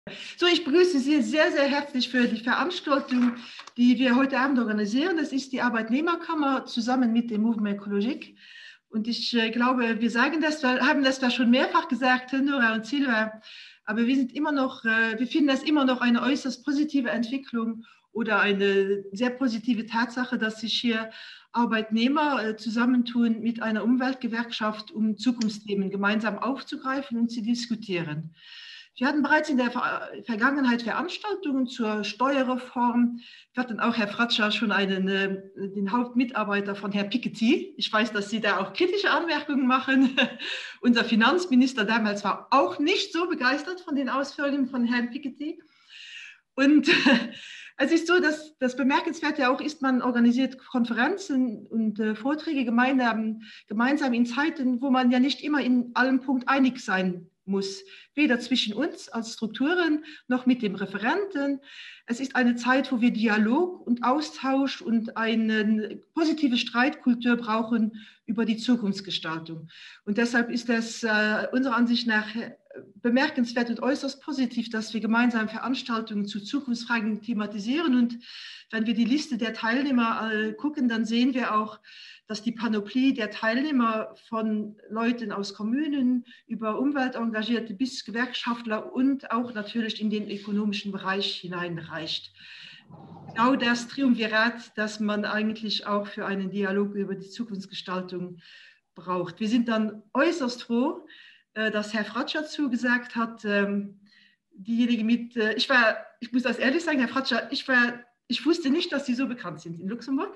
So, ich begrüße Sie sehr, sehr herzlich für die Veranstaltung, die wir heute Abend organisieren. Das ist die Arbeitnehmerkammer zusammen mit dem Mouvement Ecologique. Und ich glaube, wir sagen das, wir haben das zwar schon mehrfach gesagt, Nora und Silva, aber wir sind immer noch, wir finden das immer noch eine äußerst positive Entwicklung oder eine sehr positive Tatsache, dass sich hier Arbeitnehmer zusammentun mit einer Umweltgewerkschaft, um Zukunftsthemen gemeinsam aufzugreifen und zu diskutieren. Wir hatten bereits in der Vergangenheit Veranstaltungen zur Steuerreform. Wir hatten auch Herr Fratscher schon den Hauptmitarbeiter von Herrn Piketty. Ich weiß, dass Sie da auch kritische Anmerkungen machen. Unser Finanzminister damals war auch nicht so begeistert von den Ausführungen von Herrn Piketty. Und es ist so, dass das Bemerkenswerte auch ist, man organisiert Konferenzen und Vorträge gemeinsam in Zeiten, wo man ja nicht immer in allem Punkt einig sein muss, weder zwischen uns als Strukturen noch mit dem Referenten. Es ist eine Zeit, wo wir Dialog und Austausch und eine positive Streitkultur brauchen über die Zukunftsgestaltung. Und deshalb ist es unserer Ansicht nach bemerkenswert und äußerst positiv, dass wir gemeinsam Veranstaltungen zu Zukunftsfragen thematisieren. Und wenn wir die Liste der Teilnehmer gucken, dann sehen wir auch, dass die Panoplie der Teilnehmer von Leuten aus Kommunen über Umweltengagierte bis Gewerkschaftler und auch natürlich in den ökonomischen Bereich hineinreicht. Genau das Triumvirat, das man eigentlich auch für einen Dialog über die Zukunftsgestaltung braucht. Wir sind dann äußerst froh, dass Herr Fratscher zugesagt hat, diejenigen mit, ich muss das ehrlich sagen, Herr Fratscher, ich wusste nicht, dass Sie so bekannt sind in Luxemburg.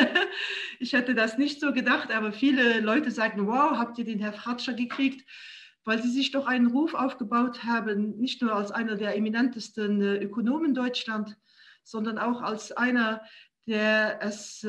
Ich hätte das nicht so gedacht, aber viele Leute sagen, wow, habt ihr den Herr Fratscher gekriegt, weil Sie sich doch einen Ruf aufgebaut haben, nicht nur als einer der eminentesten Ökonomen Deutschlands, sondern auch als einer, der es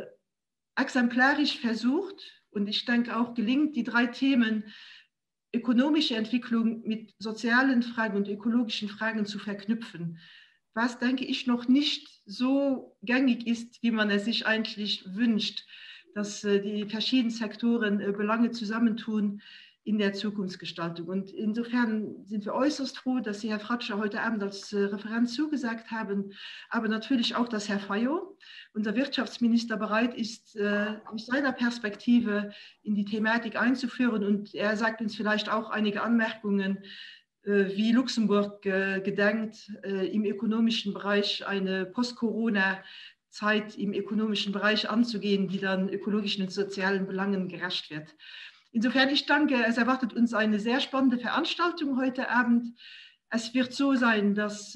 exemplarisch versucht und ich denke auch gelingt, die drei Themen ökonomische Entwicklung mit sozialen Fragen und ökologischen Fragen zu verknüpfen, was, denke ich, noch nicht so gängig ist, wie man es sich eigentlich wünscht, dass die verschiedenen Sektoren Belange zusammentun in der Zukunftsgestaltung. Und insofern sind wir äußerst froh, dass Sie, Herr Fratscher, heute Abend als Referent zugesagt haben, aber natürlich auch, dass Herr Fayot, unser Wirtschaftsminister, bereit ist, aus seiner Perspektive in die Thematik einzuführen. Und er sagt uns vielleicht auch einige Anmerkungen, wie Luxemburg gedenkt, im ökonomischen Bereich eine Post-Corona-Zeit im ökonomischen Bereich anzugehen, die dann ökologischen und sozialen Belangen gerecht wird. Insofern, ich danke, es erwartet uns eine sehr spannende Veranstaltung heute Abend. Es wird so sein, dass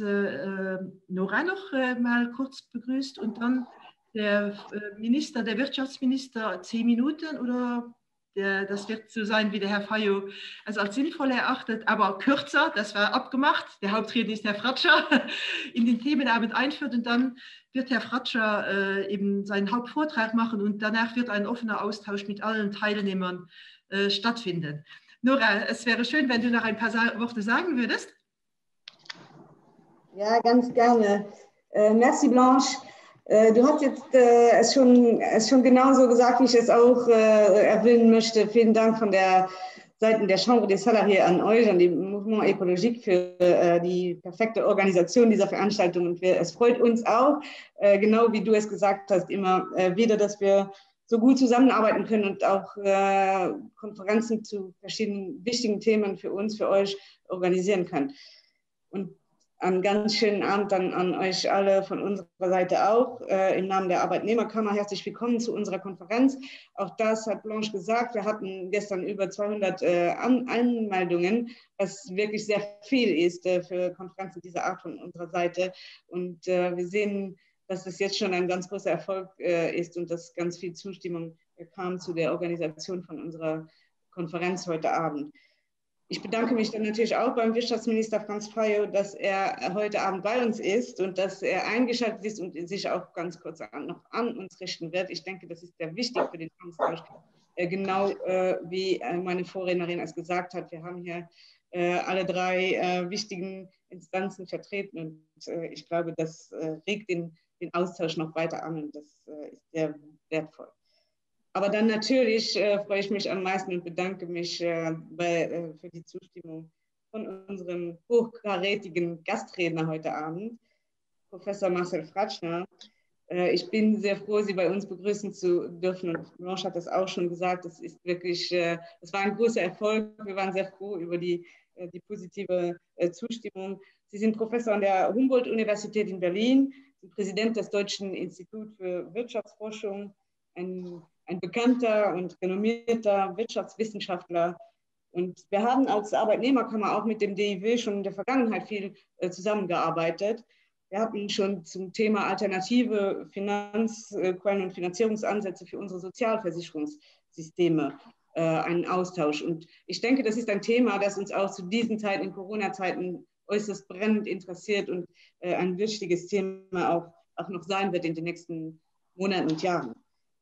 Nora noch mal kurz begrüßt und dann der Wirtschaftsminister 10 Minuten oder das wird so sein, wie der Herr Fayot es als sinnvoll erachtet, aber kürzer, das war abgemacht. Der Hauptredner ist Herr Fratscher, in den Themenabend einführt und dann wird Herr Fratscher eben seinen Hauptvortrag machen und danach wird ein offener Austausch mit allen Teilnehmern stattfinden. Nora, es wäre schön, wenn du noch ein paar Worte sagen würdest. Ja, ganz gerne. Merci, Blanche. Du hast jetzt es schon genauso gesagt, wie ich es auch erwähnen möchte. Vielen Dank von der Seite der Chambre des Salariés an euch, an die Mouvement Ecologique für die perfekte Organisation dieser Veranstaltung. Und es freut uns auch, genau wie du es gesagt hast, immer wieder, dass wir so gut zusammenarbeiten können und auch Konferenzen zu verschiedenen wichtigen Themen für uns, für euch organisieren können. Und einen ganz schönen Abend dann an euch alle von unserer Seite auch. Im Namen der Arbeitnehmerkammer herzlich willkommen zu unserer Konferenz. Auch das hat Blanche gesagt. Wir hatten gestern über 200 Anmeldungen, was wirklich sehr viel ist für Konferenzen dieser Art von unserer Seite. Und wir sehen, dass es jetzt schon ein ganz großer Erfolg ist und dass ganz viel Zustimmung kam zu der Organisation von unserer Konferenz heute Abend. Ich bedanke mich dann natürlich auch beim Wirtschaftsminister Franz Fayot, dass er heute Abend bei uns ist und dass er eingeschaltet ist und sich auch ganz kurz noch an uns richten wird. Ich denke, das ist sehr wichtig für den Austausch. Genau wie meine Vorrednerin es gesagt hat, wir haben hier alle drei wichtigen Instanzen vertreten und ich glaube, das regt den Austausch noch weiter an und das ist sehr wertvoll. Aber dann natürlich freue ich mich am meisten und bedanke mich für die Zustimmung von unserem hochkarätigen Gastredner heute Abend, Professor Marcel Fratschner. Ich bin sehr froh, Sie bei uns begrüßen zu dürfen. Und Blanche hat das auch schon gesagt. Das ist wirklich, es war ein großer Erfolg. Wir waren sehr froh über die positive Zustimmung. Sie sind Professor an der Humboldt-Universität in Berlin, sind Präsident des Deutschen Instituts für Wirtschaftsforschung, ein bekannter und renommierter Wirtschaftswissenschaftler. Und wir haben als Arbeitnehmerkammer auch mit dem DIW schon in der Vergangenheit viel zusammengearbeitet. Wir hatten schon zum Thema alternative Finanzquellen und Finanzierungsansätze für unsere Sozialversicherungssysteme einen Austausch. Und ich denke, das ist ein Thema, das uns auch zu diesen Zeiten, in Corona-Zeiten, äußerst brennend interessiert und ein wichtiges Thema auch noch sein wird in den nächsten Monaten und Jahren.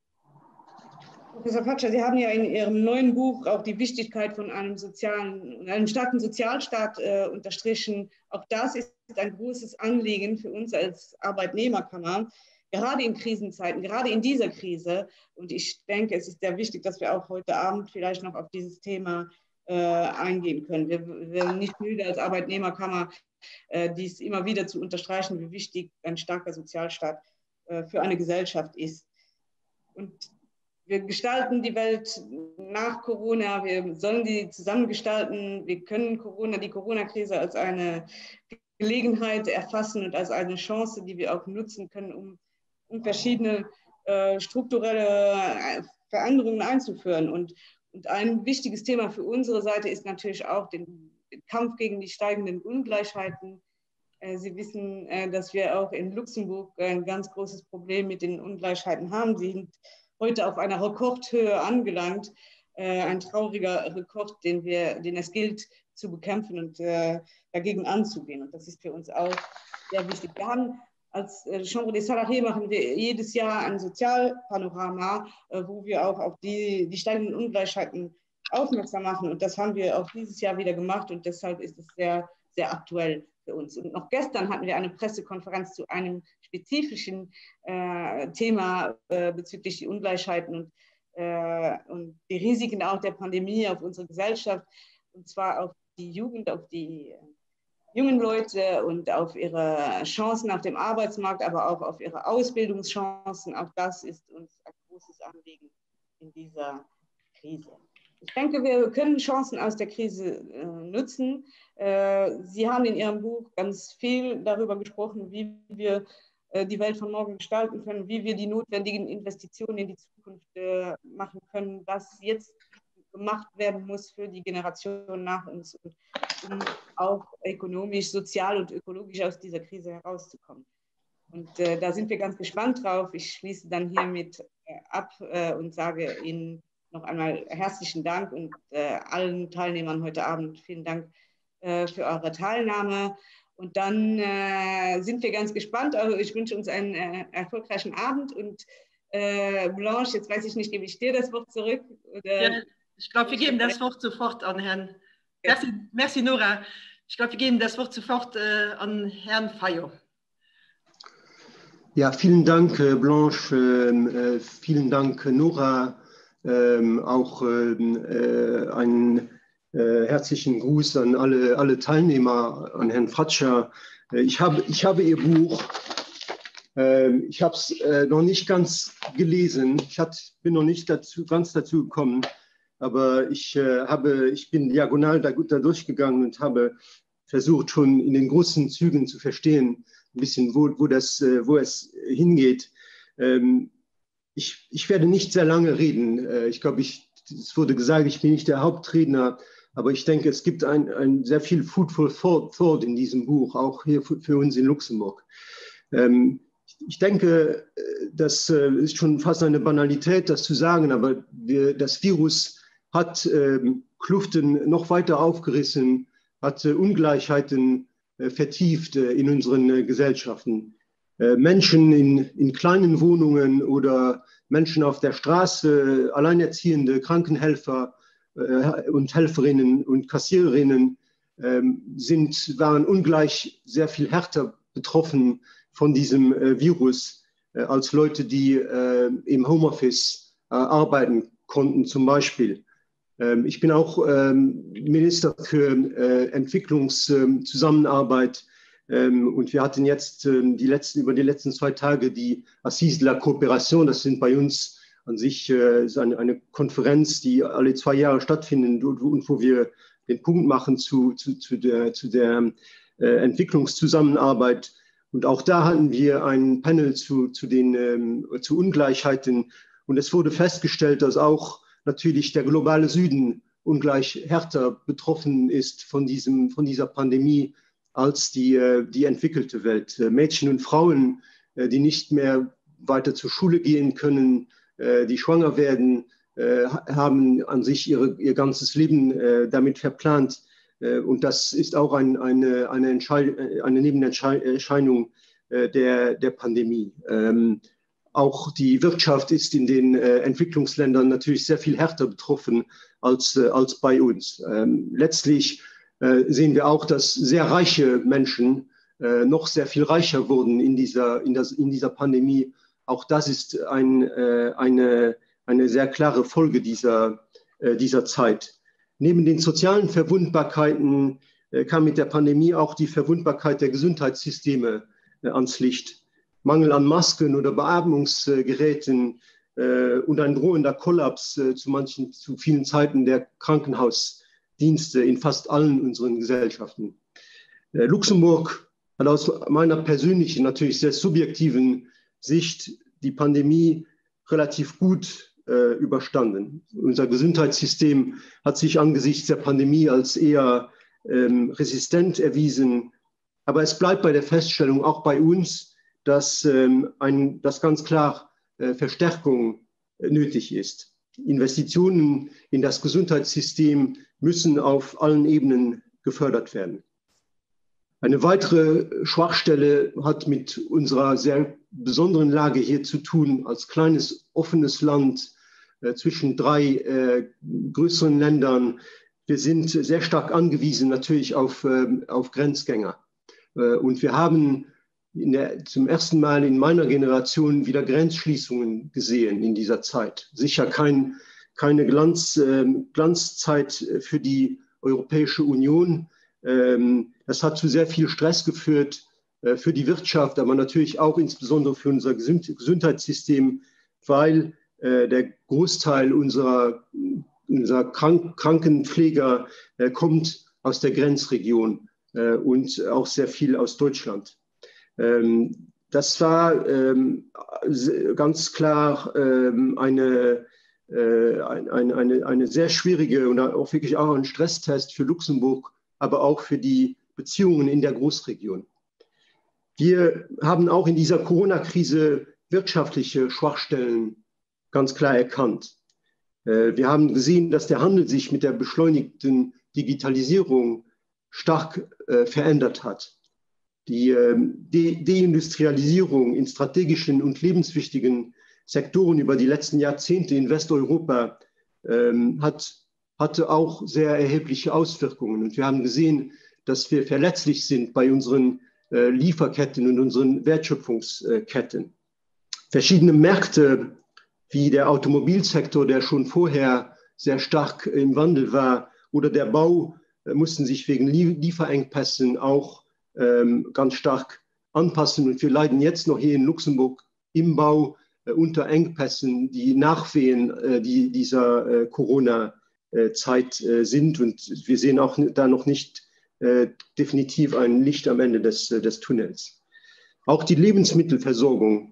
Professor Fratscher, Sie haben ja in Ihrem neuen Buch auch die Wichtigkeit von einem starken Sozialstaat unterstrichen. Auch das ist ein großes Anliegen für uns als Arbeitnehmerkammer, gerade in Krisenzeiten, gerade in dieser Krise. Und ich denke, es ist sehr wichtig, dass wir auch heute Abend vielleicht noch auf dieses Thema eingehen können. Wir werden nicht müde als Arbeitnehmerkammer, dies immer wieder zu unterstreichen, wie wichtig ein starker Sozialstaat für eine Gesellschaft ist. Und wir gestalten die Welt nach Corona, wir sollen die zusammen gestalten. Wir können die Corona-Krise als eine Gelegenheit erfassen und als eine Chance, die wir auch nutzen können, um verschiedene strukturelle Veränderungen einzuführen. Und ein wichtiges Thema für unsere Seite ist natürlich auch den Kampf gegen die steigenden Ungleichheiten. Sie wissen, dass wir auch in Luxemburg ein ganz großes Problem mit den Ungleichheiten haben. Sie sind heute auf einer Rekordhöhe angelangt, ein trauriger Rekord, den es gilt zu bekämpfen und dagegen anzugehen. Und das ist für uns auch sehr wichtig. Wir haben als Chambre des Salariés machen wir jedes Jahr ein Sozialpanorama, wo wir auch auf die steigenden Ungleichheiten aufmerksam machen. Und das haben wir auch dieses Jahr wieder gemacht und deshalb ist es sehr, sehr aktuell für uns. Und noch gestern hatten wir eine Pressekonferenz zu einem spezifischen Thema bezüglich der Ungleichheiten und die Risiken auch der Pandemie auf unsere Gesellschaft, und zwar auf die Jugend, auf die jungen Leute und auf ihre Chancen auf dem Arbeitsmarkt, aber auch auf ihre Ausbildungschancen. Auch das ist uns ein großes Anliegen in dieser Krise. Ich denke, wir können Chancen aus der Krise nutzen. Sie haben in Ihrem Buch ganz viel darüber gesprochen, wie wir die Welt von morgen gestalten können, wie wir die notwendigen Investitionen in die Zukunft machen können, was jetzt gemacht werden muss für die Generation nach uns, um auch ökonomisch, sozial und ökologisch aus dieser Krise herauszukommen. Und da sind wir ganz gespannt drauf. Ich schließe dann hiermit ab und sage Ihnen noch einmal herzlichen Dank und allen Teilnehmern heute Abend vielen Dank für eure Teilnahme. Und dann sind wir ganz gespannt. Also ich wünsche uns einen erfolgreichen Abend. Und Blanche, jetzt weiß ich nicht, gebe ich dir das Wort zurück? Oder ja, ich glaube, wir geben das Wort sofort an Herrn. Merci, Nora. Ich glaube, wir geben das Wort sofort an Herrn Fayo. Ja, vielen Dank, Blanche. Vielen Dank, Nora. Auch einen herzlichen Gruß an alle Teilnehmer, an Herrn Fratscher. Ich habe Ihr Buch. Ich habe es noch nicht ganz gelesen. Bin noch nicht ganz dazu gekommen. Aber ich bin diagonal da durchgegangen und habe versucht, schon in den großen Zügen zu verstehen, ein bisschen, wo es hingeht. Ich werde nicht sehr lange reden. Ich glaube, es wurde gesagt, ich bin nicht der Hauptredner, aber ich denke, es gibt ein sehr viel Food for Thought in diesem Buch, auch hier für uns in Luxemburg. Ich denke, das ist schon fast eine Banalität, das zu sagen, aber das Virus hat Kluften noch weiter aufgerissen, hat Ungleichheiten vertieft in unseren Gesellschaften. Menschen in kleinen Wohnungen oder Menschen auf der Straße, Alleinerziehende, Krankenhelfer und Helferinnen und Kassiererinnen waren ungleich sehr viel härter betroffen von diesem Virus als Leute, die im Homeoffice arbeiten konnten zum Beispiel. Ich bin auch Minister für Entwicklungszusammenarbeit. Und wir hatten jetzt über die letzten 2 Tage die Assises de la Coopération. Das sind bei uns an sich eine Konferenz, die alle 2 Jahre stattfindet und wo wir den Punkt machen zu der Entwicklungszusammenarbeit. Und auch da hatten wir ein Panel zu Ungleichheiten. Und es wurde festgestellt, dass auch natürlich der globale Süden ungleich härter betroffen ist von dieser Pandemie als die entwickelte Welt. Mädchen und Frauen, die nicht mehr weiter zur Schule gehen können, die schwanger werden, haben an sich ihr ganzes Leben damit verplant. Und das ist auch eine Nebenerscheinung der Pandemie. Auch die Wirtschaft ist in den Entwicklungsländern natürlich sehr viel härter betroffen als bei uns. Letztlich sehen wir auch, dass sehr reiche Menschen noch sehr viel reicher wurden in dieser Pandemie. Auch das ist eine sehr klare Folge dieser Zeit. Neben den sozialen Verwundbarkeiten kam mit der Pandemie auch die Verwundbarkeit der Gesundheitssysteme ans Licht. Mangel an Masken oder Beatmungsgeräten und ein drohender Kollaps zu vielen Zeiten der Krankenhausdienste in fast allen unseren Gesellschaften. Luxemburg hat aus meiner persönlichen, natürlich sehr subjektiven Sicht die Pandemie relativ gut überstanden. Unser Gesundheitssystem hat sich angesichts der Pandemie als eher resistent erwiesen. Aber es bleibt bei der Feststellung, auch bei uns, dass ganz klar Verstärkung nötig ist. Investitionen in das Gesundheitssystem müssen auf allen Ebenen gefördert werden. Eine weitere Schwachstelle hat mit unserer sehr besonderen Lage hier zu tun, als kleines offenes Land zwischen 3 größeren Ländern. Wir sind sehr stark angewiesen natürlich auf Grenzgänger. Und wir haben zum ersten Mal in meiner Generation wieder Grenzschließungen gesehen in dieser Zeit. Sicher keine Glanzzeit für die Europäische Union. Das hat zu sehr viel Stress geführt für die Wirtschaft, aber natürlich auch insbesondere für unser Gesundheitssystem, weil der Großteil unserer Krankenpfleger kommt aus der Grenzregion und auch sehr viel aus Deutschland. Das war ganz klar eine sehr schwierige und auch wirklich auch ein Stresstest für Luxemburg, aber auch für die Beziehungen in der Großregion. Wir haben auch in dieser Corona-Krise wirtschaftliche Schwachstellen ganz klar erkannt. Wir haben gesehen, dass der Handel sich mit der beschleunigten Digitalisierung stark verändert hat. Die Deindustrialisierung in strategischen und lebenswichtigen Sektoren über die letzten Jahrzehnte in Westeuropa hatte auch sehr erhebliche Auswirkungen. Und wir haben gesehen, dass wir verletzlich sind bei unseren Lieferketten und unseren Wertschöpfungsketten. Verschiedene Märkte wie der Automobilsektor, der schon vorher sehr stark im Wandel war, oder der Bau, mussten sich wegen Lieferengpässen auch ganz stark anpassen. Und wir leiden jetzt noch hier in Luxemburg im Bau unter Engpässen, die Nachwehen dieser Corona-Zeit sind. Und wir sehen auch da noch nicht definitiv ein Licht am Ende des Tunnels. Auch die Lebensmittelversorgung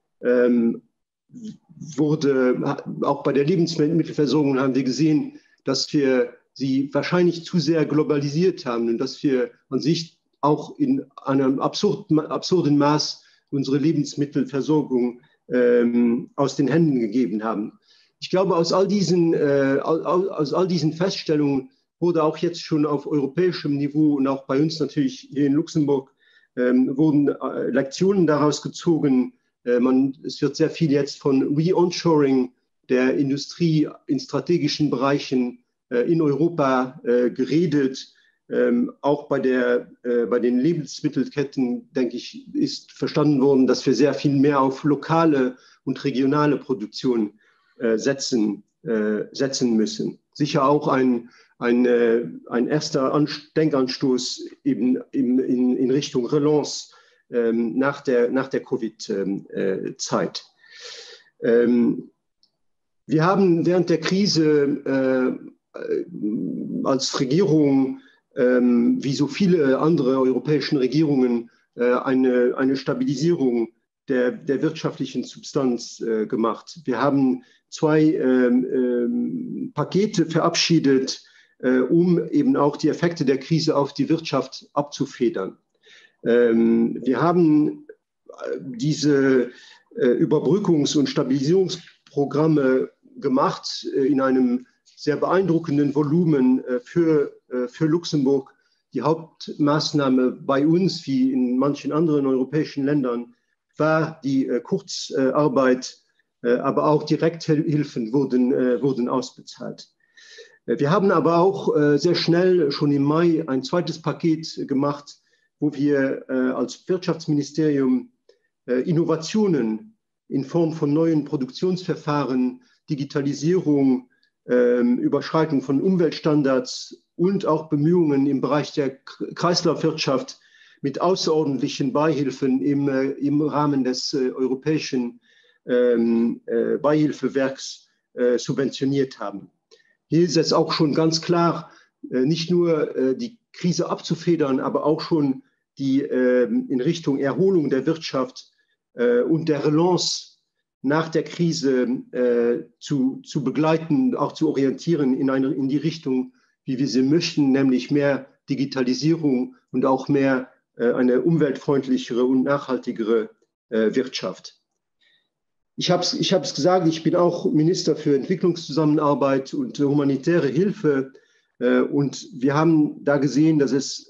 auch bei der Lebensmittelversorgung haben wir gesehen, dass wir sie wahrscheinlich zu sehr globalisiert haben und dass wir an sich auch in einem absurden Maß unsere Lebensmittelversorgung aus den Händen gegeben haben. Ich glaube, aus all diesen Feststellungen wurde auch jetzt schon auf europäischem Niveau und auch bei uns natürlich hier in Luxemburg wurden Lektionen daraus gezogen. Es wird sehr viel jetzt von Re-Onshoring der Industrie in strategischen Bereichen in Europa geredet. Auch bei den Lebensmittelketten, denke ich, ist verstanden worden, dass wir sehr viel mehr auf lokale und regionale Produktion setzen müssen. sicher auch ein erster Denkanstoß eben in Richtung Relance nach der Covid-Zeit. Wir haben während der Krise als Regierung, wie so viele andere europäische Regierungen, eine Stabilisierung der wirtschaftlichen Substanz gemacht. Wir haben 2 Pakete verabschiedet, um eben auch die Effekte der Krise auf die Wirtschaft abzufedern. Wir haben diese Überbrückungs- und Stabilisierungsprogramme gemacht in einem sehr beeindruckenden Volumen für Luxemburg. Die Hauptmaßnahme bei uns, wie in manchen anderen europäischen Ländern, war die Kurzarbeit, aber auch Direkthilfen wurden ausbezahlt. Wir haben aber auch sehr schnell schon im Mai ein zweites Paket gemacht, wo wir als Wirtschaftsministerium Innovationen in Form von neuen Produktionsverfahren, Digitalisierung, Überschreitung von Umweltstandards und auch Bemühungen im Bereich der Kreislaufwirtschaft mit außerordentlichen Beihilfen im Rahmen des europäischen Beihilfewerks subventioniert haben. Hier ist es auch schon ganz klar, nicht nur die Krise abzufedern, aber auch schon die in Richtung Erholung der Wirtschaft und der Relance nach der Krise zu begleiten, auch zu orientieren in die Richtung, wie wir sie möchten, nämlich mehr Digitalisierung und auch mehr eine umweltfreundlichere und nachhaltigere Wirtschaft. Ich habe es gesagt, ich bin auch Minister für Entwicklungszusammenarbeit und humanitäre Hilfe. Und wir haben da gesehen, dass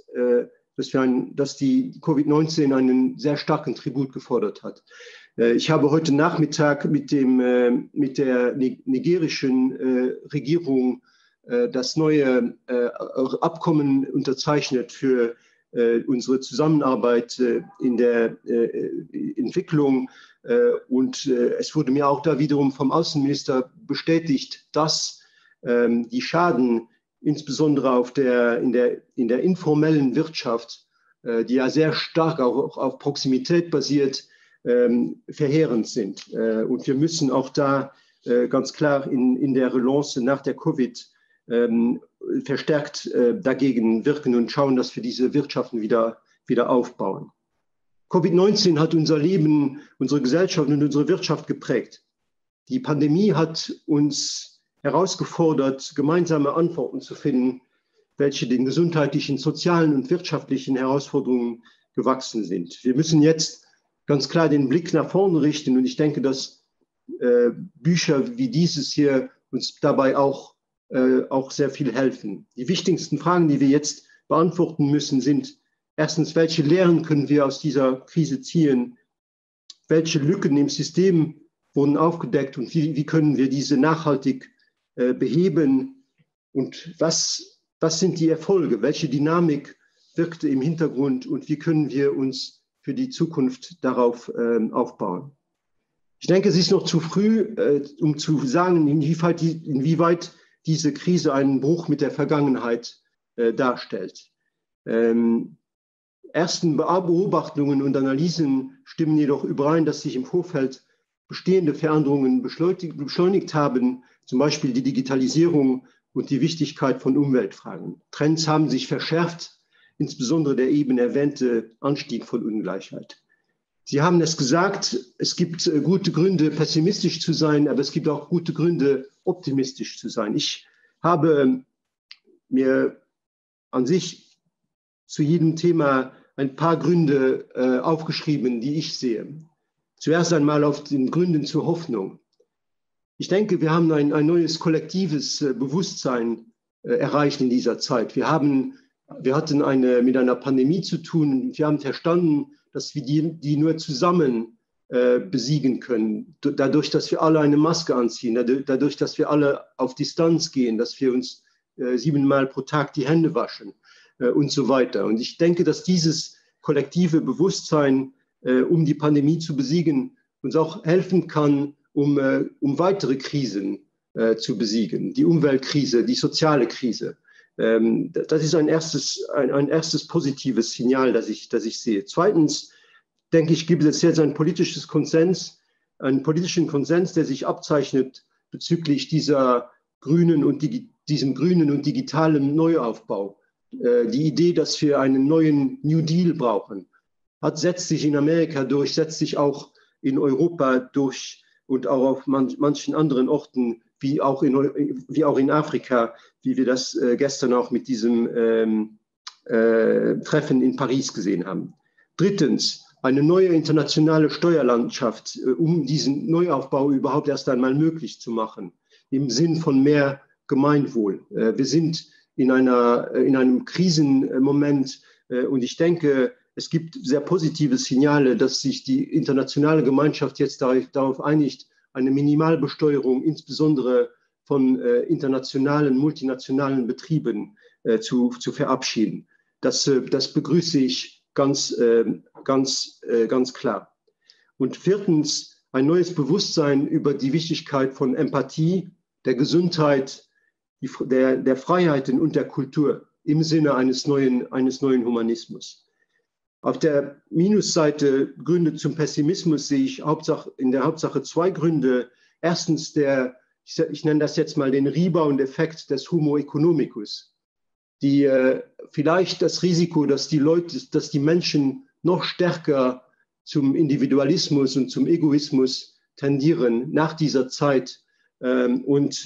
die Covid-19 einen sehr starken Tribut gefordert hat. Ich habe heute Nachmittag mit der nigerischen Regierung das neue Abkommen unterzeichnet für unsere Zusammenarbeit in der Entwicklung. Und es wurde mir auch da wiederum vom Außenminister bestätigt, dass die Schaden insbesondere in der informellen Wirtschaft, die ja sehr stark auch auf Proximität basiert, verheerend sind. Und wir müssen auch da ganz klar in der Relance nach der Covid verstärkt dagegen wirken und schauen, dass wir diese Wirtschaften wieder aufbauen. Covid-19 hat unser Leben, unsere Gesellschaft und unsere Wirtschaft geprägt. Die Pandemie hat uns herausgefordert, gemeinsame Antworten zu finden, welche den gesundheitlichen, sozialen und wirtschaftlichen Herausforderungen gewachsen sind. Wir müssen jetzt ganz klar den Blick nach vorne richten und ich denke, dass Bücher wie dieses hier uns dabei auch sehr viel helfen. Die wichtigsten Fragen, die wir jetzt beantworten müssen, sind erstens, welche Lehren können wir aus dieser Krise ziehen? Welche Lücken im System wurden aufgedeckt und wie können wir diese nachhaltig beheben? Und was sind die Erfolge? Welche Dynamik wirkte im Hintergrund und wie können wir uns für die Zukunft darauf aufbauen? Ich denke, es ist noch zu früh, um zu sagen, inwieweit diese Krise einen Bruch mit der Vergangenheit darstellt. Ersten Beobachtungen und Analysen stimmen jedoch überein, dass sich im Vorfeld bestehende Veränderungen beschleunigt haben, zum Beispiel die Digitalisierung und die Wichtigkeit von Umweltfragen. Trends haben sich verschärft, insbesondere der eben erwähnte Anstieg von Ungleichheit. Sie haben es gesagt, es gibt gute Gründe, pessimistisch zu sein, aber es gibt auch gute Gründe, optimistisch zu sein. Ich habe mir an sich zu jedem Thema ein paar Gründe aufgeschrieben, die ich sehe. Zuerst einmal auf den Gründen zur Hoffnung. Ich denke, wir haben ein neues kollektives Bewusstsein erreicht in dieser Zeit. Wir hatten mit einer Pandemie zu tun. Wir haben verstanden, dass wir die nur zusammen besiegen können. Dadurch, dass wir alle eine Maske anziehen, dadurch, dass wir alle auf Distanz gehen, dass wir uns 7-mal pro Tag die Hände waschen und so weiter. Und ich denke, dass dieses kollektive Bewusstsein, um die Pandemie zu besiegen, uns auch helfen kann, um weitere Krisen zu besiegen. Die Umweltkrise, die soziale Krise. Das ist ein erstes positives Signal, das ich sehe. Zweitens, denke ich, gibt es jetzt einen politischen Konsens, der sich abzeichnet bezüglich diesem grünen und digitalen Neuaufbau. Die Idee, dass wir einen neuen New Deal brauchen, setzt sich in Amerika durch, setzt sich auch in Europa durch und auch auf manchen anderen Orten, wie auch in Afrika, wie wir das gestern auch mit diesem Treffen in Paris gesehen haben. Drittens, eine neue internationale Steuerlandschaft, um diesen Neuaufbau überhaupt erst einmal möglich zu machen, im Sinn von mehr Gemeinwohl. Wir sind in einem Krisenmoment und ich denke, es gibt sehr positive Signale, dass sich die internationale Gemeinschaft jetzt darauf einigt, eine Minimalbesteuerung insbesondere von internationalen, multinationalen Betrieben zu verabschieden. Das begrüße ich ganz klar. Und viertens, ein neues Bewusstsein über die Wichtigkeit von Empathie, der Gesundheit, der Freiheiten und der Kultur im Sinne eines neuen Humanismus. Auf der Minusseite Gründe zum Pessimismus sehe ich in der Hauptsache zwei Gründe. Erstens ich nenne das jetzt mal den Rebound-Effekt des Homo economicus. Vielleicht das Risiko, dass die Menschen noch stärker zum Individualismus und zum Egoismus tendieren nach dieser Zeit dass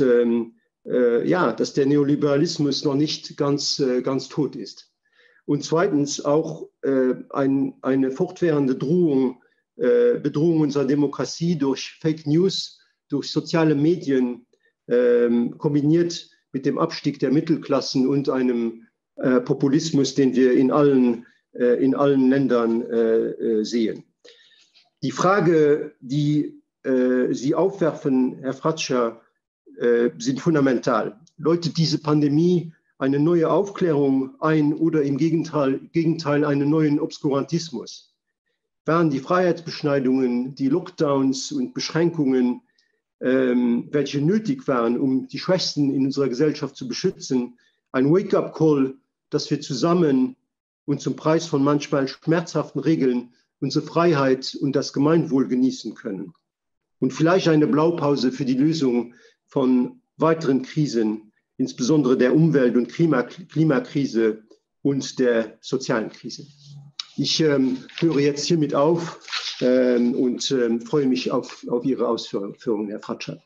der Neoliberalismus noch nicht ganz tot ist. Und zweitens auch eine fortwährende Bedrohung unserer Demokratie durch Fake News, durch soziale Medien, kombiniert mit dem Abstieg der Mittelklassen und einem Populismus, den wir in allen Ländern sehen. Die Frage, die Sie aufwerfen, Herr Fratscher, sind fundamental. Läutet diese Pandemie eine neue Aufklärung ein oder im Gegenteil einen neuen Obskurantismus? Waren die Freiheitsbeschneidungen, die Lockdowns und Beschränkungen, welche nötig waren, um die Schwächsten in unserer Gesellschaft zu beschützen, ein Wake-up-Call, dass wir zusammen und zum Preis von manchmal schmerzhaften Regeln unsere Freiheit und das Gemeinwohl genießen können? Und vielleicht eine Blaupause für die Lösung von weiteren Krisen, insbesondere der Umwelt- und Klimakrise und der sozialen Krise. Ich höre jetzt hiermit auf und freue mich auf Ihre Ausführungen, Herr Fratscher.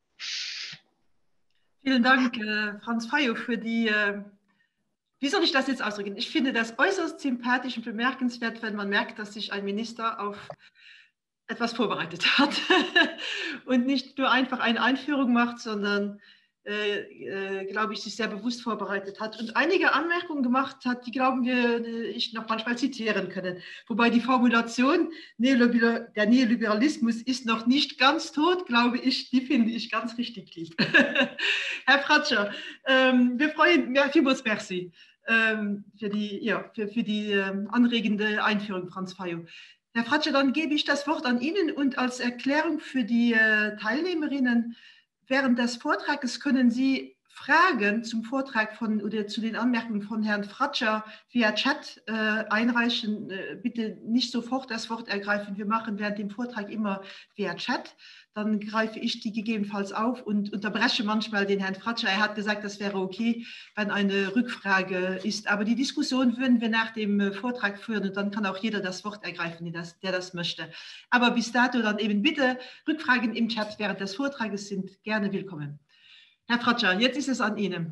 Vielen Dank, Franz Fayo, für die, wie soll ich das jetzt ausdrücken? Ich finde das äußerst sympathisch und bemerkenswert, wenn man merkt, dass sich ein Minister auf etwas vorbereitet hat und nicht nur einfach eine Einführung macht, sondern glaube ich, sich sehr bewusst vorbereitet hat und einige Anmerkungen gemacht hat, die, glauben wir, ich noch manchmal zitieren können. Wobei die Formulation, der Neoliberalismus ist noch nicht ganz tot, glaube ich, die finde ich ganz richtig lieb. Herr Fratscher, wir freuen uns, vielmals merci für die anregende Einführung, Franz Fayo. Herr Fratscher, dann gebe ich das Wort an Ihnen und als Erklärung für die Teilnehmerinnen: Während des Vortrages können Sie Fragen zum Vortrag oder zu den Anmerkungen von Herrn Fratscher via Chat einreichen. Bitte nicht sofort das Wort ergreifen. Wir machen während dem Vortrag immer via Chat. Dann greife ich die gegebenenfalls auf und unterbreche manchmal den Herrn Fratscher. Er hat gesagt, das wäre okay, wenn eine Rückfrage ist. Aber die Diskussion würden wir nach dem Vortrag führen und dann kann auch jeder das Wort ergreifen, der das möchte. Aber bis dato dann eben bitte Rückfragen im Chat während des Vortrages sind gerne willkommen. Herr Fratscher, jetzt ist es an Ihnen.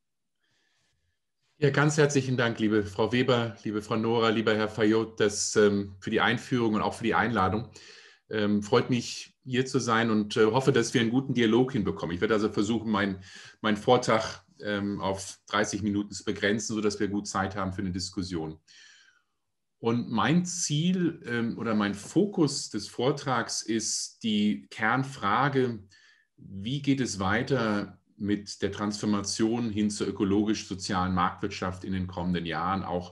Ja, ganz herzlichen Dank, liebe Frau Weber, liebe Frau Nora, lieber Herr Fayot, für die Einführung und auch für die Einladung. Freut mich, hier zu sein und hoffe, dass wir einen guten Dialog hinbekommen. Ich werde also versuchen, meinen Vortrag auf 30 Minuten zu begrenzen, sodass wir gut Zeit haben für eine Diskussion. Und mein Ziel oder mein Fokus des Vortrags ist die Kernfrage: Wie geht es weiter mit der Transformation hin zur ökologisch-sozialen Marktwirtschaft in den kommenden Jahren, auch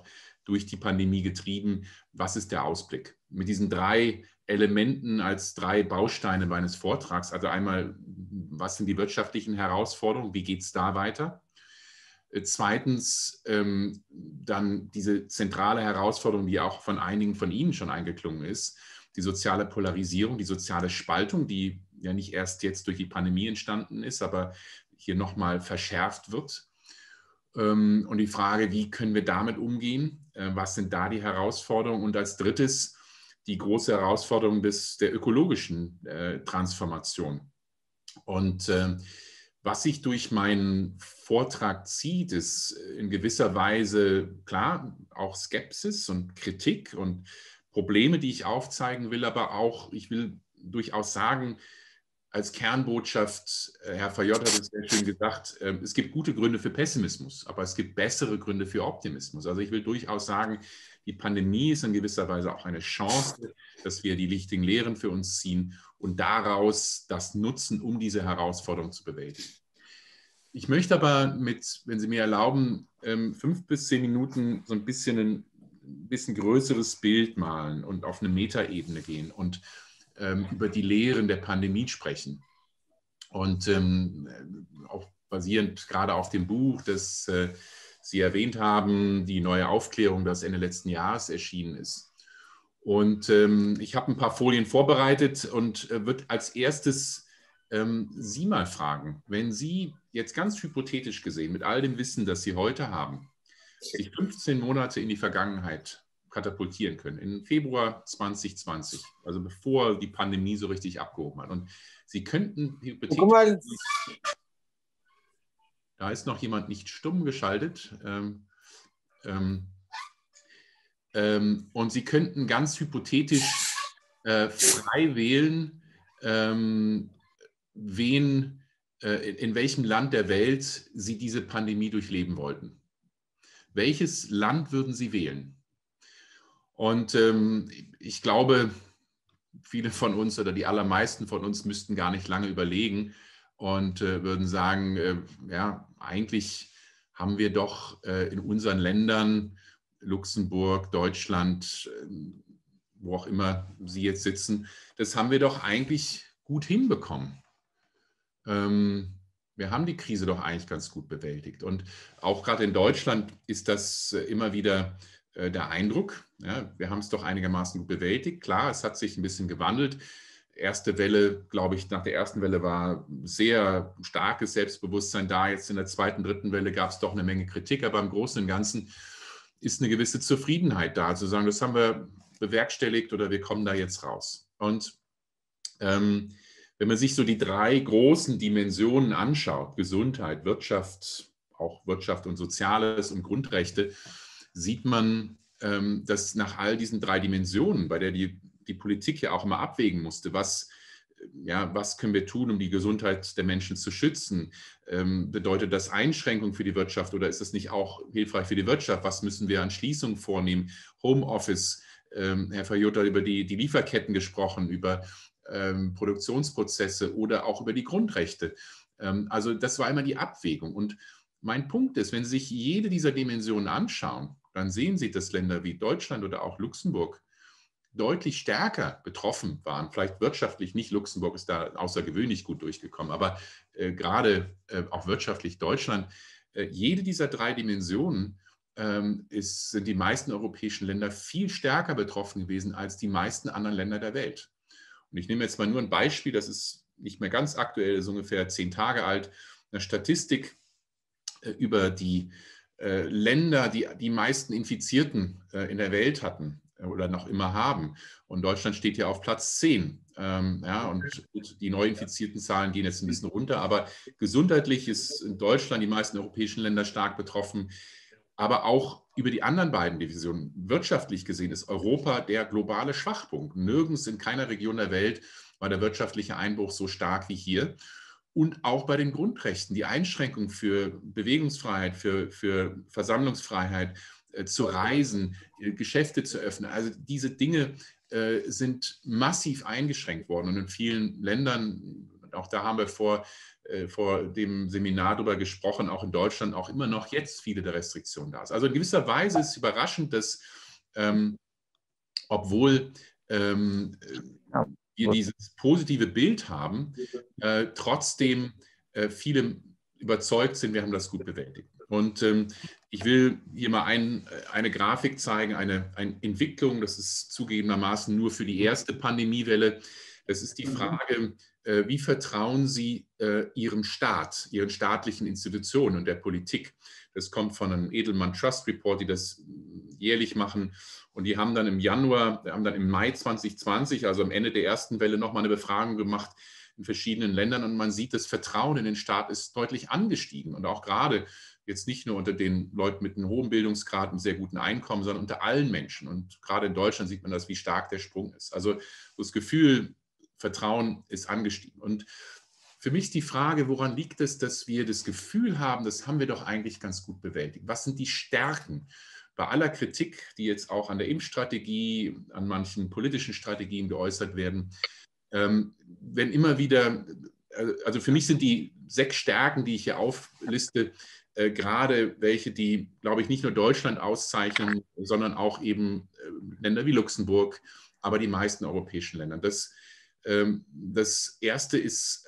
durch die Pandemie getrieben. Was ist der Ausblick? Mit diesen 3 Elementen als 3 Bausteine meines Vortrags. Also einmal, was sind die wirtschaftlichen Herausforderungen? Wie geht es da weiter? Zweitens, dann diese zentrale Herausforderung, die auch von einigen von Ihnen schon eingeklungen ist, die soziale Polarisierung, die soziale Spaltung, die ja nicht erst jetzt durch die Pandemie entstanden ist, aber hier nochmal verschärft wird. Und die Frage, wie können wir damit umgehen? Was sind da die Herausforderungen? Und als drittes die große Herausforderung der ökologischen Transformation. Und was sich durch meinen Vortrag zieht, ist in gewisser Weise, klar, auch Skepsis und Kritik und Probleme, die ich aufzeigen will, aber auch, ich will durchaus sagen, als Kernbotschaft, Herr Fayot hat es sehr schön gesagt, es gibt gute Gründe für Pessimismus, aber es gibt bessere Gründe für Optimismus. Also ich will durchaus sagen, die Pandemie ist in gewisser Weise auch eine Chance, dass wir die wichtigen Lehren für uns ziehen und daraus das nutzen, um diese Herausforderung zu bewältigen. Ich möchte aber wenn Sie mir erlauben, 5 bis 10 Minuten so ein bisschen größeres Bild malen und auf eine Metaebene gehen und über die Lehren der Pandemie sprechen. Und auch basierend gerade auf dem Buch, das Sie erwähnt haben, die neue Aufklärung, das Ende letzten Jahres erschienen ist. Und ich habe ein paar Folien vorbereitet und würde als erstes Sie mal fragen, wenn Sie jetzt ganz hypothetisch gesehen, mit all dem Wissen, das Sie heute haben, sich 15 Monate in die Vergangenheit katapultieren können, in Februar 2020, also bevor die Pandemie so richtig abgehoben hat. Und Sie könnten hypothetisch... Da ist noch jemand nicht stumm geschaltet. Und Sie könnten ganz hypothetisch frei wählen, in welchem Land der Welt Sie diese Pandemie durchleben wollten. Welches Land würden Sie wählen? Und ich glaube, viele von uns oder die allermeisten von uns müssten gar nicht lange überlegen und würden sagen, ja, eigentlich haben wir doch in unseren Ländern, Luxemburg, Deutschland, wo auch immer Sie jetzt sitzen, das haben wir doch eigentlich gut hinbekommen. Wir haben die Krise doch eigentlich ganz gut bewältigt. Und auch gerade in Deutschland ist das immer wieder der Eindruck. Ja, wir haben es doch einigermaßen gut bewältigt. Klar, es hat sich ein bisschen gewandelt. Erste Welle, glaube ich, nach der ersten Welle war sehr starkes Selbstbewusstsein da. Jetzt in der zweiten, dritten Welle gab es doch eine Menge Kritik. Aber im Großen und Ganzen ist eine gewisse Zufriedenheit da, zu sagen, das haben wir bewerkstelligt oder wir kommen da jetzt raus. Und wenn man sich so die 3 großen Dimensionen anschaut, Gesundheit, Wirtschaft, auch Wirtschaft und Soziales und Grundrechte, sieht man, dass nach all diesen 3 Dimensionen, bei der die Politik ja auch immer abwägen musste, was können wir tun, um die Gesundheit der Menschen zu schützen? Bedeutet das Einschränkung für die Wirtschaft oder ist das nicht auch hilfreich für die Wirtschaft? Was müssen wir an Schließungen vornehmen? Homeoffice, Herr Fayot hat über die Lieferketten gesprochen, über Produktionsprozesse oder auch über die Grundrechte. Also das war immer die Abwägung. Und mein Punkt ist, wenn Sie sich jede dieser Dimensionen anschauen, dann sehen Sie, dass Länder wie Deutschland oder auch Luxemburg deutlich stärker betroffen waren. Vielleicht wirtschaftlich nicht, Luxemburg ist da außergewöhnlich gut durchgekommen, aber gerade auch wirtschaftlich Deutschland. Jede dieser 3 Dimensionen sind die meisten europäischen Länder viel stärker betroffen gewesen als die meisten anderen Länder der Welt. Und ich nehme jetzt mal nur ein Beispiel, das ist nicht mehr ganz aktuell, ist ungefähr 10 Tage alt, eine Statistik über die Länder, die die meisten Infizierten in der Welt hatten oder noch immer haben. Und Deutschland steht hier auf Platz 10. Und die neuinfizierten Zahlen gehen jetzt ein bisschen runter, aber gesundheitlich ist in Deutschland die meisten europäischen Länder stark betroffen. Aber auch über die anderen beiden Divisionen, wirtschaftlich gesehen, ist Europa der globale Schwachpunkt. Nirgends in keiner Region der Welt war der wirtschaftliche Einbruch so stark wie hier. Und auch bei den Grundrechten, die Einschränkung für Bewegungsfreiheit, für Versammlungsfreiheit, zu reisen, Geschäfte zu öffnen. Also diese Dinge sind massiv eingeschränkt worden. Und in vielen Ländern, auch da haben wir vor vor dem Seminar darüber gesprochen, auch in Deutschland auch immer noch jetzt viele der Restriktionen da sind. Also in gewisser Weise ist es überraschend, dass obwohl wir dieses positive Bild haben, trotzdem viele überzeugt sind, wir haben das gut bewältigt. Und ich will hier mal eine Grafik zeigen, eine Entwicklung, das ist zugegebenermaßen nur für die erste Pandemiewelle. Das ist die Frage, wie vertrauen Sie Ihrem Staat, Ihren staatlichen Institutionen und der Politik? Das kommt von einem Edelman Trust Report, die das jährlich machen. Und die haben dann im Mai 2020, also am Ende der ersten Welle, nochmal eine Befragung gemacht in verschiedenen Ländern. Und man sieht, das Vertrauen in den Staat ist deutlich angestiegen. Und auch gerade jetzt nicht nur unter den Leuten mit einem hohen Bildungsgrad und sehr guten Einkommen, sondern unter allen Menschen. Und gerade in Deutschland sieht man das, wie stark der Sprung ist. Also das Gefühl, Vertrauen ist angestiegen. Und für mich ist die Frage, woran liegt es, dass wir das Gefühl haben, das haben wir doch eigentlich ganz gut bewältigt. Was sind die Stärken? Bei aller Kritik, die jetzt auch an der Impfstrategie, an manchen politischen Strategien geäußert werden, wenn immer wieder, also für mich sind die 6 Stärken, die ich hier aufliste, gerade welche, die, glaube ich, nicht nur Deutschland auszeichnen, sondern auch eben Länder wie Luxemburg, aber die meisten europäischen Länder. Das Erste ist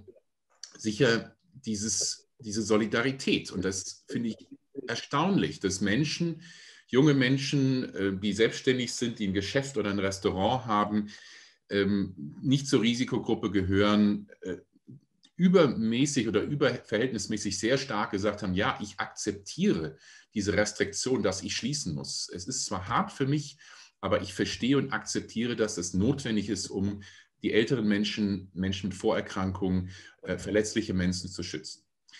sicher diese Solidarität. Und das finde ich erstaunlich, dass Menschen, junge Menschen, die selbstständig sind, die ein Geschäft oder ein Restaurant haben, nicht zur Risikogruppe gehören, übermäßig oder überverhältnismäßig sehr stark gesagt haben, ja, ich akzeptiere diese Restriktion, dass ich schließen muss. Es ist zwar hart für mich, aber ich verstehe und akzeptiere, dass es notwendig ist, um die älteren Menschen, Menschen mit Vorerkrankungen, verletzliche Menschen zu schützen.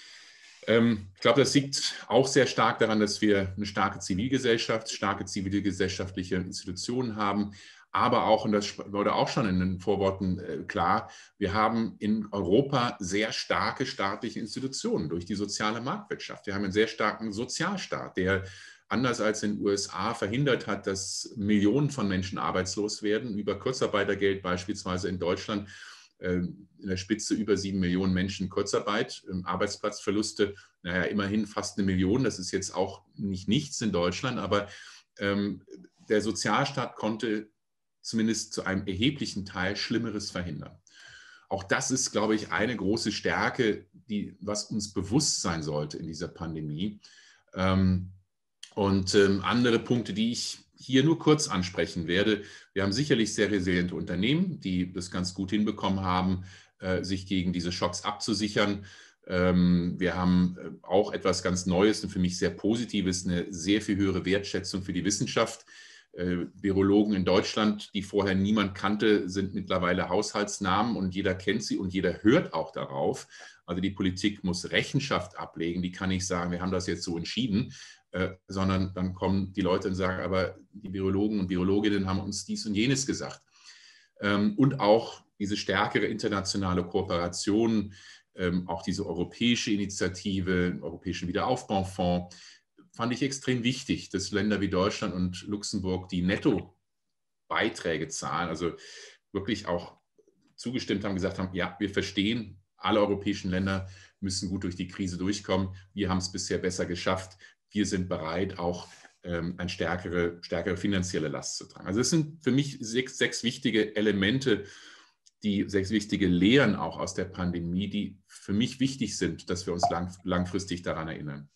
Ich glaube, das liegt auch sehr stark daran, dass wir eine starke Zivilgesellschaft, starke zivilgesellschaftliche Institutionen haben, aber auch, und das wurde auch schon in den Vorworten klar, wir haben in Europa sehr starke staatliche Institutionen durch die soziale Marktwirtschaft. Wir haben einen sehr starken Sozialstaat, der anders als in den USA verhindert hat, dass Millionen von Menschen arbeitslos werden, über Kurzarbeitergeld beispielsweise in Deutschland, in der Spitze über 7 Millionen Menschen Kurzarbeit, Arbeitsplatzverluste, naja, immerhin fast 1 Million, das ist jetzt auch nicht nichts in Deutschland, aber der Sozialstaat konnte zumindest zu einem erheblichen Teil Schlimmeres verhindern. Auch das ist, glaube ich, eine große Stärke, was uns bewusst sein sollte in dieser Pandemie. Und andere Punkte, die ich hier nur kurz ansprechen werde. Wir haben sicherlich sehr resiliente Unternehmen, die das ganz gut hinbekommen haben, sich gegen diese Schocks abzusichern. Wir haben auch etwas ganz Neues und für mich sehr Positives, eine sehr viel höhere Wertschätzung für die Wissenschaft. Virologen in Deutschland, die vorher niemand kannte, sind mittlerweile Haushaltsnamen und jeder kennt sie und jeder hört auch darauf. Also die Politik muss Rechenschaft ablegen, die kann nicht sagen, wir haben das jetzt so entschieden, sondern dann kommen die Leute und sagen, aber die Virologen und Virologinnen haben uns dies und jenes gesagt. Und auch diese stärkere internationale Kooperation, auch diese europäische Initiative, den Europäischen Wiederaufbaufonds, fand ich extrem wichtig, dass Länder wie Deutschland und Luxemburg, die Nettobeiträge zahlen, also wirklich auch zugestimmt haben, gesagt haben, ja, wir verstehen, alle europäischen Länder müssen gut durch die Krise durchkommen. Wir haben es bisher besser geschafft. Wir sind bereit, auch eine stärkere finanzielle Last zu tragen. Also das sind für mich sechs wichtige Elemente, die 6 wichtige Lehren auch aus der Pandemie, die für mich wichtig sind, dass wir uns langfristig daran erinnern.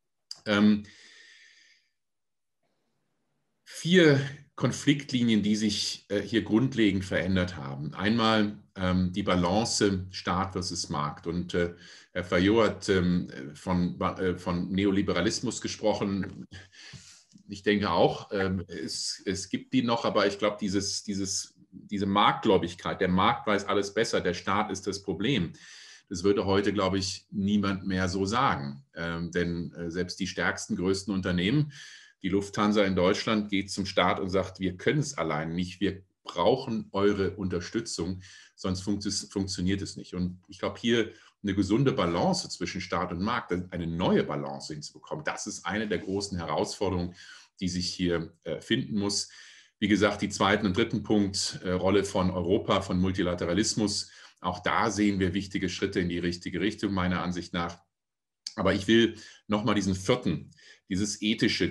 4 Konfliktlinien, die sich hier grundlegend verändert haben. Einmal die Balance Staat versus Markt. Und Herr Fayot hat von Neoliberalismus gesprochen. Ich denke auch, es gibt die noch, aber ich glaube, diese Marktgläubigkeit, der Markt weiß alles besser, der Staat ist das Problem. Das würde heute, glaube ich, niemand mehr so sagen. Denn selbst die stärksten, größten Unternehmen, die Lufthansa in Deutschland, geht zum Staat und sagt, wir können es allein nicht, wir brauchen eure Unterstützung, sonst funktioniert es nicht. Und ich glaube, hier eine gesunde Balance zwischen Staat und Markt, eine neue Balance hinzubekommen, das ist eine der großen Herausforderungen, die sich hier finden muss. Wie gesagt, die zweiten und dritten Punkt, Rolle von Europa, von Multilateralismus. Auch da sehen wir wichtige Schritte in die richtige Richtung, meiner Ansicht nach. Aber ich will nochmal diesen vierten, dieses Ethische,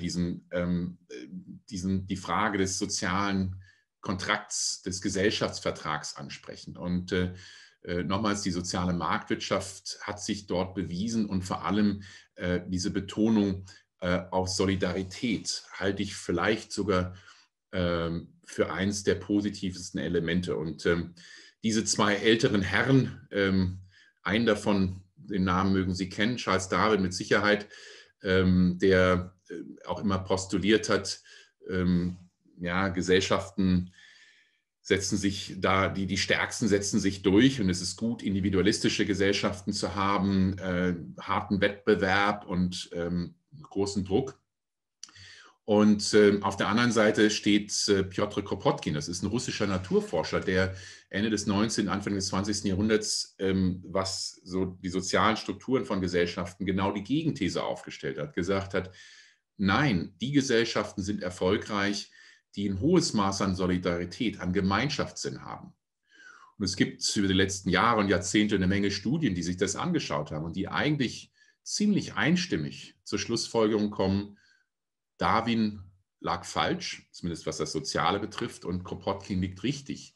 die Frage des sozialen Kontrakts, des Gesellschaftsvertrags ansprechen. Und nochmals, die soziale Marktwirtschaft hat sich dort bewiesen und vor allem diese Betonung auf Solidarität halte ich vielleicht sogar für eins der positivsten Elemente. Und diese zwei älteren Herren, einen davon, den Namen mögen Sie kennen, Charles Darwin mit Sicherheit, der auch immer postuliert hat, ja, Gesellschaften setzen sich da, die Stärksten setzen sich durch und es ist gut, individualistische Gesellschaften zu haben, harten Wettbewerb und großen Druck. Und auf der anderen Seite steht Piotr Kropotkin, das ist ein russischer Naturforscher, der Ende des 19., Anfang des 20. Jahrhunderts, was so die sozialen Strukturen von Gesellschaften genau die Gegenthese aufgestellt hat, gesagt hat, nein, die Gesellschaften sind erfolgreich, die ein hohes Maß an Solidarität, an Gemeinschaftssinn haben. Und es gibt über die letzten Jahre und Jahrzehnte eine Menge Studien, die sich das angeschaut haben und die eigentlich ziemlich einstimmig zur Schlussfolgerung kommen, Darwin lag falsch, zumindest was das Soziale betrifft, und Kropotkin liegt richtig.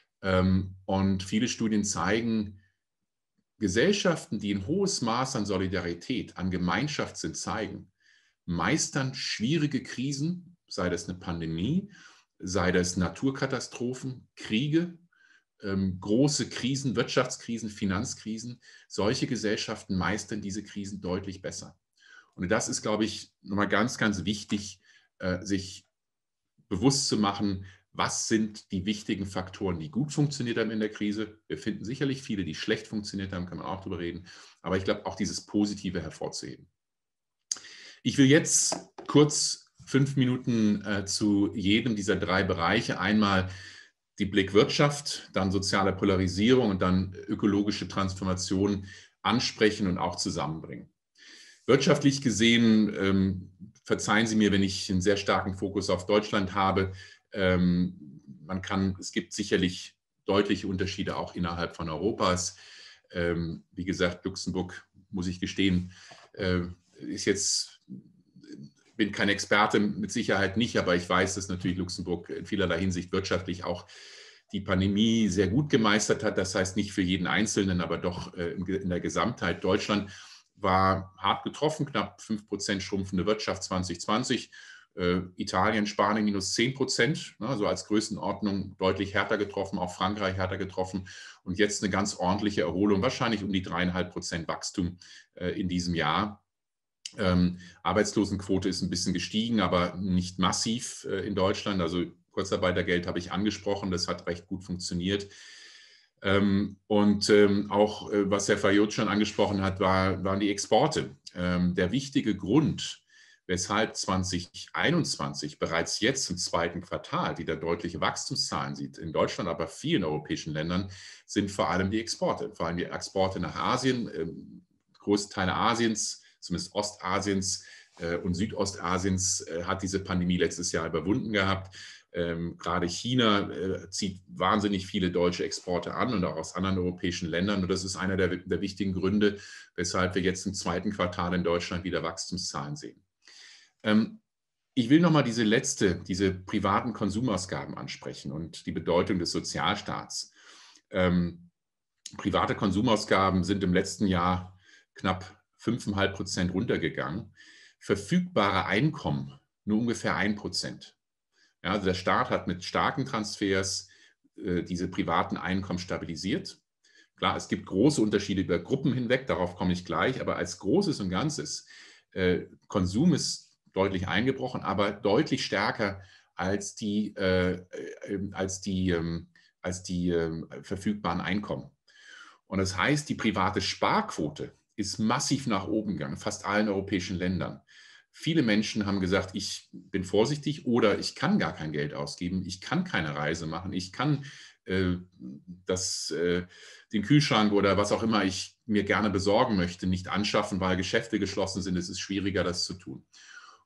Und viele Studien zeigen, Gesellschaften, die ein hohes Maß an Solidarität, an Gemeinschaftssinn zeigen, meistern schwierige Krisen, sei das eine Pandemie, sei das Naturkatastrophen, Kriege, große Krisen, Wirtschaftskrisen, Finanzkrisen. Solche Gesellschaften meistern diese Krisen deutlich besser. Und das ist, glaube ich, nochmal ganz, ganz wichtig, sich bewusst zu machen, was sind die wichtigen Faktoren, die gut funktioniert haben in der Krise. Wir finden sicherlich viele, die schlecht funktioniert haben, kann man auch drüber reden. Aber ich glaube, auch dieses Positive hervorzuheben. Ich will jetzt kurz 5 Minuten zu jedem dieser 3 Bereiche, einmal die Blickwirtschaft, dann soziale Polarisierung und dann ökologische Transformation ansprechen und auch zusammenbringen. Wirtschaftlich gesehen, verzeihen Sie mir, wenn ich einen sehr starken Fokus auf Deutschland habe, es gibt sicherlich deutliche Unterschiede auch innerhalb von Europas. Wie gesagt, Luxemburg, muss ich gestehen, bin kein Experte, mit Sicherheit nicht, aber ich weiß, dass natürlich Luxemburg in vielerlei Hinsicht wirtschaftlich auch die Pandemie sehr gut gemeistert hat. Das heißt nicht für jeden Einzelnen, aber doch in der Gesamtheit. Deutschland war hart getroffen, knapp 5% schrumpfende Wirtschaft 2020. Italien, Spanien minus 10%, also als Größenordnung deutlich härter getroffen, auch Frankreich härter getroffen. Und jetzt eine ganz ordentliche Erholung, wahrscheinlich um die 3,5% Wachstum in diesem Jahr. Arbeitslosenquote ist ein bisschen gestiegen, aber nicht massiv in Deutschland. Also Kurzarbeitergeld habe ich angesprochen, das hat recht gut funktioniert. Auch, was Herr Fayot schon angesprochen hat, waren die Exporte. Der wichtige Grund, weshalb 2021 bereits jetzt im 2. Quartal wieder deutliche Wachstumszahlen sieht, in Deutschland, aber vielen europäischen Ländern, sind vor allem die Exporte. Vor allem die Exporte nach Asien, große Teile Asiens, zumindest Ostasiens und Südostasiens hat diese Pandemie letztes Jahr überwunden gehabt. Gerade China zieht wahnsinnig viele deutsche Exporte an und auch aus anderen europäischen Ländern. Und das ist einer der wichtigen Gründe, weshalb wir jetzt im 2. Quartal in Deutschland wieder Wachstumszahlen sehen. Ich will nochmal diese privaten Konsumausgaben ansprechen und die Bedeutung des Sozialstaats. Private Konsumausgaben sind im letzten Jahr knapp 5,5% runtergegangen. Verfügbare Einkommen nur ungefähr 1%. Ja, also der Staat hat mit starken Transfers diese privaten Einkommen stabilisiert. Klar, es gibt große Unterschiede über Gruppen hinweg, darauf komme ich gleich, aber als Großes und Ganzes, Konsum ist deutlich eingebrochen, aber deutlich stärker als die verfügbaren Einkommen. Und das heißt, die private Sparquote ist massiv nach oben gegangen, fast allen europäischen Ländern. Viele Menschen haben gesagt, ich bin vorsichtig oder ich kann gar kein Geld ausgeben, ich kann keine Reise machen, ich kann den Kühlschrank oder was auch immer ich mir gerne besorgen möchte, nicht anschaffen, weil Geschäfte geschlossen sind, es ist schwieriger, das zu tun.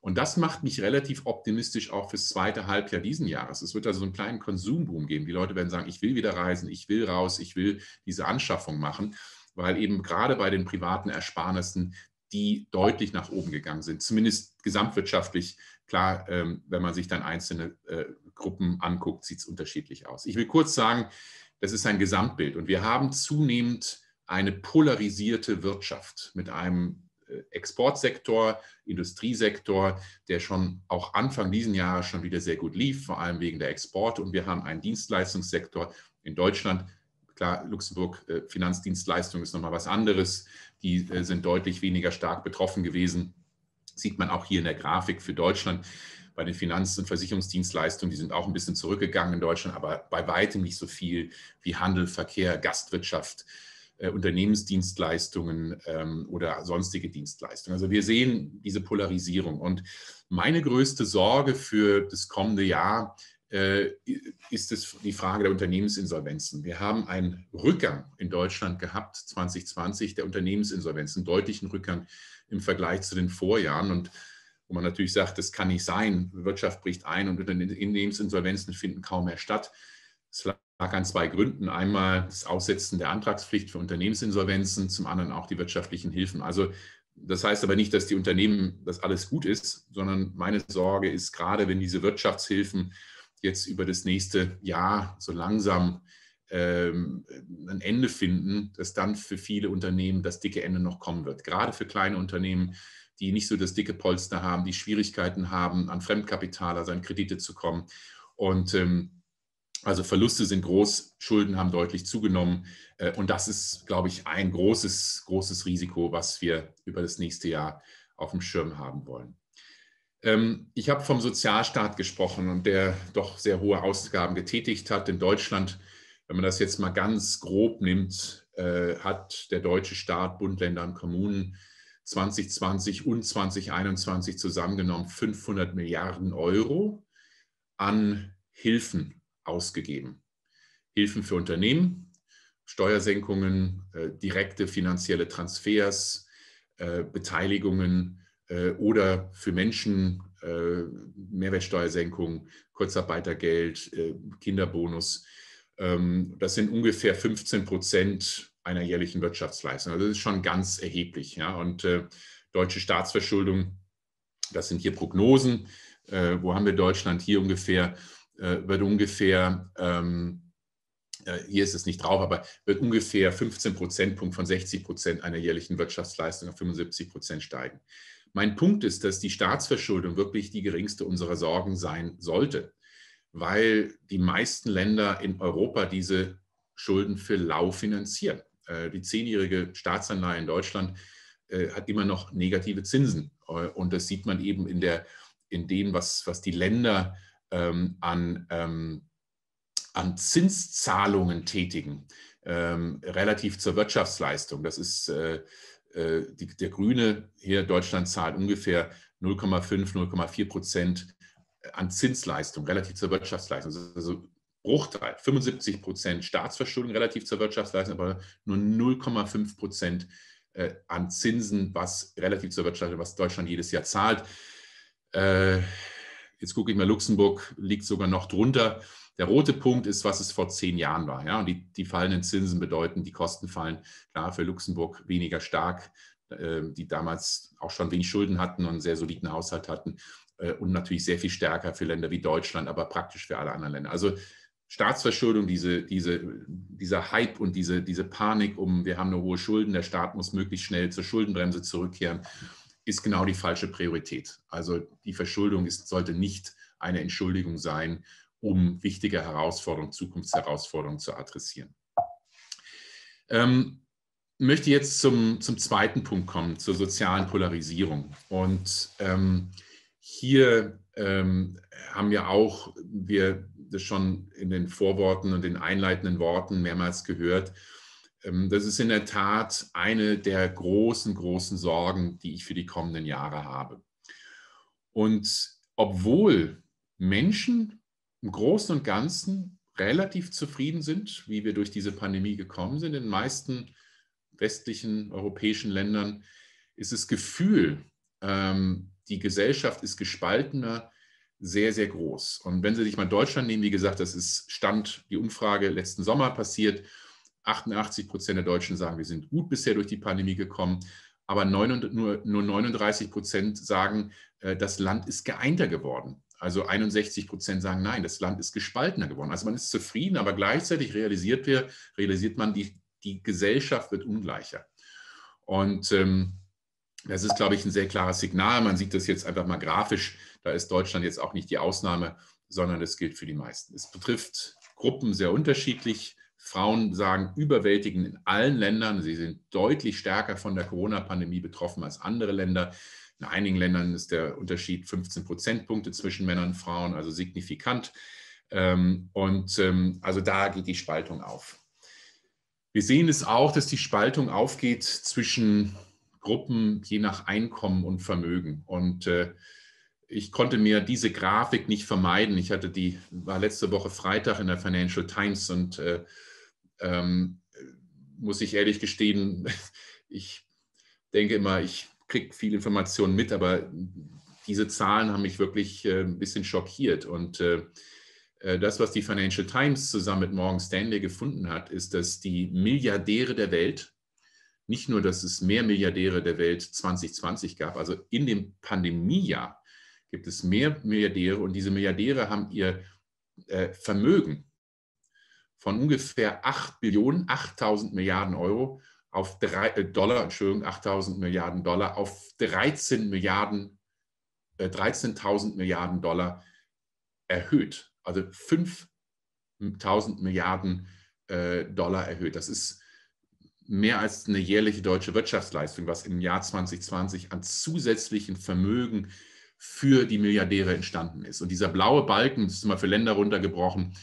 Und das macht mich relativ optimistisch auch fürs zweite Halbjahr diesen Jahres. Es wird also so einen kleinen Konsumboom geben. Die Leute werden sagen, ich will wieder reisen, ich will raus, ich will diese Anschaffung machen, weil eben gerade bei den privaten Ersparnissen die deutlich nach oben gegangen sind, zumindest gesamtwirtschaftlich. Klar, wenn man sich dann einzelne Gruppen anguckt, sieht es unterschiedlich aus. Ich will kurz sagen, das ist ein Gesamtbild und wir haben zunehmend eine polarisierte Wirtschaft mit einem Exportsektor, Industriesektor, der schon auch Anfang diesen Jahres schon wieder sehr gut lief, vor allem wegen der Exporte. Und wir haben einen Dienstleistungssektor in Deutschland. Klar, Luxemburg, Finanzdienstleistung ist nochmal was anderes. Die sind deutlich weniger stark betroffen gewesen. Sieht man auch hier in der Grafik für Deutschland. Bei den Finanz- und Versicherungsdienstleistungen, die sind auch ein bisschen zurückgegangen in Deutschland, aber bei weitem nicht so viel wie Handel, Verkehr, Gastwirtschaft, Unternehmensdienstleistungen oder sonstige Dienstleistungen. Also wir sehen diese Polarisierung. Und meine größte Sorge für das kommende Jahr ist es die Frage der Unternehmensinsolvenzen. Wir haben einen Rückgang in Deutschland gehabt, 2020, der Unternehmensinsolvenzen, einen deutlichen Rückgang im Vergleich zu den Vorjahren. Und wo man natürlich sagt, das kann nicht sein, die Wirtschaft bricht ein und Unternehmensinsolvenzen finden kaum mehr statt. Es lag an zwei Gründen. Einmal das Aussetzen der Antragspflicht für Unternehmensinsolvenzen, zum anderen auch die wirtschaftlichen Hilfen. Also das heißt aber nicht, dass die Unternehmen, dass alles gut ist, sondern meine Sorge ist, gerade wenn diese Wirtschaftshilfen jetzt über das nächste Jahr so langsam ein Ende finden, dass dann für viele Unternehmen das dicke Ende noch kommen wird. Gerade für kleine Unternehmen, die nicht so das dicke Polster haben, die Schwierigkeiten haben, an Fremdkapital, also an Kredite zu kommen. Und also Verluste sind groß, Schulden haben deutlich zugenommen. Und das ist, glaube ich, ein großes Risiko, was wir über das nächste Jahr auf dem Schirm haben wollen. Ich habe vom Sozialstaat gesprochen und der doch sehr hohe Ausgaben getätigt hat. In Deutschland, wenn man das jetzt mal ganz grob nimmt, hat der deutsche Staat, Bund, Länder und Kommunen 2020 und 2021 zusammengenommen 500 Milliarden Euro an Hilfen ausgegeben. Hilfen für Unternehmen, Steuersenkungen, direkte finanzielle Transfers, Beteiligungen oder für Menschen, Mehrwertsteuersenkung, Kurzarbeitergeld, Kinderbonus. Das sind ungefähr 15% einer jährlichen Wirtschaftsleistung. Also das ist schon ganz erheblich. Ja? Und deutsche Staatsverschuldung, das sind hier Prognosen. Wo haben wir Deutschland? Hier ungefähr, wird ungefähr, hier ist es nicht drauf, aber wird ungefähr 15 Prozentpunkt von 60% einer jährlichen Wirtschaftsleistung auf 75% steigen. Mein Punkt ist, dass die Staatsverschuldung wirklich die geringste unserer Sorgen sein sollte, weil die meisten Länder in Europa diese Schulden für lau finanzieren. Die 10-jährige Staatsanleihe in Deutschland hat immer noch negative Zinsen. Und das sieht man eben in dem, was die Länder an Zinszahlungen tätigen, relativ zur Wirtschaftsleistung. Das ist der Grüne hier, Deutschland zahlt ungefähr 0,5, 0,4% an Zinsleistung relativ zur Wirtschaftsleistung. Also Bruchteil, 75% Staatsverschuldung relativ zur Wirtschaftsleistung, aber nur 0,5% an Zinsen, was relativ zur Wirtschaftsleistung, was Deutschland jedes Jahr zahlt. Jetzt gucke ich mal, Luxemburg liegt sogar noch drunter. Der rote Punkt ist, was es vor 10 Jahren war. Ja? Und die fallenden Zinsen bedeuten, die Kosten fallen klar für Luxemburg weniger stark, die damals auch schon wenig Schulden hatten und einen sehr soliden Haushalt hatten und natürlich sehr viel stärker für Länder wie Deutschland, aber praktisch für alle anderen Länder. Also Staatsverschuldung, dieser Hype und diese Panik wir haben eine hohe Schulden, der Staat muss möglichst schnell zur Schuldenbremse zurückkehren, ist genau die falsche Priorität. Also die Verschuldung sollte nicht eine Entschuldigung sein, um wichtige Herausforderungen, Zukunftsherausforderungen zu adressieren. Möchte jetzt zum zweiten Punkt kommen, zur sozialen Polarisierung. Und hier haben wir das schon in den Vorworten und den einleitenden Worten mehrmals gehört. Das ist in der Tat eine der großen Sorgen, die ich für die kommenden Jahre habe. Und obwohl Menschen im Großen und Ganzen relativ zufrieden sind, wie wir durch diese Pandemie gekommen sind, in den meisten westlichen europäischen Ländern ist das Gefühl die Gesellschaft ist gespaltener, sehr, sehr groß. Und wenn Sie sich mal Deutschland nehmen, wie gesagt, das ist Stand, die Umfrage letzten Sommer passiert, 88% der Deutschen sagen, wir sind gut bisher durch die Pandemie gekommen, aber nur 39% sagen, das Land ist geeinter geworden. Also 61% sagen, nein, das Land ist gespaltener geworden. Also man ist zufrieden, aber gleichzeitig realisiert man, die Gesellschaft wird ungleicher. Und das ist, glaube ich, ein sehr klares Signal. Man sieht das jetzt einfach mal grafisch. Da ist Deutschland jetzt auch nicht die Ausnahme, sondern das gilt für die meisten. Es betrifft Gruppen sehr unterschiedlich. Frauen sagen überwältigend in allen Ländern, sie sind deutlich stärker von der Corona-Pandemie betroffen als andere Länder. In einigen Ländern ist der Unterschied 15 Prozentpunkte zwischen Männern und Frauen, also signifikant. Also da geht die Spaltung auf. Wir sehen es auch, dass die Spaltung aufgeht zwischen Gruppen je nach Einkommen und Vermögen. Und ich konnte mir diese Grafik nicht vermeiden. War letzte Woche Freitag in der Financial Times und muss ich ehrlich gestehen, ich denke immer, ich kriege viel Informationen mit, aber diese Zahlen haben mich wirklich ein bisschen schockiert. Und das, was die Financial Times zusammen mit Morgan Stanley gefunden hat, ist, dass die Milliardäre der Welt, nicht nur, dass es mehr Milliardäre der Welt 2020 gab, also in dem Pandemiejahr gibt es mehr Milliardäre und diese Milliardäre haben ihr Vermögen von ungefähr 8.000 Milliarden Euro auf 8.000 Milliarden Dollar auf 13.000 Milliarden Dollar erhöht. Also 5.000 Milliarden Dollar erhöht. Das ist mehr als eine jährliche deutsche Wirtschaftsleistung, was im Jahr 2020 an zusätzlichen Vermögen für die Milliardäre entstanden ist. Und dieser blaue Balken, das ist mal für Länder runtergebrochen,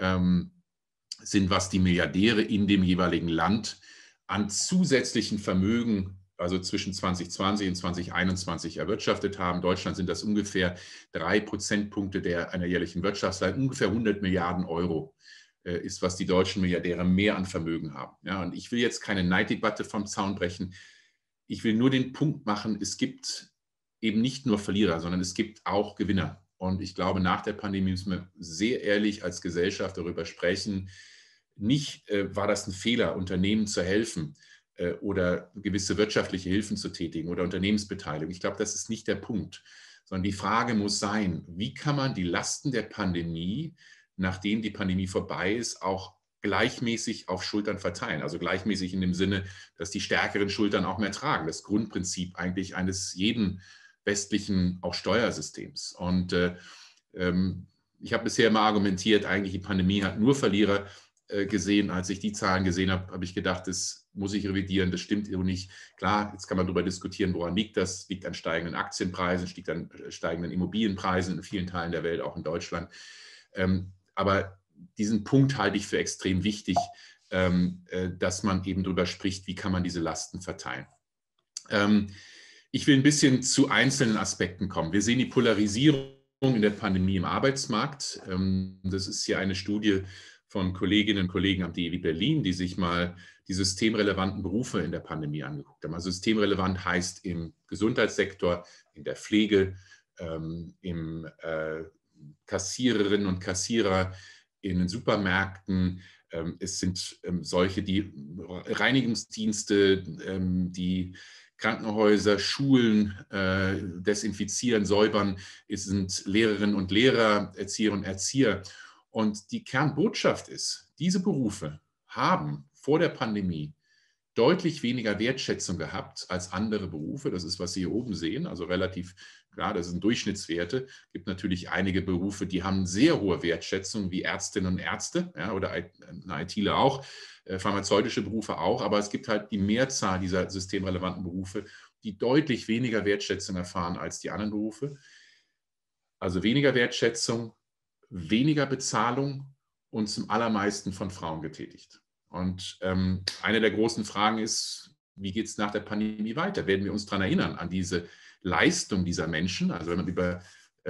sind, was die Milliardäre in dem jeweiligen Land an zusätzlichen Vermögen, also zwischen 2020 und 2021 erwirtschaftet haben. In Deutschland sind das ungefähr 3 Prozentpunkte einer jährlichen Wirtschaftsleistung, ungefähr 100 Milliarden Euro ist, was die deutschen Milliardäre mehr an Vermögen haben. Ja, und ich will jetzt keine Neiddebatte vom Zaun brechen. Ich will nur den Punkt machen, es gibt eben nicht nur Verlierer, sondern es gibt auch Gewinner. Und ich glaube, nach der Pandemie müssen wir sehr ehrlich als Gesellschaft darüber sprechen, nicht war das ein Fehler, Unternehmen zu helfen oder gewisse wirtschaftliche Hilfen zu tätigen oder Unternehmensbeteiligung. Ich glaube, das ist nicht der Punkt, sondern die Frage muss sein, wie kann man die Lasten der Pandemie, nachdem die Pandemie vorbei ist, auch gleichmäßig auf Schultern verteilen. Also gleichmäßig in dem Sinne, dass die stärkeren Schultern auch mehr tragen. Das Grundprinzip eigentlich eines jeden westlichen auch Steuersystems. Und ich habe bisher immer argumentiert, eigentlich die Pandemie hat nur Verlierer gesehen. Als ich die Zahlen gesehen habe, habe ich gedacht, das muss ich revidieren, das stimmt so nicht. Klar, jetzt kann man darüber diskutieren, woran liegt das? Liegt an steigenden Aktienpreisen, liegt an steigenden Immobilienpreisen in vielen Teilen der Welt, auch in Deutschland. Aber diesen Punkt halte ich für extrem wichtig, dass man eben darüber spricht, wie kann man diese Lasten verteilen. Ich will ein bisschen zu einzelnen Aspekten kommen. Wir sehen die Polarisierung in der Pandemie im Arbeitsmarkt. Das ist hier eine Studie von Kolleginnen und Kollegen am DIW Berlin, die sich mal die systemrelevanten Berufe in der Pandemie angeguckt haben. Also systemrelevant heißt im Gesundheitssektor, in der Pflege, im Kassiererinnen und Kassierer, in den Supermärkten. Es sind solche, die Reinigungsdienste, die Krankenhäuser, Schulen desinfizieren, säubern. Es sind Lehrerinnen und Lehrer, Erzieherinnen und Erzieher. Und die Kernbotschaft ist, diese Berufe haben vor der Pandemie deutlich weniger Wertschätzung gehabt als andere Berufe. Das ist, was Sie hier oben sehen, also relativ klar, das sind Durchschnittswerte. Es gibt natürlich einige Berufe, die haben sehr hohe Wertschätzung, wie Ärztinnen und Ärzte, ja, oder ITler auch, pharmazeutische Berufe auch, aber es gibt halt die Mehrzahl dieser systemrelevanten Berufe, die deutlich weniger Wertschätzung erfahren als die anderen Berufe. Also weniger Wertschätzung, weniger Bezahlung und zum allermeisten von Frauen getätigt. Und eine der großen Fragen ist, wie geht es nach der Pandemie weiter? Werden wir uns daran erinnern, an diese Leistung dieser Menschen? Also wenn man über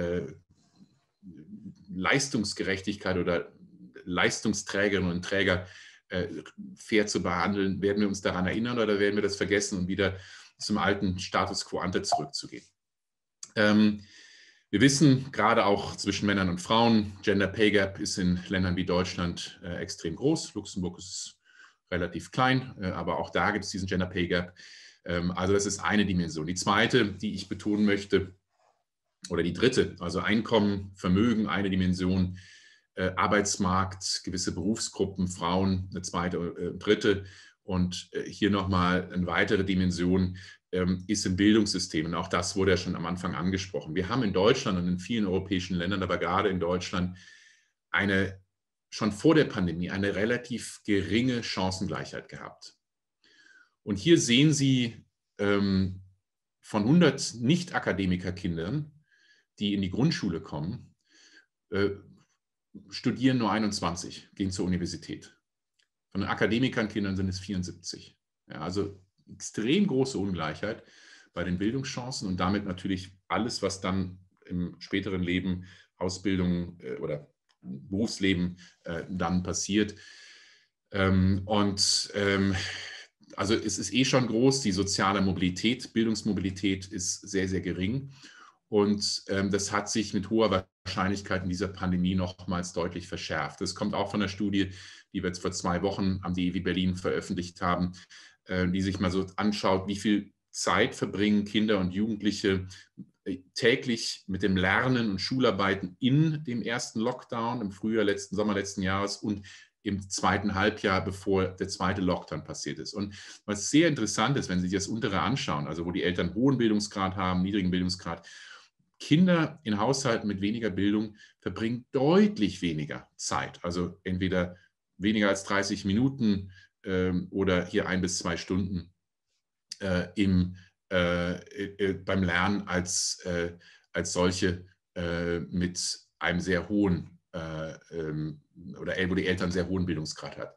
Leistungsgerechtigkeit oder Leistungsträgerinnen und Träger fair zu behandeln, werden wir uns daran erinnern oder werden wir das vergessen und wieder zum alten Status quo ante zurückzugehen? Wir wissen, gerade auch zwischen Männern und Frauen, Gender Pay Gap ist in Ländern wie Deutschland extrem groß. Luxemburg ist relativ klein, aber auch da gibt es diesen Gender Pay Gap. Also das ist eine Dimension. Die zweite, die ich betonen möchte, oder die dritte, also Einkommen, Vermögen, eine Dimension, Arbeitsmarkt, gewisse Berufsgruppen, Frauen, eine zweite, dritte. Und hier nochmal eine weitere Dimension ist im Bildungssystem. Und auch das wurde ja schon am Anfang angesprochen. Wir haben in Deutschland und in vielen europäischen Ländern, aber gerade in Deutschland, schon vor der Pandemie eine relativ geringe Chancengleichheit gehabt. Und hier sehen Sie von 100 Nicht-Akademiker-Kindern, die in die Grundschule kommen, studieren nur 21, gehen zur Universität. Von den Akademikerkindern sind es 74. Ja, also extrem große Ungleichheit bei den Bildungschancen und damit natürlich alles, was dann im späteren Leben, Ausbildung oder Berufsleben dann passiert. Also es ist schon groß, die soziale Mobilität, Bildungsmobilität ist sehr, sehr gering. Und das hat sich mit hoher Wahrscheinlichkeit in dieser Pandemie nochmals deutlich verschärft. Das kommt auch von einer Studie, die wir jetzt vor 2 Wochen am DIW Berlin veröffentlicht haben, die sich mal so anschaut, wie viel Zeit verbringen Kinder und Jugendliche täglich mit dem Lernen und Schularbeiten in dem ersten Lockdown im Sommer letzten Jahres und im zweiten Halbjahr, bevor der zweite Lockdown passiert ist. Und was sehr interessant ist, wenn Sie sich das untere anschauen, also wo die Eltern hohen Bildungsgrad haben, niedrigen Bildungsgrad, Kinder in Haushalten mit weniger Bildung verbringen deutlich weniger Zeit, also entweder weniger als 30 Minuten oder hier 1 bis 2 Stunden beim Lernen als solche mit einem sehr hohen oder wo die Eltern einen sehr hohen Bildungsgrad hat.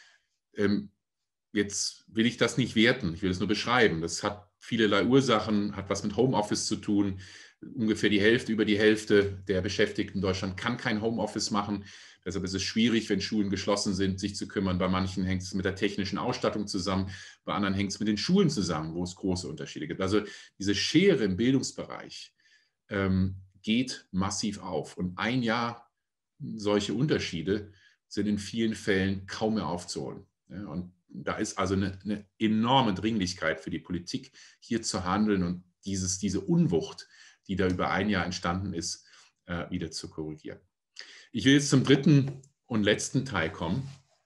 Jetzt will ich das nicht werten, ich will es nur beschreiben. Das hat vielerlei Ursachen, hat was mit Homeoffice zu tun. Ungefähr über die Hälfte der Beschäftigten in Deutschland kann kein Homeoffice machen. Deshalb ist es schwierig, wenn Schulen geschlossen sind, sich zu kümmern. Bei manchen hängt es mit der technischen Ausstattung zusammen, bei anderen hängt es mit den Schulen zusammen, wo es große Unterschiede gibt. Also diese Schere im Bildungsbereich geht massiv auf. Und ein Jahr solche Unterschiede sind in vielen Fällen kaum mehr aufzuholen. Ja, und da ist also eine enorme Dringlichkeit für die Politik, hier zu handeln und diese Unwucht, die da über ein Jahr entstanden ist, wieder zu korrigieren. Ich will jetzt zum dritten und letzten Teil kommen,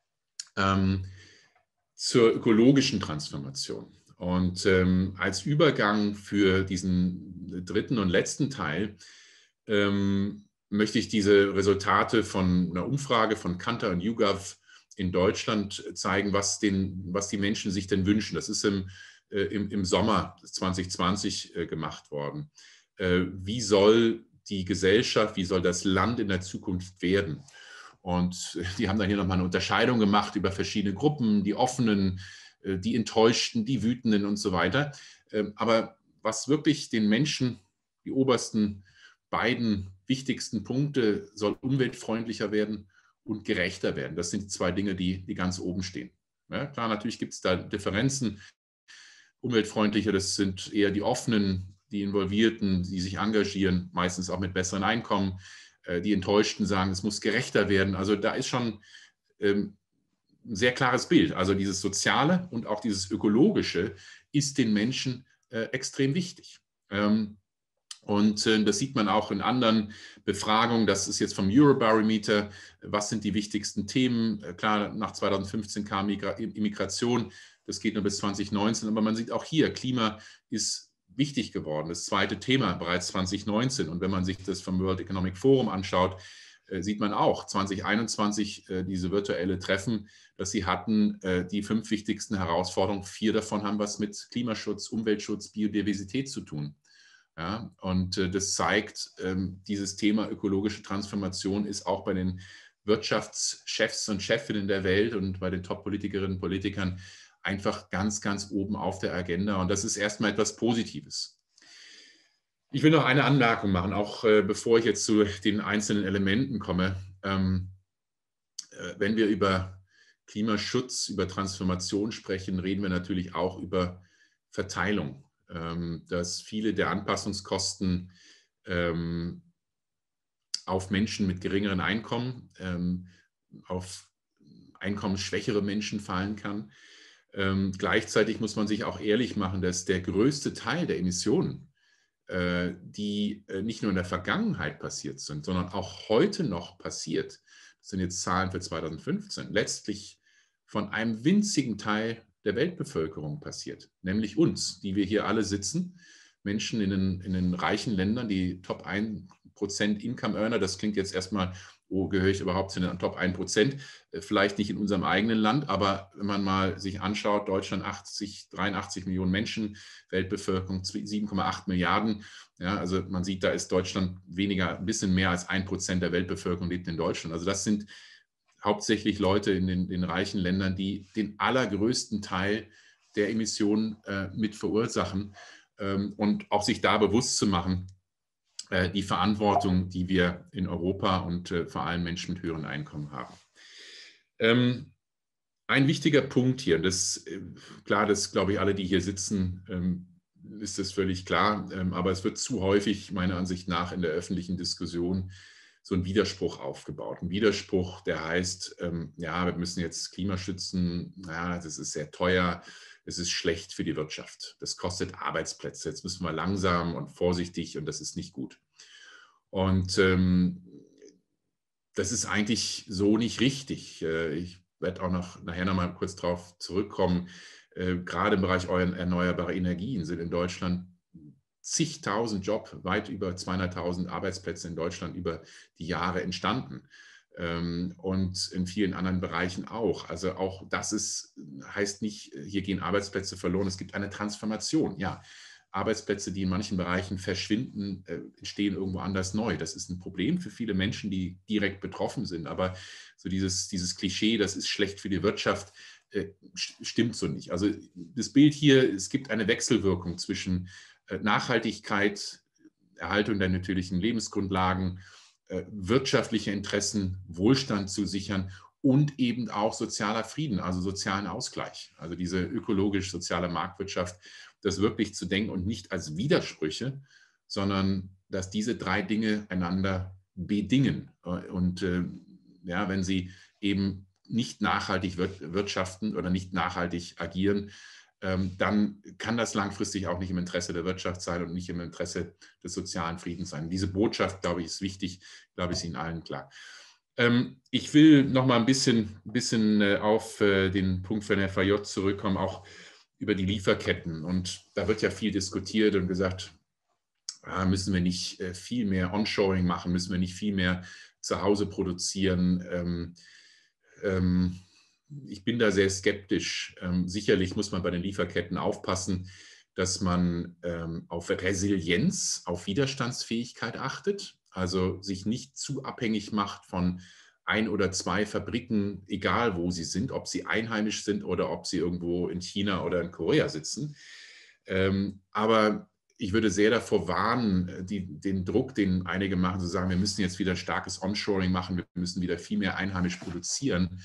zur ökologischen Transformation. Und als Übergang für diesen dritten und letzten Teil möchte ich diese Resultate von einer Umfrage von Kantar und YouGov in Deutschland zeigen, was die Menschen sich denn wünschen. Das ist im Sommer 2020 gemacht worden. Wie soll die Gesellschaft, wie soll das Land in der Zukunft werden? Und die haben dann hier nochmal eine Unterscheidung gemacht über verschiedene Gruppen, die Offenen, die Enttäuschten, die Wütenden und so weiter. Aber was wirklich den Menschen, die obersten beiden wichtigsten Punkte, soll umweltfreundlicher werden und gerechter werden. Das sind die 2 Dinge, die ganz oben stehen. Ja, klar, natürlich gibt es da Differenzen. Umweltfreundlicher, das sind eher die Offenen, die Involvierten, die sich engagieren, meistens auch mit besseren Einkommen. Die Enttäuschten sagen, es muss gerechter werden. Also da ist schon ein sehr klares Bild. Also dieses Soziale und auch dieses Ökologische ist den Menschen extrem wichtig. Und das sieht man auch in anderen Befragungen. Das ist jetzt vom Eurobarometer. Was sind die wichtigsten Themen? Klar, nach 2015 kam Immigration. Das geht nur bis 2019. Aber man sieht auch hier, Klima ist wichtig geworden. Das zweite Thema bereits 2019. Und wenn man sich das vom World Economic Forum anschaut, sieht man auch 2021 diese virtuelle Treffen, dass sie hatten, die 5 wichtigsten Herausforderungen. 4 davon haben was mit Klimaschutz, Umweltschutz, Biodiversität zu tun. Ja, und das zeigt, dieses Thema ökologische Transformation ist auch bei den Wirtschaftschefs und Chefinnen der Welt und bei den Top-Politikerinnen und Politikern einfach ganz, ganz oben auf der Agenda. Und das ist erstmal etwas Positives. Ich will noch eine Anmerkung machen, auch bevor ich jetzt zu den einzelnen Elementen komme. Wenn wir über Klimaschutz, über Transformation sprechen, reden wir natürlich auch über Verteilung. dass viele der Anpassungskosten auf Menschen mit geringeren Einkommen, auf einkommensschwächere Menschen fallen kann. Gleichzeitig muss man sich auch ehrlich machen, dass der größte Teil der Emissionen, die nicht nur in der Vergangenheit passiert sind, sondern auch heute noch passiert, das sind jetzt Zahlen für 2015, letztlich von einem winzigen Teil der Weltbevölkerung passiert, nämlich uns, die wir hier alle sitzen, Menschen in den reichen Ländern, die Top 1% Income Earner, das klingt jetzt erstmal, oh, gehöre ich überhaupt zu den Top 1%, vielleicht nicht in unserem eigenen Land, aber wenn man mal sich anschaut, Deutschland 83 Millionen Menschen, Weltbevölkerung 7,8 Milliarden, ja, also man sieht, da ist Deutschland weniger, ein bisschen mehr als 1% der Weltbevölkerung lebt in Deutschland. Also das sind hauptsächlich Leute in den reichen Ländern, die den allergrößten Teil der Emissionen mit verursachen, und auch sich da bewusst zu machen, die Verantwortung, die wir in Europa und vor allem Menschen mit höheren Einkommen haben. Ein wichtiger Punkt hier, das klar, das glaube ich alle, die hier sitzen, ist das völlig klar, aber es wird zu häufig meiner Ansicht nach in der öffentlichen Diskussion so ein Widerspruch aufgebaut. Ein Widerspruch, der heißt, ja, wir müssen jetzt Klima schützen, ja, das ist sehr teuer, es ist schlecht für die Wirtschaft, das kostet Arbeitsplätze, jetzt müssen wir langsam und vorsichtig und das ist nicht gut. Und das ist eigentlich so nicht richtig. Ich werde auch nachher noch mal kurz darauf zurückkommen. Gerade im Bereich erneuerbare Energien sind in Deutschland zigtausend Jobs, weit über 200.000 Arbeitsplätze in Deutschland über die Jahre entstanden. Und in vielen anderen Bereichen auch. Also auch das heißt nicht, hier gehen Arbeitsplätze verloren, es gibt eine Transformation. Ja, Arbeitsplätze, die in manchen Bereichen verschwinden, entstehen irgendwo anders neu. Das ist ein Problem für viele Menschen, die direkt betroffen sind. Aber so dieses Klischee, das ist schlecht für die Wirtschaft, stimmt so nicht. Also das Bild hier, es gibt eine Wechselwirkung zwischen Nachhaltigkeit, Erhaltung der natürlichen Lebensgrundlagen, wirtschaftliche Interessen, Wohlstand zu sichern und eben auch sozialer Frieden, also sozialen Ausgleich. Also diese ökologisch-soziale Marktwirtschaft, das wirklich zu denken und nicht als Widersprüche, sondern dass diese drei Dinge einander bedingen. Und ja, wenn sie eben nicht nachhaltig wirtschaften oder nicht nachhaltig agieren, dann kann das langfristig auch nicht im Interesse der Wirtschaft sein und nicht im Interesse des sozialen Friedens sein. Diese Botschaft, glaube ich, ist wichtig, glaube ich, ist Ihnen allen klar. Ich will noch mal ein bisschen auf den Punkt von Herrn Fayot zurückkommen, auch über die Lieferketten. Und da wird ja viel diskutiert und gesagt, müssen wir nicht viel mehr Onshoring machen, müssen wir nicht viel mehr zu Hause produzieren. Ich bin da sehr skeptisch. Sicherlich muss man bei den Lieferketten aufpassen, dass man auf Resilienz, auf Widerstandsfähigkeit achtet, also sich nicht zu abhängig macht von ein oder zwei Fabriken, egal wo sie sind, ob sie einheimisch sind oder ob sie irgendwo in China oder in Korea sitzen. Aber ich würde sehr davor warnen, den Druck, den einige machen, zu sagen, wir müssen jetzt wieder starkes Onshoring machen, wir müssen wieder viel mehr einheimisch produzieren.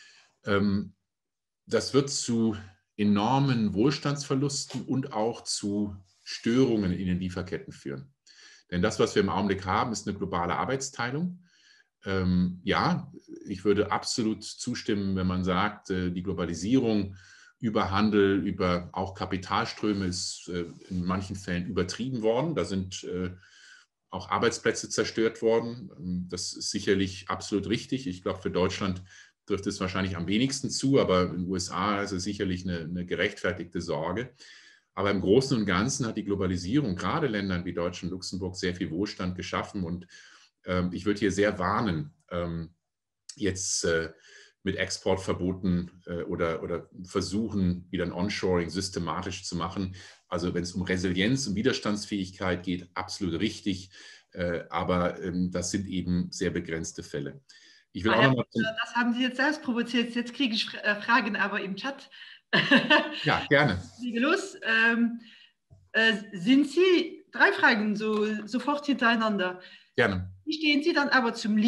Das wird zu enormen Wohlstandsverlusten und auch zu Störungen in den Lieferketten führen. Denn das, was wir im Augenblick haben, ist eine globale Arbeitsteilung. Ja, ich würde absolut zustimmen, wenn man sagt, die Globalisierung über Handel, über auch Kapitalströme ist in manchen Fällen übertrieben worden. Da sind auch Arbeitsplätze zerstört worden. Das ist sicherlich absolut richtig. Ich glaube, für Deutschland trifft es wahrscheinlich am wenigsten zu, aber in den USA ist es sicherlich eine gerechtfertigte Sorge. Aber im Großen und Ganzen hat die Globalisierung gerade Ländern wie Deutschland und Luxemburg sehr viel Wohlstand geschaffen. Und ich würde hier sehr warnen, jetzt mit Exportverboten oder versuchen, wieder ein Onshoring systematisch zu machen. Also wenn es um Resilienz und Widerstandsfähigkeit geht, absolut richtig. Aber das sind eben sehr begrenzte Fälle. Ich will auch noch mal das haben Sie jetzt selbst provoziert. Jetzt kriege ich Fragen aber im Chat. Ja, gerne. Los. Sind Sie, 3 Fragen sofort hintereinander. Gerne. Wie stehen Sie dann aber zum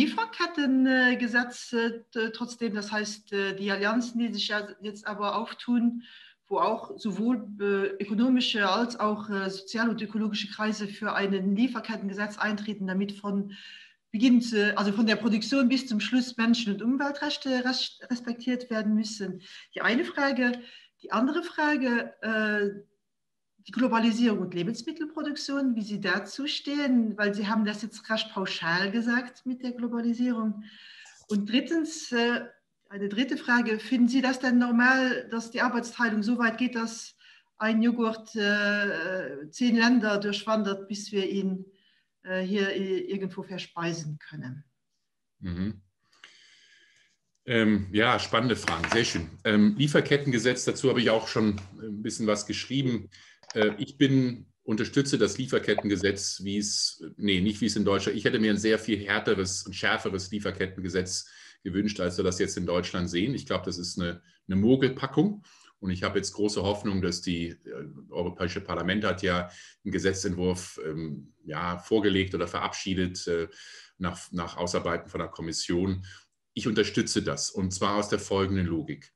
Lieferkettengesetz trotzdem? Das heißt, die Allianzen, die sich ja jetzt aber auftun, wo auch sowohl ökonomische als auch soziale und ökologische Kreise für ein Lieferkettengesetz eintreten, damit von Beginn, also von der Produktion bis zum Schluss Menschen- und Umweltrechte respektiert werden müssen. Die eine Frage. Die andere Frage, die Globalisierung und Lebensmittelproduktion, wie Sie dazu stehen, weil Sie haben das jetzt recht pauschal gesagt mit der Globalisierung. Und drittens, eine dritte Frage, finden Sie das denn normal, dass die Arbeitsteilung so weit geht, dass ein Joghurt 10 Länder durchwandert, bis wir ihn hier irgendwo verspeisen können? Mhm. Ja, spannende Fragen, sehr schön. Lieferkettengesetz, dazu habe ich auch schon ein bisschen was geschrieben. Ich unterstütze das Lieferkettengesetz, nicht wie es in Deutschland, ich hätte mir ein sehr viel härteres und schärferes Lieferkettengesetz gewünscht, als wir das jetzt in Deutschland sehen. Ich glaube, das ist eine Mogelpackung. Und ich habe jetzt große Hoffnung, dass das Europäische Parlament hat ja einen Gesetzentwurf vorgelegt oder verabschiedet nach Ausarbeiten von der Kommission. Ich unterstütze das, und zwar aus der folgenden Logik.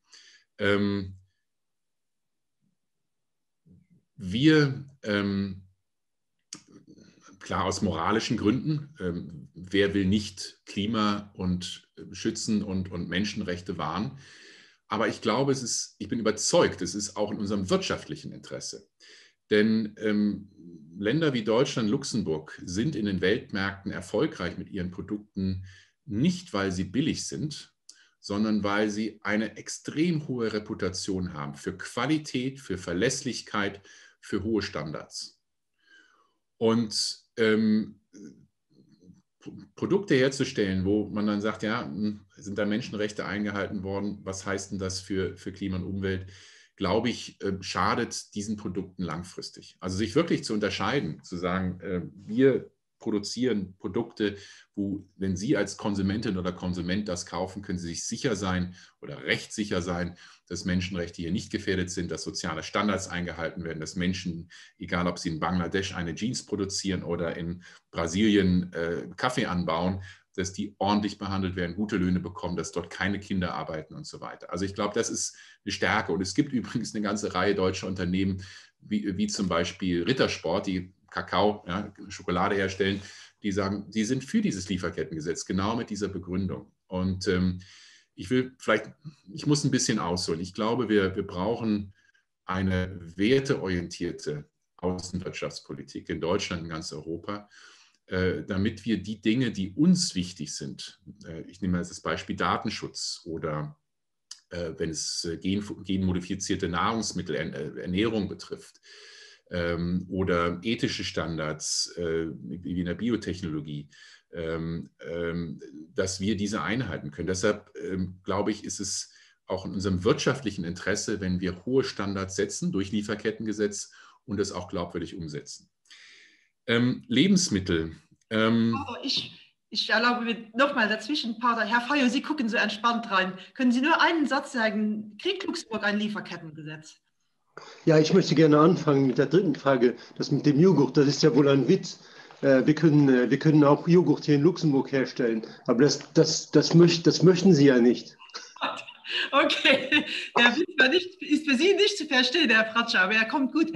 Klar aus moralischen Gründen, wer will nicht Klima und schützen und Menschenrechte wahren? Aber ich glaube, ich bin überzeugt, es ist auch in unserem wirtschaftlichen Interesse. Denn Länder wie Deutschland, Luxemburg sind in den Weltmärkten erfolgreich mit ihren Produkten, nicht weil sie billig sind, sondern weil sie eine extrem hohe Reputation haben für Qualität, für Verlässlichkeit, für hohe Standards. Und Produkte herzustellen, wo man dann sagt, ja, sind da Menschenrechte eingehalten worden, was heißt denn das für Klima und Umwelt, glaube ich, schadet diesen Produkten langfristig. Also sich wirklich zu unterscheiden, zu sagen, wir produzieren Produkte, wo, wenn Sie als Konsumentin oder Konsument das kaufen, können Sie sich sicher sein oder rechtssicher sein, dass Menschenrechte hier nicht gefährdet sind, dass soziale Standards eingehalten werden, dass Menschen, egal ob sie in Bangladesch eine Jeans produzieren oder in Brasilien Kaffee anbauen, dass die ordentlich behandelt werden, gute Löhne bekommen, dass dort keine Kinder arbeiten und so weiter. Also ich glaube, das ist eine Stärke. Und es gibt übrigens eine ganze Reihe deutscher Unternehmen, wie zum Beispiel Rittersport, die Kakao, Schokolade herstellen, die sagen, die sind für dieses Lieferkettengesetz, genau mit dieser Begründung. Und ich muss ein bisschen ausholen. Ich glaube, wir brauchen eine werteorientierte Außenwirtschaftspolitik in Deutschland, in ganz Europa, damit wir die Dinge, die uns wichtig sind, ich nehme als das Beispiel Datenschutz oder wenn es genmodifizierte Nahrungsmittel, Ernährung betrifft, oder ethische Standards wie in der Biotechnologie, dass wir diese einhalten können. Deshalb glaube ich, ist es auch in unserem wirtschaftlichen Interesse, wenn wir hohe Standards setzen durch Lieferkettengesetz und das auch glaubwürdig umsetzen. Lebensmittel. Ich erlaube mir nochmal dazwischen, Pater. Herr Feuer, Sie gucken so entspannt rein. Können Sie nur einen Satz sagen, kriegt Luxemburg ein Lieferkettengesetz? Ja, ich möchte gerne anfangen mit der dritten Frage. Das mit dem Joghurt, das ist ja wohl ein Witz. Wir können auch Joghurt hier in Luxemburg herstellen, aber das möchten Sie ja nicht. Okay, der Witz ist für Sie nicht zu verstehen, Herr Fratscher, aber er kommt gut.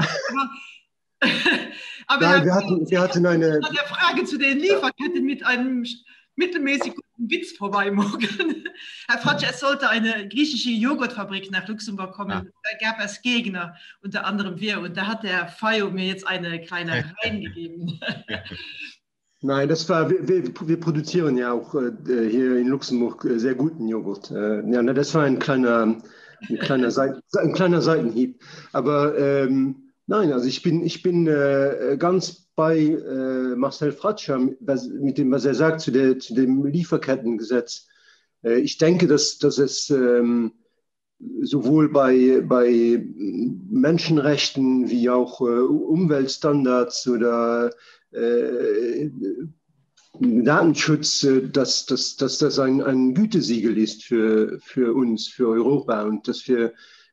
Aber Nein, wir hatten eine... An der Frage zu den Lieferketten mit einem mittelmäßig guten Witz vorbeimogen. Herr Fratscher, es sollte eine griechische Joghurtfabrik nach Luxemburg kommen. Ja. Da gab es Gegner, unter anderem wir. Und da hat der Fayo mir jetzt eine kleine reingegeben. Nein, wir produzieren ja auch hier in Luxemburg sehr guten Joghurt. Ja, das war ein kleiner Seitenhieb. Aber nein, also ich bin ganz bei Marcel Fratscher mit dem, was er sagt zu dem Lieferkettengesetz. Ich denke, dass es sowohl bei Menschenrechten wie auch Umweltstandards oder Datenschutz, dass das ein Gütesiegel ist für uns, für Europa und dass wir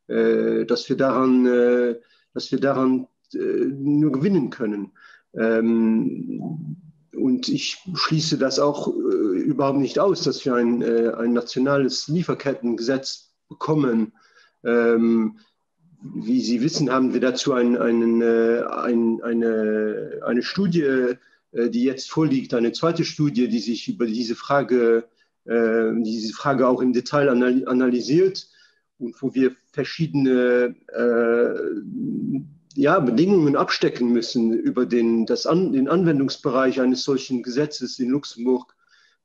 daran nur gewinnen können. Und ich schließe das auch überhaupt nicht aus, dass wir ein nationales Lieferkettengesetz bekommen, wie Sie wissen, haben wir dazu eine Studie, die jetzt vorliegt, eine zweite Studie, die sich über diese Frage auch im Detail analysiert und wo wir verschiedene Bedingungen abstecken müssen über den Anwendungsbereich eines solchen Gesetzes in Luxemburg.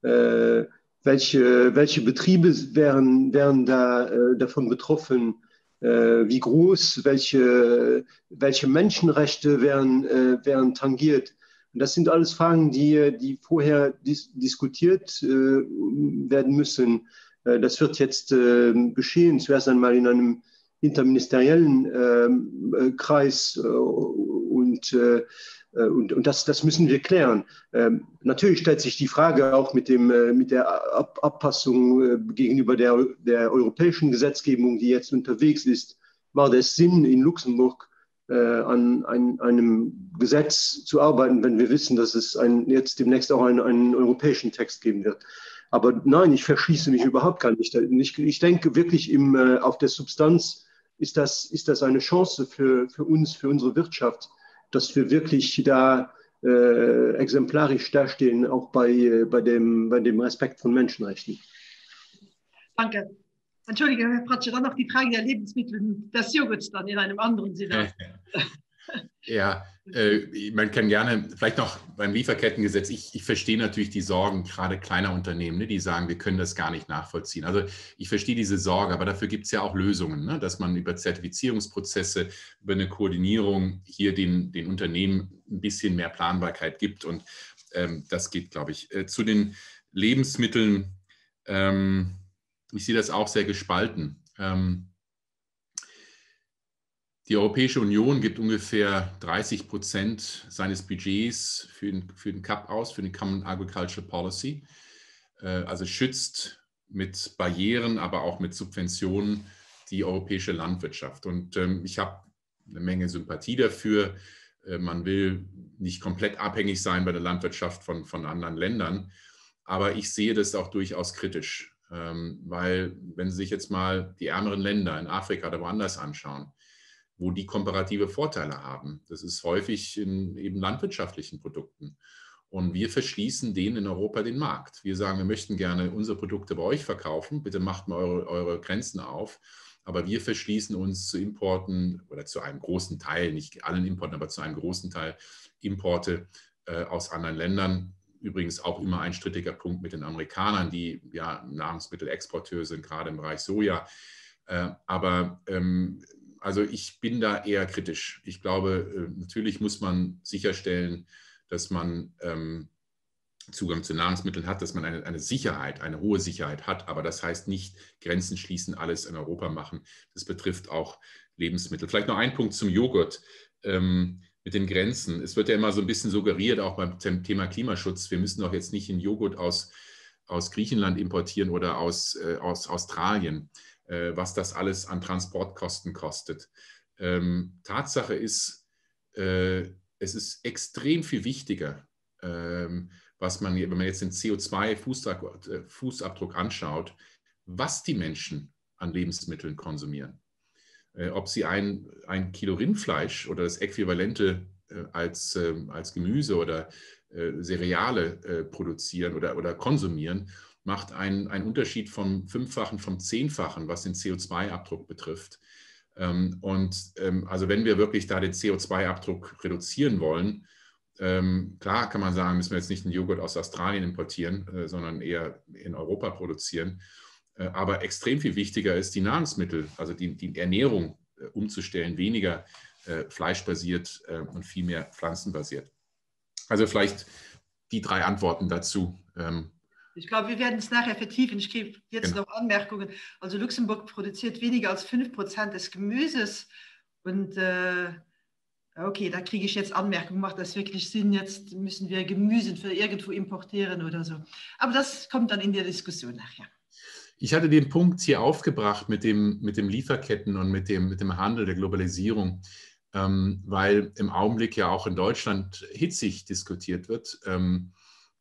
Welche Betriebe wären da davon betroffen? Wie groß? Welche Menschenrechte wären tangiert? Und das sind alles Fragen, die vorher diskutiert werden müssen. Das wird jetzt geschehen, zuerst einmal in einem interministeriellen Kreis und das müssen wir klären. Natürlich stellt sich die Frage auch mit der Abpassung gegenüber der europäischen Gesetzgebung, die jetzt unterwegs ist, macht es Sinn, in Luxemburg an einem Gesetz zu arbeiten, wenn wir wissen, dass es jetzt demnächst auch einen europäischen Text geben wird. Aber nein, ich verschließe mich überhaupt gar nicht. Ich denke wirklich auf der Substanz ist das eine Chance für uns, für unsere Wirtschaft, dass wir wirklich da exemplarisch dastehen, auch bei dem Respekt von Menschenrechten. Danke. Entschuldige, Herr Pratsche, dann noch die Frage der Lebensmittel, des Joghurts dann in einem anderen Sinne. Ja, man kann gerne, vielleicht noch beim Lieferkettengesetz, ich verstehe natürlich die Sorgen gerade kleiner Unternehmen, ne, die sagen, wir können das gar nicht nachvollziehen. Also ich verstehe diese Sorge, aber dafür gibt es ja auch Lösungen, ne, dass man über Zertifizierungsprozesse, über eine Koordinierung hier den Unternehmen ein bisschen mehr Planbarkeit gibt und das geht, glaube ich. Zu den Lebensmitteln, ich sehe das auch sehr gespalten. Die Europäische Union gibt ungefähr 30% seines Budgets für den CAP aus, für den Common Agricultural Policy. Also schützt mit Barrieren, aber auch mit Subventionen die europäische Landwirtschaft. Und ich habe eine Menge Sympathie dafür. Man will nicht komplett abhängig sein bei der Landwirtschaft von anderen Ländern. Aber ich sehe das auch durchaus kritisch. Weil wenn Sie sich jetzt mal die ärmeren Länder in Afrika oder woanders anschauen, wo die komparative Vorteile haben, das ist häufig in eben landwirtschaftlichen Produkten. Und wir verschließen denen in Europa den Markt. Wir sagen, wir möchten gerne unsere Produkte bei euch verkaufen, bitte macht mal eure Grenzen auf. Aber wir verschließen uns zu Importen oder zu einem großen Teil, nicht allen Importen, aber zu einem großen Teil Importe aus anderen Ländern. Übrigens auch immer ein strittiger Punkt mit den Amerikanern, die ja Nahrungsmittelexporteur sind, gerade im Bereich Soja. Also ich bin da eher kritisch. Ich glaube, natürlich muss man sicherstellen, dass man Zugang zu Nahrungsmitteln hat, dass man eine Sicherheit, eine hohe Sicherheit hat. Aber das heißt nicht Grenzen schließen, alles in Europa machen. Das betrifft auch Lebensmittel. Vielleicht noch ein Punkt zum Joghurt. Mit den Grenzen. Es wird ja immer so ein bisschen suggeriert, auch beim Thema Klimaschutz, wir müssen doch jetzt nicht einen Joghurt aus Griechenland importieren oder aus Australien, was das alles an Transportkosten kostet. Tatsache ist, es ist extrem viel wichtiger, was man, wenn man jetzt den CO2-Fußabdruck anschaut, was die Menschen an Lebensmitteln konsumieren. Ob sie ein Kilo Rindfleisch oder das Äquivalente als Gemüse oder Cereale produzieren oder konsumieren, macht einen Unterschied vom 5-fachen, vom 10-fachen, was den CO2-Abdruck betrifft. Also wenn wir wirklich da den CO2-Abdruck reduzieren wollen, klar kann man sagen, müssen wir jetzt nicht einen Joghurt aus Australien importieren, sondern eher in Europa produzieren. Aber extrem viel wichtiger ist die Nahrungsmittel, also die Ernährung umzustellen, weniger fleischbasiert und viel mehr pflanzenbasiert. Also vielleicht die 3 Antworten dazu. Ich glaube, wir werden es nachher vertiefen. Ich gebe jetzt noch Anmerkungen. Also Luxemburg produziert weniger als 5% des Gemüses. Und okay, da kriege ich jetzt Anmerkungen. Macht das wirklich Sinn? Jetzt müssen wir Gemüse für irgendwo importieren oder so. Aber das kommt dann in der Diskussion nachher. Ich hatte den Punkt hier aufgebracht mit dem Lieferketten und mit dem Handel der Globalisierung, weil im Augenblick ja auch in Deutschland hitzig diskutiert wird.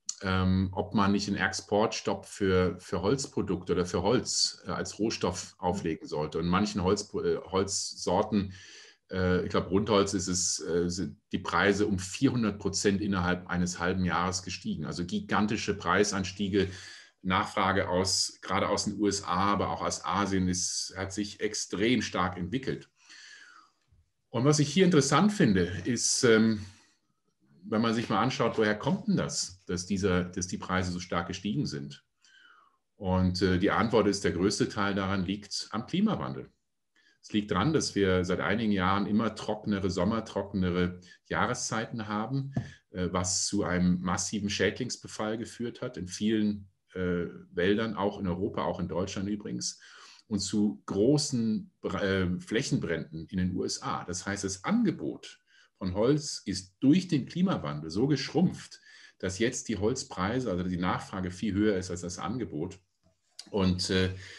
ob man nicht einen Exportstopp für Holzprodukte oder für Holz als Rohstoff auflegen sollte. Und in manchen Holzsorten, ich glaube, Rundholz sind die Preise um 400% innerhalb eines halben Jahres gestiegen. Also gigantische Preisanstiege. Nachfrage gerade aus den USA, aber auch aus Asien hat sich extrem stark entwickelt. Und was ich hier interessant finde, ist, wenn man sich mal anschaut, woher kommt denn das, dass die Preise so stark gestiegen sind? Und die Antwort ist, der größte Teil daran liegt am Klimawandel. Es liegt daran, dass wir seit einigen Jahren immer trockenere Sommer, trockenere Jahreszeiten haben, was zu einem massiven Schädlingsbefall geführt hat in vielen Wäldern, auch in Europa, auch in Deutschland übrigens, und zu großen Flächenbränden in den USA. Das heißt, das Angebot von Holz ist durch den Klimawandel so geschrumpft, dass jetzt die Holzpreise, also die Nachfrage viel höher ist als das Angebot. Und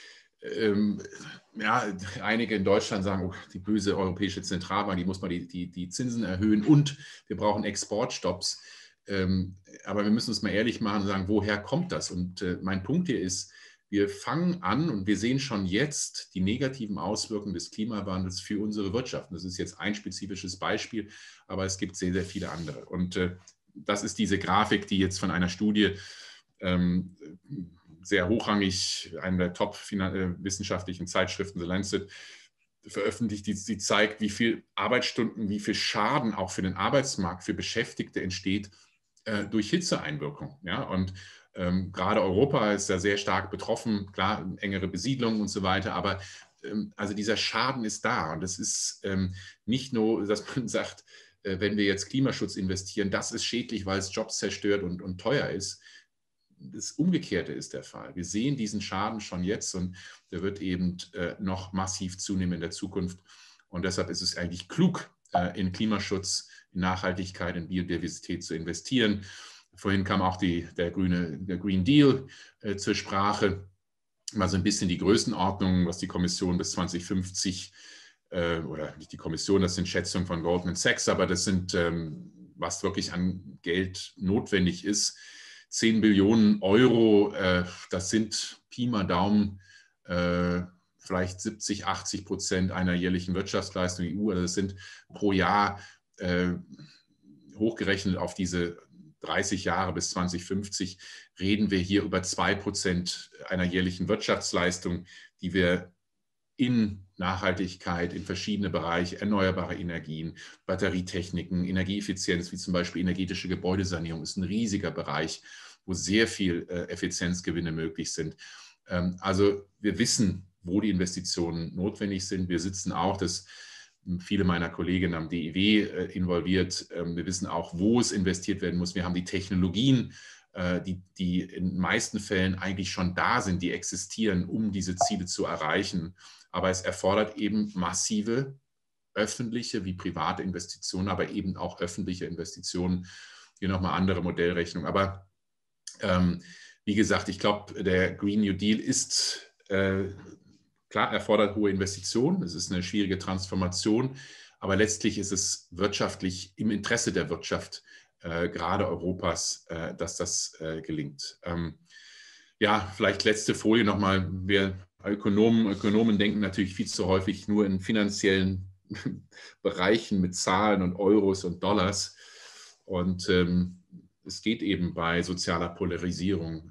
ja, einige in Deutschland sagen, oh, die böse Europäische Zentralbank, die muss mal die Zinsen erhöhen und wir brauchen Exportstopps. Aber wir müssen uns mal ehrlich machen und sagen, woher kommt das? Und mein Punkt hier ist, wir fangen an und wir sehen schon jetzt die negativen Auswirkungen des Klimawandels für unsere Wirtschaft. Das ist jetzt ein spezifisches Beispiel, aber es gibt sehr, sehr viele andere. Und das ist diese Grafik, die jetzt von einer Studie sehr hochrangig, einer der top-wissenschaftlichen Zeitschriften, The Lancet, veröffentlicht, die zeigt, wie viel Arbeitsstunden, wie viel Schaden auch für den Arbeitsmarkt, für Beschäftigte entsteht durch Hitzeeinwirkung. Ja? Und gerade Europa ist da sehr stark betroffen, klar, engere Besiedlung und so weiter, aber also dieser Schaden ist da. Und das ist nicht nur, dass man sagt, wenn wir jetzt Klimaschutz investieren, das ist schädlich, weil es Jobs zerstört und teuer ist. Das Umgekehrte ist der Fall. Wir sehen diesen Schaden schon jetzt und der wird eben noch massiv zunehmen in der Zukunft. Und deshalb ist es eigentlich klug, in Klimaschutz, in Nachhaltigkeit, in Biodiversität zu investieren. Vorhin kam auch der Green Deal zur Sprache. Mal so ein bisschen die Größenordnung, was die Kommission bis 2050 oder nicht die Kommission, das sind Schätzungen von Goldman Sachs, aber das sind, was wirklich an Geld notwendig ist. 10 Billionen Euro, das sind Pi mal Daumen, vielleicht 70-80% einer jährlichen Wirtschaftsleistung der EU. Also das sind pro Jahr hochgerechnet auf diese 30 Jahre bis 2050, reden wir hier über 2% einer jährlichen Wirtschaftsleistung, die wir in Nachhaltigkeit, in verschiedene Bereiche, erneuerbare Energien, Batterietechniken, Energieeffizienz, wie zum Beispiel energetische Gebäudesanierung, ist ein riesiger Bereich, wo sehr viel Effizienzgewinne möglich sind. Also wir wissen, wo die Investitionen notwendig sind. Wir sitzen auch, das viele meiner Kolleginnen am DIW involviert. Wir wissen auch, wo es investiert werden muss. Wir haben die Technologien, die in den meisten Fällen eigentlich schon da sind, die existieren, um diese Ziele zu erreichen. Aber es erfordert eben massive öffentliche wie private Investitionen, aber eben auch öffentliche Investitionen. Hier nochmal andere Modellrechnung. Aber wie gesagt, ich glaube, der Green New Deal ist klar, erfordert hohe Investitionen. Es ist eine schwierige Transformation, aber letztlich ist es wirtschaftlich im Interesse der Wirtschaft, gerade Europas, dass das gelingt. Ja, vielleicht letzte Folie nochmal. Wir Ökonomen denken natürlich viel zu häufig nur in finanziellen Bereichen mit Zahlen und Euros und Dollars. Und es geht eben bei sozialer Polarisierung,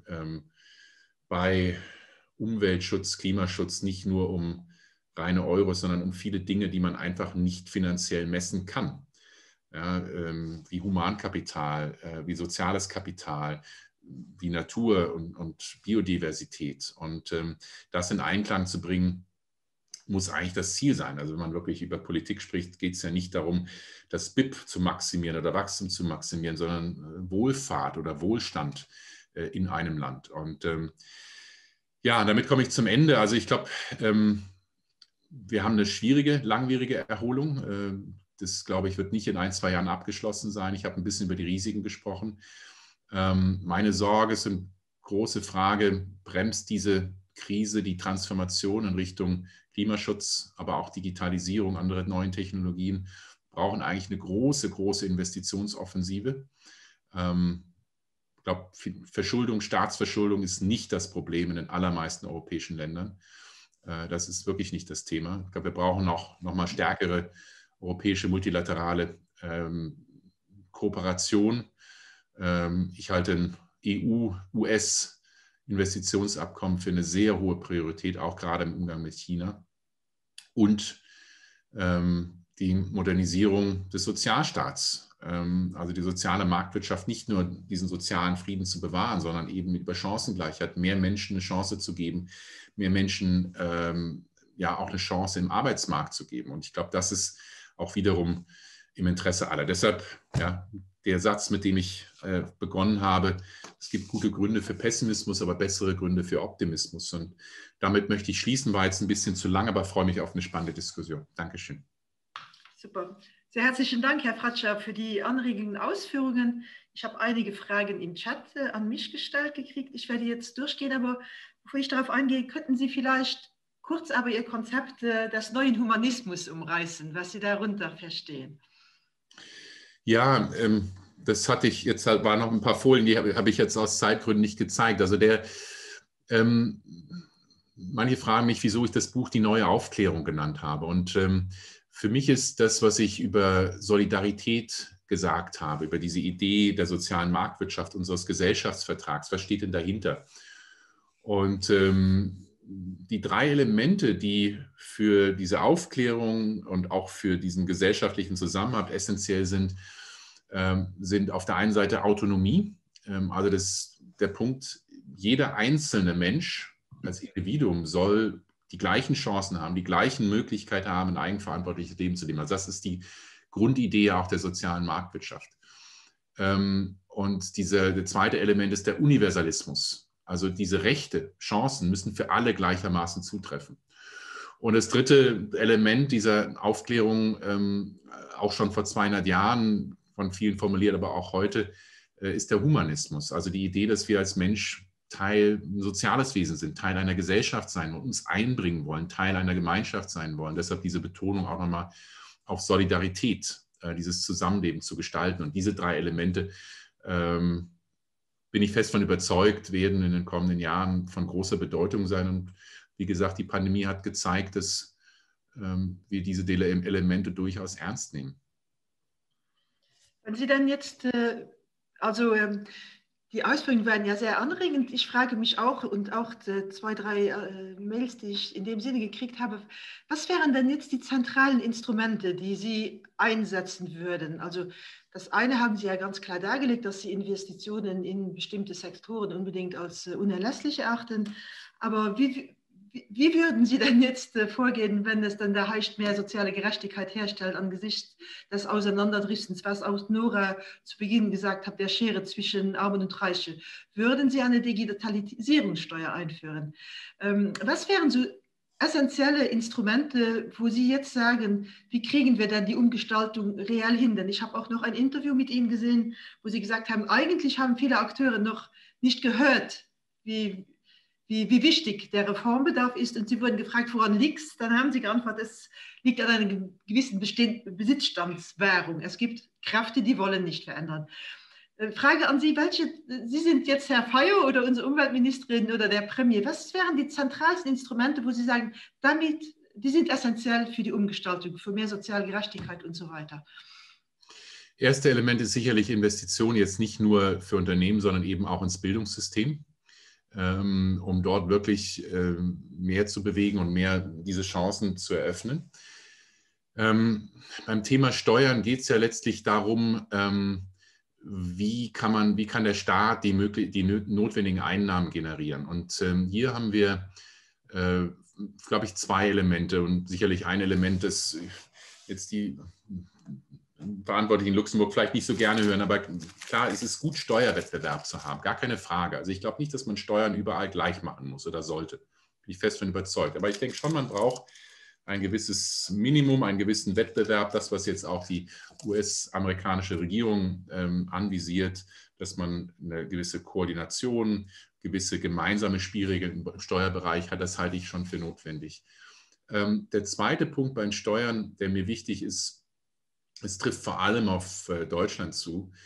bei Umweltschutz, Klimaschutz nicht nur um reine Euros, sondern um viele Dinge, die man einfach nicht finanziell messen kann. Ja, wie Humankapital, wie soziales Kapital, wie Natur und Biodiversität. Und das in Einklang zu bringen, muss eigentlich das Ziel sein. Also wenn man wirklich über Politik spricht, geht es ja nicht darum, das BIP zu maximieren oder Wachstum zu maximieren, sondern Wohlfahrt oder Wohlstand in einem Land. Und ja, damit komme ich zum Ende. Also ich glaube, wir haben eine schwierige, langwierige Erholung. Das, glaube ich, wird nicht in 1-2 Jahren abgeschlossen sein. Ich habe ein bisschen über die Risiken gesprochen. Meine Sorge ist eine große Frage, bremst diese Krise die Transformation in Richtung Klimaschutz, aber auch Digitalisierung, andere neuen Technologien, brauchen eigentlich eine große, große Investitionsoffensive. Ich glaube, Verschuldung, Staatsverschuldung ist nicht das Problem in den allermeisten europäischen Ländern. Das ist wirklich nicht das Thema. Ich glaube, wir brauchen noch mal stärkere europäische multilaterale Kooperation. Ich halte ein EU-US-Investitionsabkommen für eine sehr hohe Priorität, auch gerade im Umgang mit China. Und die Modernisierung des Sozialstaats, also die soziale Marktwirtschaft, nicht nur diesen sozialen Frieden zu bewahren, sondern eben über Chancengleichheit mehr Menschen eine Chance zu geben, mehr Menschen ja auch eine Chance im Arbeitsmarkt zu geben. Und ich glaube, das ist auch wiederum im Interesse aller. Deshalb ja, der Satz, mit dem ich begonnen habe, es gibt gute Gründe für Pessimismus, aber bessere Gründe für Optimismus. Und damit möchte ich schließen, war jetzt ein bisschen zu lang, aber freue mich auf eine spannende Diskussion. Dankeschön. Super. Sehr herzlichen Dank, Herr Fratscher, für die anregenden Ausführungen. Ich habe einige Fragen im Chat an mich gestellt gekriegt. Ich werde jetzt durchgehen, aber bevor ich darauf eingehe, könnten Sie vielleicht kurz aber Ihr Konzept des neuen Humanismus umreißen, was Sie darunter verstehen. Ja, das hatte ich jetzt, waren noch ein paar Folien, die habe ich jetzt aus Zeitgründen nicht gezeigt. Also manche fragen mich, wieso ich das Buch Die neue Aufklärung genannt habe. Und für mich ist das, was ich über Solidarität gesagt habe, über diese Idee der sozialen Marktwirtschaft unseres Gesellschaftsvertrags, was steht denn dahinter? Und die 3 Elemente, die für diese Aufklärung und auch für diesen gesellschaftlichen Zusammenhalt essentiell sind, sind auf der einen Seite Autonomie, also der Punkt, jeder einzelne Mensch als Individuum soll die gleichen Chancen haben, die gleichen Möglichkeiten haben, ein eigenverantwortliches Leben zu leben. Also das ist die Grundidee auch der sozialen Marktwirtschaft. Und das zweite Element ist der Universalismus. Also diese Rechte, Chancen müssen für alle gleichermaßen zutreffen. Und das dritte Element dieser Aufklärung, auch schon vor 200 Jahren von vielen formuliert, aber auch heute, ist der Humanismus. Also die Idee, dass wir als Mensch Teil ein soziales Wesen sind, Teil einer Gesellschaft sein und uns einbringen wollen, Teil einer Gemeinschaft sein wollen. Deshalb diese Betonung auch nochmal auf Solidarität, dieses Zusammenleben zu gestalten. Und diese 3 Elemente, bin ich fest von überzeugt, werden in den kommenden Jahren von großer Bedeutung sein. Und wie gesagt, die Pandemie hat gezeigt, dass wir diese Elemente durchaus ernst nehmen. Wenn Sie dann jetzt, die Ausführungen waren ja sehr anregend. Ich frage mich auch und auch 2, 3 Mails, die ich in dem Sinne gekriegt habe, was wären denn jetzt die zentralen Instrumente, die Sie einsetzen würden? Also das eine haben Sie ja ganz klar dargelegt, dass Sie Investitionen in bestimmte Sektoren unbedingt als unerlässlich erachten. Aber wie würden Sie denn jetzt vorgehen, wenn es dann da heißt, mehr soziale Gerechtigkeit herstellen angesichts des Auseinanderdriftens, was auch Nora zu Beginn gesagt hat, der Schere zwischen Armen und Reichen? Würden Sie eine Digitalisierungssteuer einführen? Was wären so essentielle Instrumente, wo Sie jetzt sagen, wie kriegen wir denn die Umgestaltung real hin? Denn ich habe auch noch ein Interview mit Ihnen gesehen, wo Sie gesagt haben, eigentlich haben viele Akteure noch nicht gehört, wie wichtig der Reformbedarf ist. Und Sie wurden gefragt, woran liegt es? Dann haben Sie geantwortet, es liegt an einer gewissen Besitzstandswährung. Es gibt Kräfte, die wollen nicht verändern. Frage an Sie, Sie sind jetzt Herr Fayo oder unsere Umweltministerin oder der Premier. Was wären die zentralsten Instrumente, wo Sie sagen, die sind essentiell für die Umgestaltung, für mehr soziale Gerechtigkeit und so weiter? Erste Element ist sicherlich Investition, jetzt nicht nur für Unternehmen, sondern eben auch ins Bildungssystem, um dort wirklich mehr zu bewegen und mehr diese Chancen zu eröffnen. Beim Thema Steuern geht es ja letztlich darum, wie kann der Staat die notwendigen Einnahmen generieren. Und hier haben wir, glaube ich, 2 Elemente und sicherlich ein Element, das jetzt die Verantwortlichen in Luxemburg vielleicht nicht so gerne hören, aber klar, es ist gut, Steuerwettbewerb zu haben, gar keine Frage. Also ich glaube nicht, dass man Steuern überall gleich machen muss oder sollte. Bin ich fest von überzeugt. Aber ich denke schon, man braucht ein gewisses Minimum, einen gewissen Wettbewerb, das, was jetzt auch die US-amerikanische Regierung anvisiert, dass man eine gewisse Koordination, gewisse gemeinsame Spielregeln im Steuerbereich hat, das halte ich schon für notwendig. Der zweite Punkt bei den Steuern, der mir wichtig ist, es trifft vor allem auf Deutschland zu.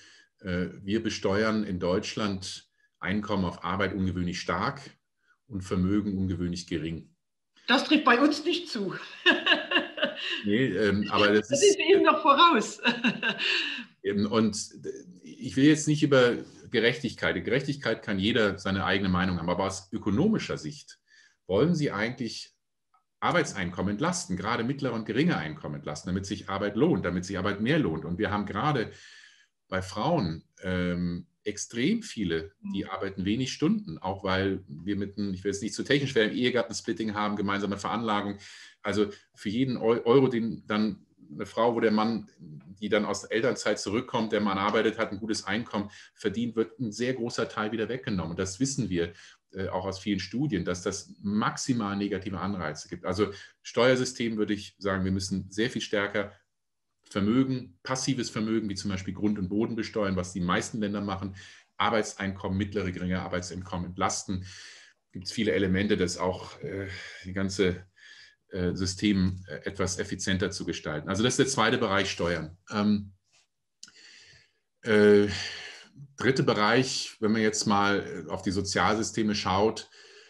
Wir besteuern in Deutschland Einkommen auf Arbeit ungewöhnlich stark und Vermögen ungewöhnlich gering. Das trifft bei uns nicht zu. Nee, aber das ist eben noch voraus. Und ich will jetzt nicht über Gerechtigkeit. Die Gerechtigkeit kann jeder seine eigene Meinung haben, aber aus ökonomischer Sicht wollen Sie eigentlich Arbeitseinkommen entlasten, gerade mittlere und geringe Einkommen entlasten, damit sich Arbeit lohnt, damit sich Arbeit mehr lohnt. Und wir haben gerade bei Frauen extrem viele, die arbeiten wenig Stunden, auch weil wir mit einem, ich will jetzt nicht zu technisch werden, Ehegattensplitting haben, gemeinsame Veranlagung. Also für jeden Euro, den dann eine Frau, wo der Mann, die dann aus der Elternzeit zurückkommt, der Mann arbeitet, hat ein gutes Einkommen verdient, wird ein sehr großer Teil wieder weggenommen. Und das wissen wir auch aus vielen Studien, dass das maximal negative Anreize gibt. Also Steuersystem würde ich sagen, wir müssen sehr viel stärker Vermögen, passives Vermögen, wie zum Beispiel Grund- und Boden besteuern, was die meisten Länder machen, Arbeitseinkommen, mittlere, geringe Arbeitseinkommen entlasten. Gibt es viele Elemente, das auch die ganze System etwas effizienter zu gestalten. Also das ist der zweite Bereich, Steuern. Dritte Bereich, wenn man jetzt mal auf die Sozialsysteme schaut,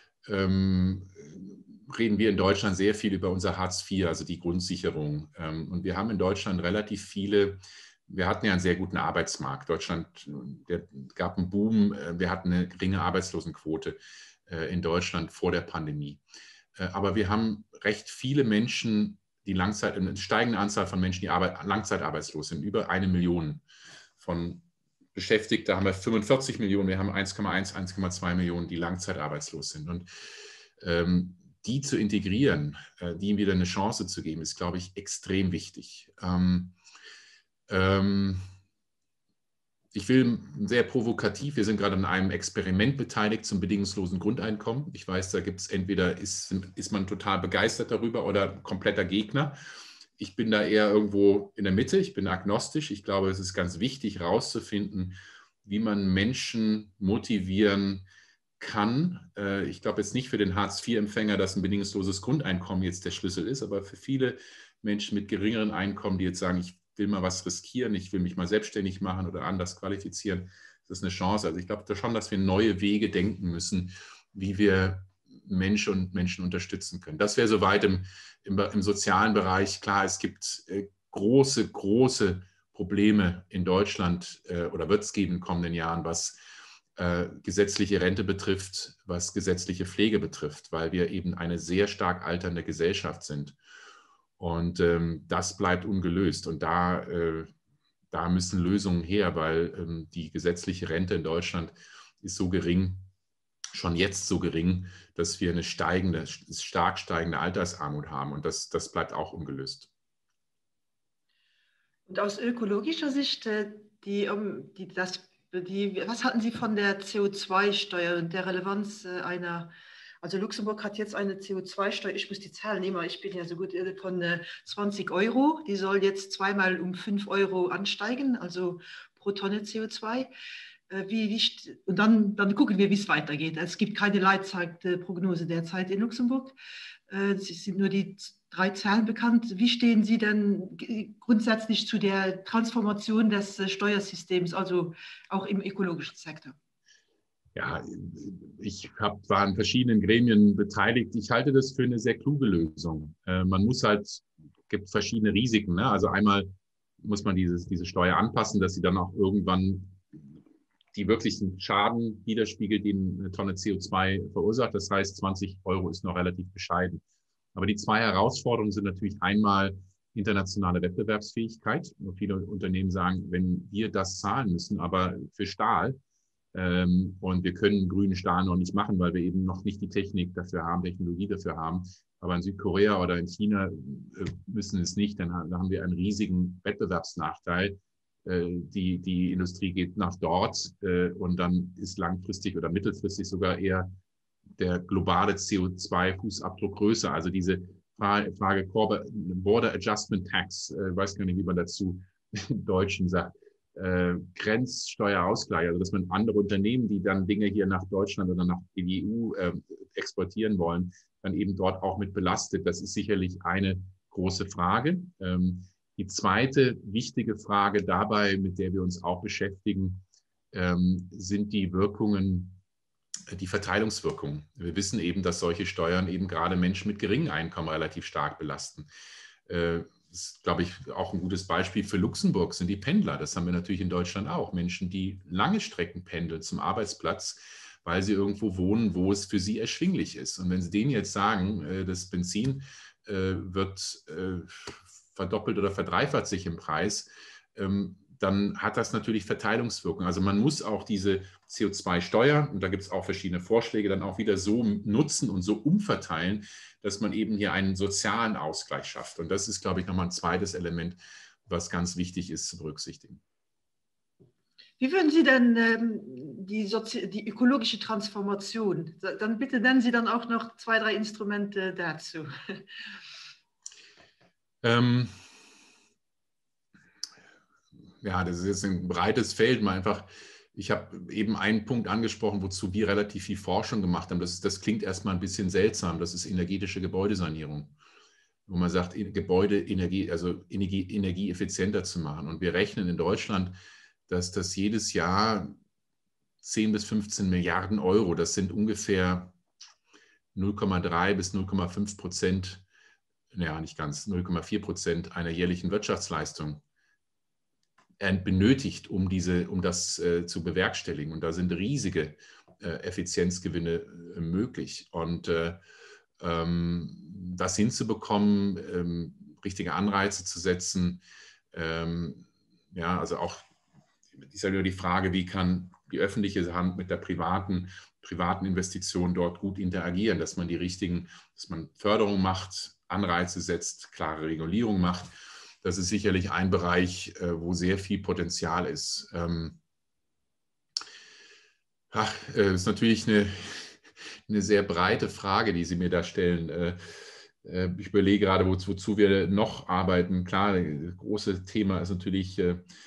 reden wir in Deutschland sehr viel über unser Hartz IV, also die Grundsicherung. Und wir haben in Deutschland relativ viele, wir hatten ja einen sehr guten Arbeitsmarkt. Deutschland, der gab einen Boom, wir hatten eine geringe Arbeitslosenquote in Deutschland vor der Pandemie. Aber wir haben recht viele Menschen, die eine steigende Anzahl von Menschen, die langzeitarbeitslos sind, über 1 Million. Von Beschäftigten haben wir 45 Millionen, wir haben 1,1, 1,2 Millionen, die langzeitarbeitslos sind. Und die zu integrieren, die wieder eine Chance zu geben, ist, glaube ich, extrem wichtig. Ich will sehr provokativ, wir sind gerade an einem Experiment beteiligt zum bedingungslosen Grundeinkommen. Ich weiß, da gibt es entweder, ist man total begeistert darüber oder kompletter Gegner. Ich bin da eher irgendwo in der Mitte, ich bin agnostisch. Ich glaube, es ist ganz wichtig, herauszufinden, wie man Menschen motivieren kann. Ich glaube jetzt nicht für den Hartz-IV-Empfänger, dass ein bedingungsloses Grundeinkommen jetzt der Schlüssel ist, aber für viele Menschen mit geringeren Einkommen, die jetzt sagen, ich will mal was riskieren, ich will mich mal selbstständig machen oder anders qualifizieren, das ist eine Chance. Also ich glaube schon, dass wir neue Wege denken müssen, wie wir Menschen unterstützen können. Das wäre soweit im sozialen Bereich. Klar, es gibt große Probleme in Deutschland oder wird es geben in den kommenden Jahren, was gesetzliche Rente betrifft, was gesetzliche Pflege betrifft, weil wir eben eine sehr stark alternde Gesellschaft sind. Und das bleibt ungelöst. Und da müssen Lösungen her, weil die gesetzliche Rente in Deutschland ist so gering, schon jetzt so gering, dass wir eine stark steigende Altersarmut haben. Und das bleibt auch ungelöst. Und aus ökologischer Sicht, was halten Sie von der CO2-Steuer und der Relevanz einer, also Luxemburg hat jetzt eine CO2-Steuer, ich muss die Zahlen nehmen, ich bin ja so gut, von 20 €, die soll jetzt zweimal um 5 € ansteigen, also pro Tonne CO2. Und dann gucken wir, wie es weitergeht. Es gibt keine Leitzeitprognose derzeit in Luxemburg. Es sind nur die 3 Zahlen bekannt. Wie stehen Sie denn grundsätzlich zu der Transformation des Steuersystems, also auch im ökologischen Sektor? Ja, ich war in verschiedenen Gremien beteiligt. Ich halte das für eine sehr kluge Lösung. Gibt verschiedene Risiken. Ne? Also einmal muss man diese Steuer anpassen, dass sie dann auch irgendwann die wirklichen Schaden widerspiegelt, den eine Tonne CO2 verursacht. Das heißt, 20 € ist noch relativ bescheiden. Aber die 2 Herausforderungen sind natürlich einmal internationale Wettbewerbsfähigkeit. Viele Unternehmen sagen, wenn wir das zahlen müssen, aber für Stahl, und wir können grünen Stahl noch nicht machen, weil wir eben noch nicht die Technik dafür haben, Technologie dafür haben. Aber in Südkorea oder in China müssen es nicht, dann haben wir einen riesigen Wettbewerbsnachteil. Die Industrie geht nach dort und dann ist langfristig oder mittelfristig sogar eher der globale CO2-Fußabdruck größer. Also diese Frage Border Adjustment Tax, ich weiß gar nicht, wie man dazu im Deutschen sagt, Grenzsteuerausgleich, also dass man andere Unternehmen, die dann Dinge hier nach Deutschland oder nach die EU exportieren wollen, dann eben dort auch mit belastet. Das ist sicherlich eine große Frage. Die zweite wichtige Frage dabei, mit der wir uns auch beschäftigen, sind die Wirkungen, die Verteilungswirkungen. Wir wissen eben, dass solche Steuern eben gerade Menschen mit geringem Einkommen relativ stark belasten. Das ist, glaube ich, auch ein gutes Beispiel für Luxemburg, sind die Pendler. Das haben wir natürlich in Deutschland auch. Menschen, die lange Strecken pendeln zum Arbeitsplatz, weil sie irgendwo wohnen, wo es für sie erschwinglich ist. Und wenn Sie denen jetzt sagen, das Benzin wird verdoppelt oder verdreifacht sich im Preis, dann hat das natürlich Verteilungswirkungen. Also man muss auch diese CO2-Steuer, und da gibt es auch verschiedene Vorschläge, dann auch wieder so nutzen und so umverteilen, dass man eben hier einen sozialen Ausgleich schafft. Und das ist, glaube ich, nochmal ein zweites Element, was ganz wichtig ist zu berücksichtigen. Wie würden Sie denn die ökologische Transformation, dann bitte nennen Sie dann auch noch 2, 3 Instrumente dazu. Ja, das ist jetzt ein breites Feld. Mal einfach, ich habe eben einen Punkt angesprochen, wozu wir relativ viel Forschung gemacht haben. Das klingt erstmal ein bisschen seltsam. Das ist energetische Gebäudesanierung, wo man sagt, Gebäudeenergie, also Energie effizienter zu machen. Und wir rechnen in Deutschland, dass das jedes Jahr 10 bis 15 Milliarden Euro, das sind ungefähr 0,3 bis 0,5%, naja, nicht ganz, 0,4% einer jährlichen Wirtschaftsleistung benötigt, um das zu bewerkstelligen. Und da sind riesige Effizienzgewinne möglich. Und das hinzubekommen, richtige Anreize zu setzen, ja, also auch ist ja nur die Frage, wie kann die öffentliche Hand mit der privaten Investition dort gut interagieren, dass man dass man Förderung macht, Anreize setzt, klare Regulierung macht. Das ist sicherlich ein Bereich, wo sehr viel Potenzial ist. Ist natürlich eine sehr breite Frage, die Sie mir da stellen. Ich überlege gerade, wozu wir noch arbeiten. Klar, das große Thema ist natürlich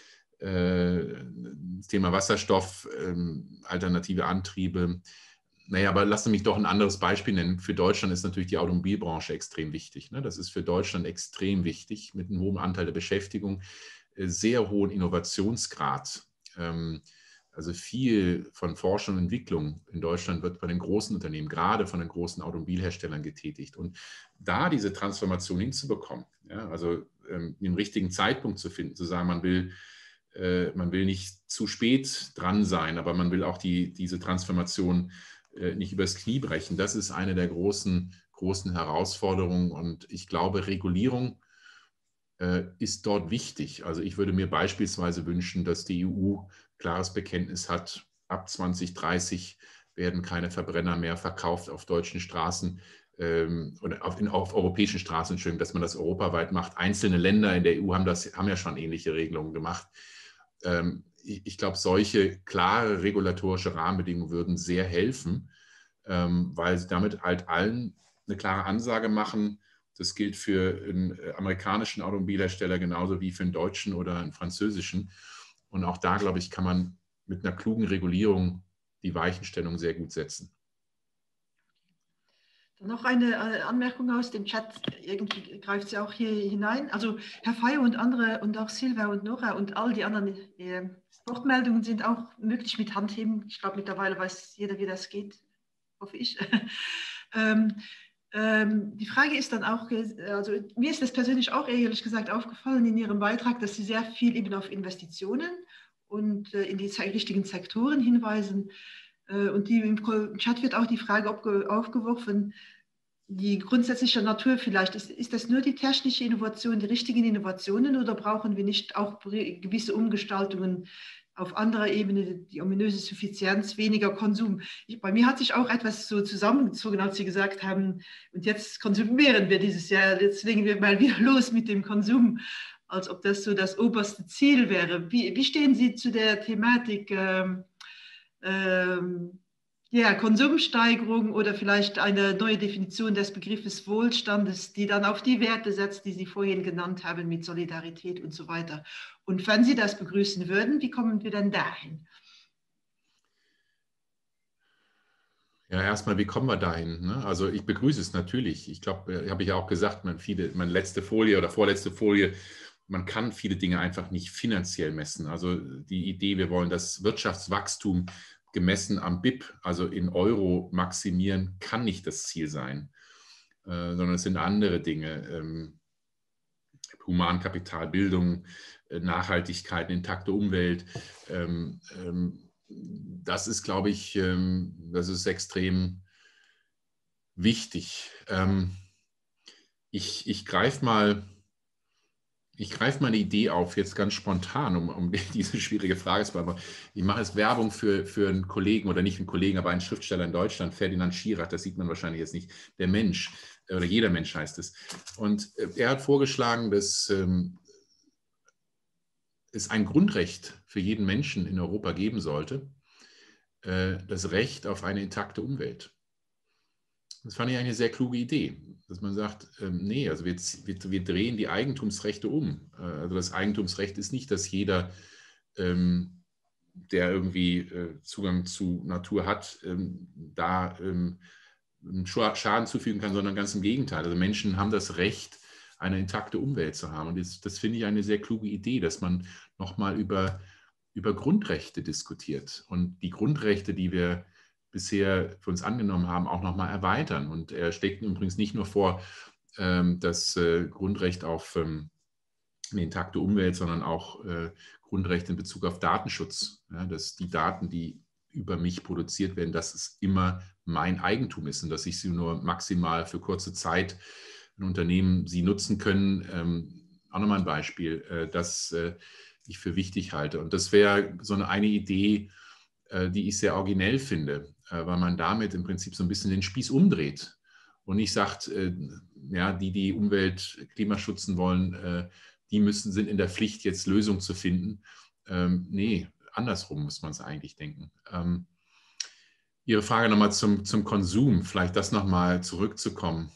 das Thema Wasserstoff, alternative Antriebe. Naja, aber lassen Sie mich doch ein anderes Beispiel nennen. Für Deutschland ist natürlich die Automobilbranche extrem wichtig. Das ist für Deutschland extrem wichtig, mit einem hohen Anteil der Beschäftigung, sehr hohen Innovationsgrad. Also viel von Forschung und Entwicklung in Deutschland wird bei den großen Unternehmen, gerade von den großen Automobilherstellern getätigt. Und da diese Transformation hinzubekommen, ja, also den richtigen Zeitpunkt zu finden, zu sagen, man will nicht zu spät dran sein, aber man will auch diese Transformation nicht übers Knie brechen. Das ist eine der großen Herausforderungen. Und ich glaube, Regulierung ist dort wichtig. Also ich würde mir beispielsweise wünschen, dass die EU klares Bekenntnis hat, ab 2030 werden keine Verbrenner mehr verkauft auf deutschen Straßen oder auf europäischen Straßen, Entschuldigung, dass man das europaweit macht. Einzelne Länder in der EU haben ja schon ähnliche Regelungen gemacht. Ich glaube, solche klare regulatorische Rahmenbedingungen würden sehr helfen, weil sie damit halt allen eine klare Ansage machen. Das gilt für einen amerikanischen Automobilhersteller genauso wie für einen deutschen oder einen französischen. Und auch da, glaube ich, kann man mit einer klugen Regulierung die Weichenstellung sehr gut setzen. Dann noch eine Anmerkung aus dem Chat, irgendwie greift sie auch hier hinein. Also Herr Fayo und andere und auch Silvia und Nora und all die anderen Wortmeldungen sind auch möglich mit Handheben. Ich glaube, mittlerweile weiß jeder, wie das geht, hoffe ich. Die Frage ist dann auch, also mir ist das persönlich auch ehrlich gesagt aufgefallen in Ihrem Beitrag, dass Sie sehr viel eben auf Investitionen und in die richtigen Sektoren hinweisen. Und im Chat wird auch die Frage aufgeworfen, die grundsätzliche Natur vielleicht, ist das nur die technische Innovation, die richtigen Innovationen oder brauchen wir nicht auch gewisse Umgestaltungen auf anderer Ebene, die ominöse Suffizienz, weniger Konsum? Bei mir hat sich auch etwas so zusammengezogen, als Sie gesagt haben, und jetzt konsumieren wir dieses Jahr, jetzt legen wir mal wieder los mit dem Konsum, als ob das so das oberste Ziel wäre. Wie stehen Sie zu der Thematik ja, Konsumsteigerung oder vielleicht eine neue Definition des Begriffes Wohlstandes, die dann auf die Werte setzt, die Sie vorhin genannt haben, mit Solidarität und so weiter? Und wenn Sie das begrüßen würden, wie kommen wir denn dahin? Ja, erstmal, wie kommen wir dahin? Ne? Also ich begrüße es natürlich. Ich glaube, habe ich ja auch gesagt, meine letzte Folie oder vorletzte Folie man kann viele Dinge einfach nicht finanziell messen. Also die Idee, wir wollen das Wirtschaftswachstum gemessen am BIP, also in Euro maximieren, kann nicht das Ziel sein, sondern es sind andere Dinge. Humankapital, Bildung, Nachhaltigkeit, intakte Umwelt. Das ist, glaube ich, das ist extrem wichtig. Ich greife mal eine Idee auf, jetzt ganz spontan, um diese schwierige Frage zu beantworten. Ich mache jetzt Werbung für einen Kollegen, oder nicht einen Kollegen, aber einen Schriftsteller in Deutschland, Ferdinand Schirach, das sieht man wahrscheinlich jetzt nicht, der Mensch, oder jeder Mensch heißt es. Und er hat vorgeschlagen, dass es ein Grundrecht für jeden Menschen in Europa geben sollte, das Recht auf eine intakte Umwelt. Das fand ich eine sehr kluge Idee, dass man sagt, nee, also wir drehen die Eigentumsrechte um. Also das Eigentumsrecht ist nicht, dass jeder, der irgendwie Zugang zu Natur hat, da Schaden zufügen kann, sondern ganz im Gegenteil. Also Menschen haben das Recht, eine intakte Umwelt zu haben. Und das finde ich eine sehr kluge Idee, dass man nochmal über Grundrechte diskutiert und die Grundrechte, die wir bisher für uns angenommen haben, auch nochmal erweitern. Und er schlägt übrigens nicht nur vor, das Grundrecht auf eine intakte Umwelt, sondern auch Grundrechte in Bezug auf Datenschutz, ja, dass die Daten, die über mich produziert werden, dass es immer mein Eigentum ist und dass ich sie nur maximal für kurze Zeit in Unternehmen sie nutzen können. Auch nochmal ein Beispiel, das ich für wichtig halte. Und das wäre so eine Idee, die ich sehr originell finde, weil man damit im Prinzip so ein bisschen den Spieß umdreht und nicht sagt, ja, die Umwelt, Klima schützen wollen, die sind in der Pflicht, jetzt Lösungen zu finden. Nee, andersrum muss man es eigentlich denken. Ihre Frage nochmal zum Konsum, vielleicht das nochmal zurückzukommen.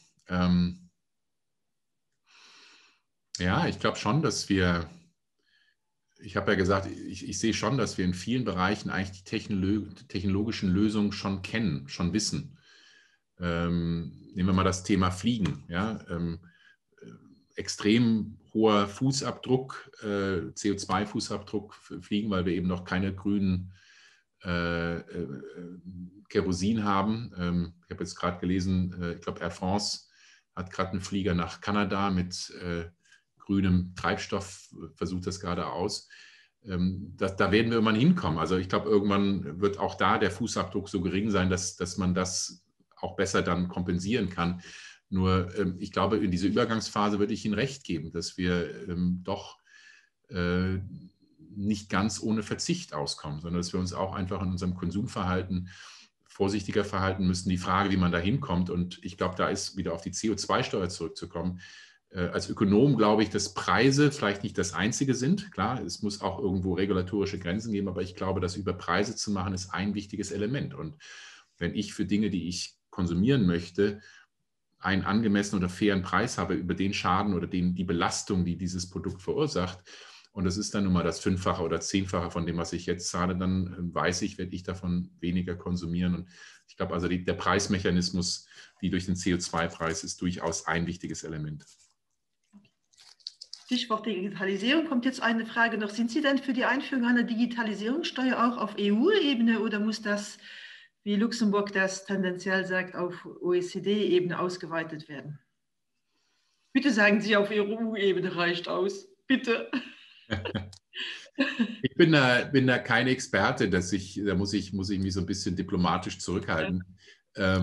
Ja, ich glaube schon, dass ich habe ja gesagt, ich sehe schon, dass wir in vielen Bereichen eigentlich die technologischen Lösungen schon kennen, schon wissen. Nehmen wir mal das Thema Fliegen. Ja? Extrem hoher Fußabdruck, CO2-Fußabdruck für Fliegen, weil wir eben noch keine grünen Kerosin haben. Ich habe jetzt gerade gelesen, ich glaube Air France hat gerade einen Flieger nach Kanada mit grünem Treibstoff, versucht das gerade aus. Da werden wir irgendwann hinkommen. Also ich glaube, irgendwann wird auch da der Fußabdruck so gering sein, dass man das auch besser dann kompensieren kann. Nur ich glaube, in dieser Übergangsphase würde ich Ihnen recht geben, dass wir doch nicht ganz ohne Verzicht auskommen, sondern dass wir uns auch einfach in unserem Konsumverhalten vorsichtiger verhalten müssen. Die Frage, wie man da hinkommt, und ich glaube, da ist wieder auf die CO2-Steuer zurückzukommen. Als Ökonom glaube ich, dass Preise vielleicht nicht das Einzige sind. Klar, es muss auch irgendwo regulatorische Grenzen geben, aber ich glaube, das über Preise zu machen, ist ein wichtiges Element. Und wenn ich für Dinge, die ich konsumieren möchte, einen angemessenen oder fairen Preis habe über den Schaden oder die Belastung, die dieses Produkt verursacht, und das ist dann nun mal das 5-fache oder 10-fache von dem, was ich jetzt zahle, dann weiß ich, werde ich davon weniger konsumieren. Und ich glaube also, der Preismechanismus, wie durch den CO2-Preis, ist durchaus ein wichtiges Element. Stichwort Digitalisierung, kommt jetzt eine Frage noch. Sind Sie denn für die Einführung einer Digitalisierungssteuer auch auf EU-Ebene oder muss das, wie Luxemburg das tendenziell sagt, auf OECD-Ebene ausgeweitet werden? Bitte sagen Sie, auf EU-Ebene reicht aus. Bitte. Ich bin da kein Experte, da muss ich mich so ein bisschen diplomatisch zurückhalten. Ja.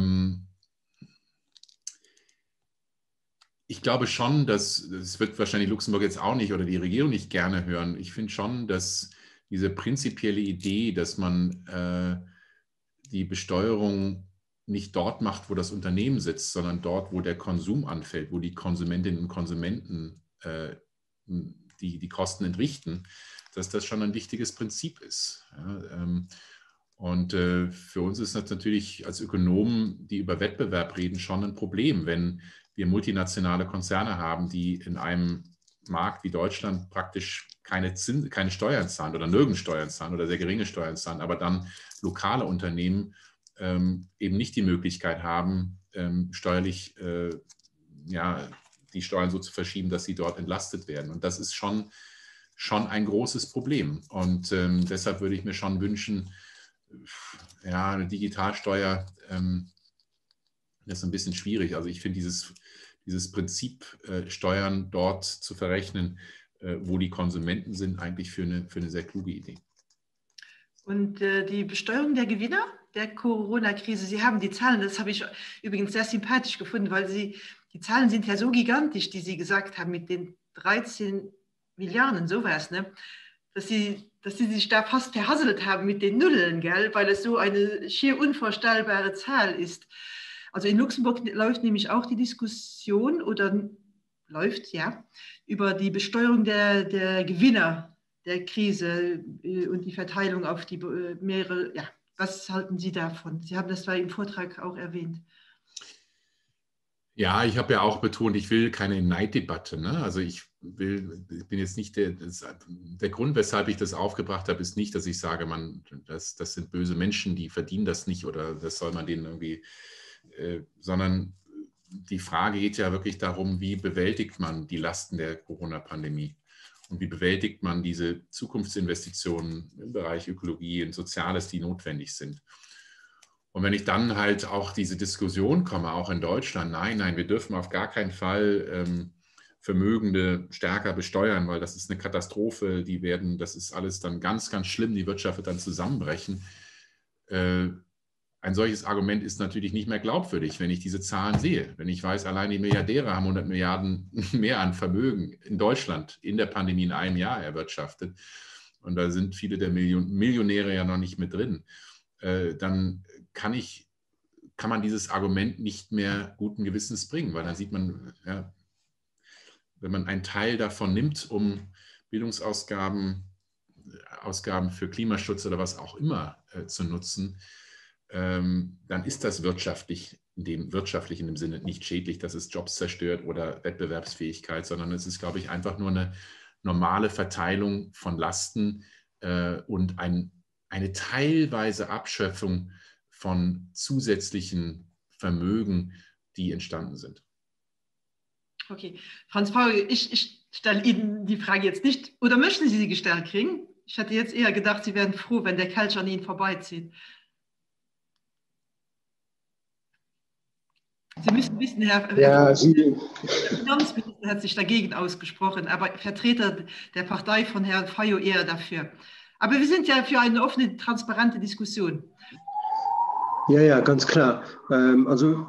Ich glaube schon, das wird wahrscheinlich Luxemburg jetzt auch nicht oder die Regierung nicht gerne hören. Ich finde schon, dass diese prinzipielle Idee, dass man die Besteuerung nicht dort macht, wo das Unternehmen sitzt, sondern dort, wo der Konsum anfällt, wo die Konsumentinnen und Konsumenten die Kosten entrichten, dass das schon ein wichtiges Prinzip ist. Ja, und für uns ist das natürlich als Ökonomen, die über Wettbewerb reden, schon ein Problem, wenn wir multinationale Konzerne haben, die in einem Markt wie Deutschland praktisch keine Steuern zahlen oder nirgends Steuern zahlen oder sehr geringe Steuern zahlen, aber dann lokale Unternehmen eben nicht die Möglichkeit haben, steuerlich die Steuern so zu verschieben, dass sie dort entlastet werden. Und das ist schon ein großes Problem. Und deshalb würde ich mir schon wünschen, ja, eine Digitalsteuer, das ist ein bisschen schwierig. Also ich finde dieses Prinzip, Steuern dort zu verrechnen, wo die Konsumenten sind, eigentlich für eine sehr kluge Idee. Und die Besteuerung der Gewinner der Corona-Krise, Sie haben die Zahlen, das habe ich übrigens sehr sympathisch gefunden, weil die Zahlen sind ja so gigantisch, die Sie gesagt haben, mit den 13 Milliarden, sowas, ne? Dass sie sich da fast verhasselt haben mit den Nullen, gell? Weil es so eine schier unvorstellbare Zahl ist. Also in Luxemburg läuft nämlich auch die Diskussion oder läuft, ja, über die Besteuerung der Gewinner der Krise und die Verteilung auf die mehrere, ja, was halten Sie davon? Sie haben das zwar im Vortrag auch erwähnt. Ja, ich habe ja auch betont, ich will keine Neiddebatte. Ne? Also ich bin jetzt nicht der Grund, weshalb ich das aufgebracht habe, ist nicht, dass ich sage, das sind böse Menschen, die verdienen das nicht oder das soll man denen irgendwie, sondern die Frage geht ja wirklich darum, wie bewältigt man die Lasten der Corona-Pandemie und wie bewältigt man diese Zukunftsinvestitionen im Bereich Ökologie und Soziales, die notwendig sind. Und wenn ich dann halt auch diese Diskussion komme, auch in Deutschland, nein, wir dürfen auf gar keinen Fall Vermögende stärker besteuern, weil das ist eine Katastrophe, das ist alles dann ganz, ganz schlimm, die Wirtschaft wird dann zusammenbrechen. Ein solches Argument ist natürlich nicht mehr glaubwürdig, wenn ich diese Zahlen sehe. Wenn ich weiß, allein die Milliardäre haben 100 Milliarden mehr an Vermögen in Deutschland in der Pandemie in einem Jahr erwirtschaftet und da sind viele der Millionäre ja noch nicht mit drin, dann kann man dieses Argument nicht mehr guten Gewissens bringen, weil dann sieht man, ja, wenn man einen Teil davon nimmt, um Bildungsausgaben, Ausgaben für Klimaschutz oder was auch immer zu nutzen, dann ist das wirtschaftlich in dem Sinne nicht schädlich, dass es Jobs zerstört oder Wettbewerbsfähigkeit, sondern es ist, glaube ich, einfach nur eine normale Verteilung von Lasten und eine teilweise Abschöpfung von zusätzlichen Vermögen, die entstanden sind. Okay, Franz Paul, ich stelle Ihnen die Frage jetzt nicht, oder möchten Sie sie gestellt kriegen? Ich hatte jetzt eher gedacht, Sie wären froh, wenn der Kelch an Ihnen vorbeizieht. Sie müssen wissen, Herr Finanzminister hat sich dagegen ausgesprochen, aber Vertreter der Partei von Herrn Fayot eher dafür. Aber wir sind ja für eine offene, transparente Diskussion. Ja, ganz klar. Also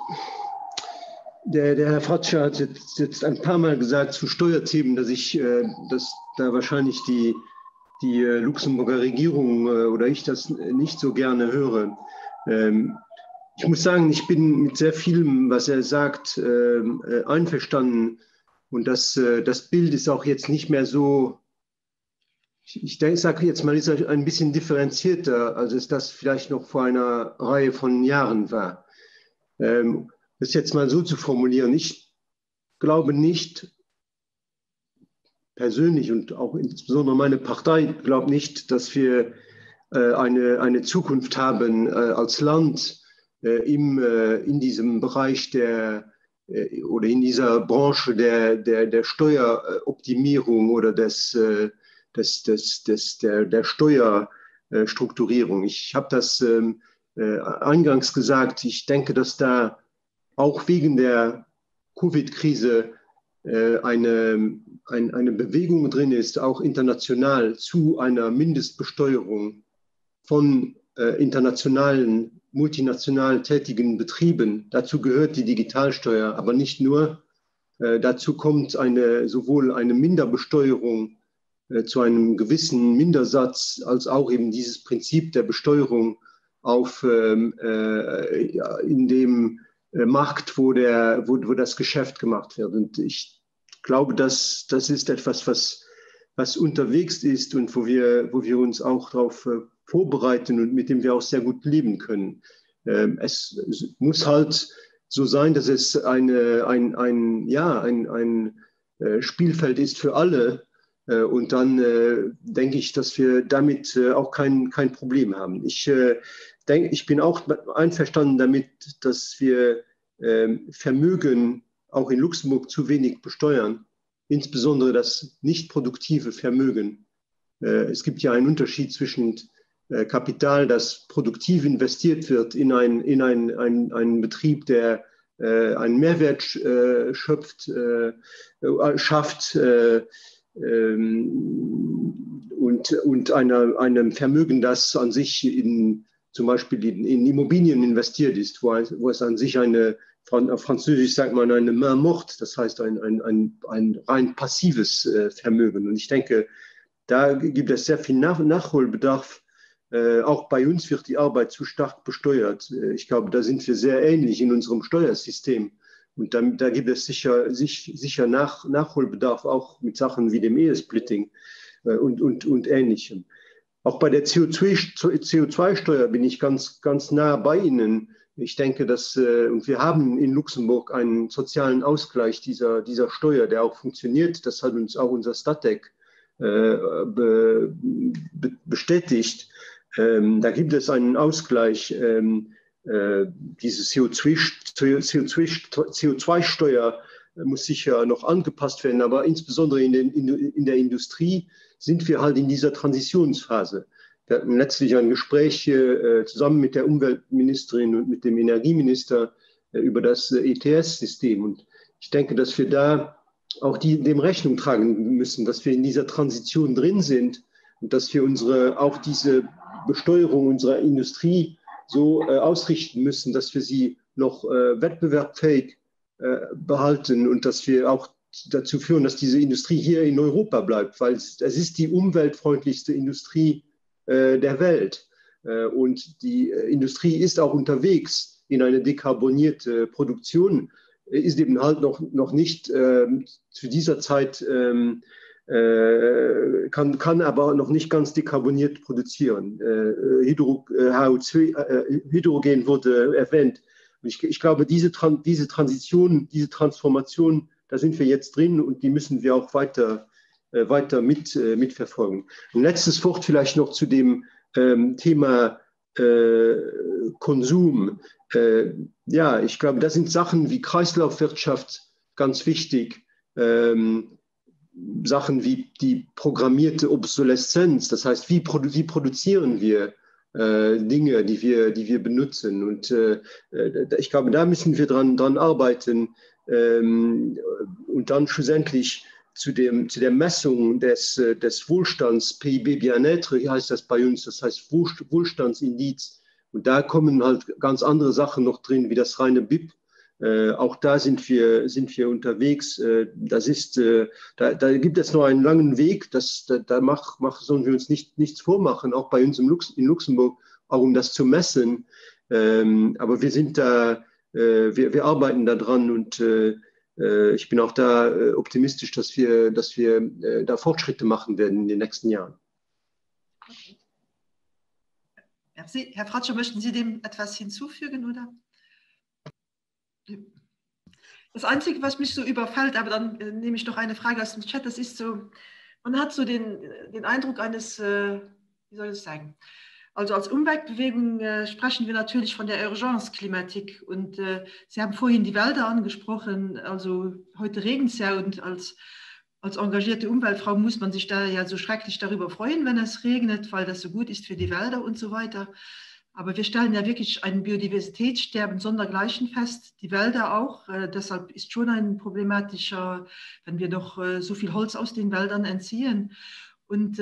der Herr Fratscher hat jetzt ein paar Mal gesagt zu Steuerthemen, dass da wahrscheinlich die Luxemburger Regierung oder ich das nicht so gerne höre. Ich muss sagen, ich bin mit sehr vielem, was er sagt, einverstanden. Und das Bild ist auch jetzt nicht mehr so, ich sage jetzt mal, ist ein bisschen differenzierter, als es das vielleicht noch vor einer Reihe von Jahren war. Das jetzt mal so zu formulieren. Ich glaube nicht, persönlich und auch insbesondere meine Partei glaubt nicht, dass wir eine Zukunft haben als Land in diesem Bereich oder in dieser Branche der Steueroptimierung oder der Steuerstrukturierung. Ich habe das eingangs gesagt, ich denke, dass da auch wegen der Covid-Krise eine Bewegung drin ist, auch international, zu einer Mindestbesteuerung von internationalen, multinational tätigen Betrieben. Dazu gehört die Digitalsteuer, aber nicht nur. Dazu kommt sowohl eine Minderbesteuerung zu einem gewissen Mindersatz, als auch eben dieses Prinzip der Besteuerung in dem Markt, wo das Geschäft gemacht wird. Und ich glaube, das ist etwas, was unterwegs ist und wo wir uns auch darauf vorbereiten und mit dem wir auch sehr gut leben können. Es muss halt so sein, dass es ein Spielfeld ist für alle. Und dann denke ich, dass wir damit auch kein Problem haben. Ich bin auch einverstanden damit, dass wir Vermögen auch in Luxemburg zu wenig besteuern, insbesondere das nicht produktive Vermögen. Es gibt ja einen Unterschied zwischen Kapital, das produktiv investiert wird in einen Betrieb, der einen Mehrwert schafft und einem Vermögen, das an sich zum Beispiel in Immobilien investiert ist, wo es an sich auf Französisch sagt man eine main morte, das heißt ein rein passives Vermögen. Und ich denke, da gibt es sehr viel Nachholbedarf. Auch bei uns wird die Arbeit zu stark besteuert. Ich glaube, da sind wir sehr ähnlich in unserem Steuersystem. Und da gibt es sicher Nachholbedarf, auch mit Sachen wie dem Ehesplitting und Ähnlichem. Auch bei der CO2-Steuer bin ich ganz nah bei Ihnen. Ich denke, und wir haben in Luxemburg einen sozialen Ausgleich dieser Steuer, der auch funktioniert. Das hat uns auch unser Stadtec bestätigt. Da gibt es einen Ausgleich. Diese CO2-Steuer muss sicher noch angepasst werden, aber insbesondere in der Industrie sind wir halt in dieser Transitionsphase. Wir hatten letztlich ein Gespräch zusammen mit der Umweltministerin und mit dem Energieminister über das ETS-System. Und ich denke, dass wir da auch dem Rechnung tragen müssen, dass wir in dieser Transition drin sind und dass wir auch diese Besteuerung unserer Industrie so ausrichten müssen, dass wir sie noch wettbewerbsfähig behalten und dass wir auch dazu führen, dass diese Industrie hier in Europa bleibt, weil es ist die umweltfreundlichste Industrie der Welt. Und die Industrie ist auch unterwegs in eine dekarbonierte Produktion, ist eben halt noch nicht zu dieser Zeit kann aber noch nicht ganz dekarboniert produzieren. Hydrogen wurde erwähnt. Ich glaube, diese Transformation, da sind wir jetzt drin und die müssen wir auch weiter mitverfolgen. Ein letztes Wort vielleicht noch zu dem Thema Konsum. Ja, ich glaube, da sind Sachen wie Kreislaufwirtschaft ganz wichtig. Sachen wie die programmierte Obsoleszenz, das heißt, wie produzieren wir Dinge, die wir benutzen. Und ich glaube, da müssen wir dran arbeiten. Und dann schlussendlich zu der Messung des Wohlstands, PIB Bien-être heißt das bei uns, das heißt Wohlstandsindiz. Und da kommen halt ganz andere Sachen noch drin, wie das reine BIP. Auch da sind wir unterwegs. Da gibt es noch einen langen Weg. Da sollen wir uns nichts vormachen, auch bei uns in Luxemburg, auch um das zu messen. Aber wir sind da, wir arbeiten da dran und ich bin auch da optimistisch, dass wir da Fortschritte machen werden in den nächsten Jahren. Okay. Merci. Herr Fratscher, möchten Sie dem etwas hinzufügen, oder? Das Einzige, was mich so überfällt, aber dann nehme ich noch eine Frage aus dem Chat, das ist so, man hat so den Eindruck eines, wie soll ich sagen, also als Umweltbewegung sprechen wir natürlich von der Urgence-Klimatik und Sie haben vorhin die Wälder angesprochen, also heute regnet es ja und als engagierte Umweltfrau muss man sich da ja so schrecklich darüber freuen, wenn es regnet, weil das so gut ist für die Wälder und so weiter. Aber wir stellen ja wirklich ein Biodiversitätssterben sondergleichen fest, die Wälder auch. Deshalb ist schon ein problematischer, wenn wir doch so viel Holz aus den Wäldern entziehen. Und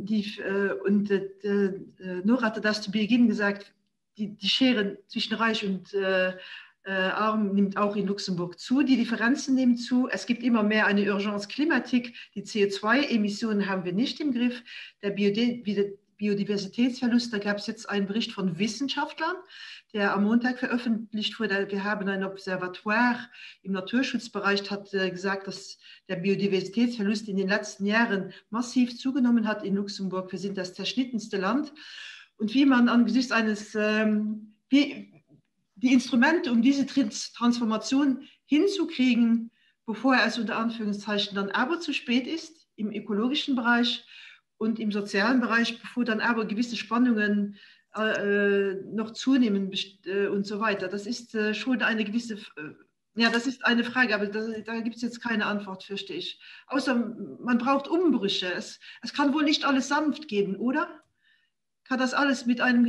Nora hatte das zu Beginn gesagt, die Schere zwischen Reich und Arm nimmt auch in Luxemburg zu. Die Differenzen nehmen zu. Es gibt immer mehr eine Urgence-Klimatik. Die CO2-Emissionen haben wir nicht im Griff. Der Biodiversitätsverlust, da gab es jetzt einen Bericht von Wissenschaftlern, der am Montag veröffentlicht wurde. Wir haben ein Observatoire im Naturschutzbereich, hat gesagt, dass der Biodiversitätsverlust in den letzten Jahren massiv zugenommen hat in Luxemburg. Wir sind das zerschnittenste Land. Und wie man angesichts eines, die Instrumente, um diese Transformation hinzukriegen, bevor es unter Anführungszeichen dann aber zu spät ist, im ökologischen Bereich, und im sozialen Bereich, bevor dann aber gewisse Spannungen noch zunehmen und so weiter. Das ist schon eine gewisse Ja, das ist eine Frage, aber da gibt es jetzt keine Antwort, fürchte ich. Außer man braucht Umbrüche. Es kann wohl nicht alles sanft gehen, oder? Kann das alles mit einem,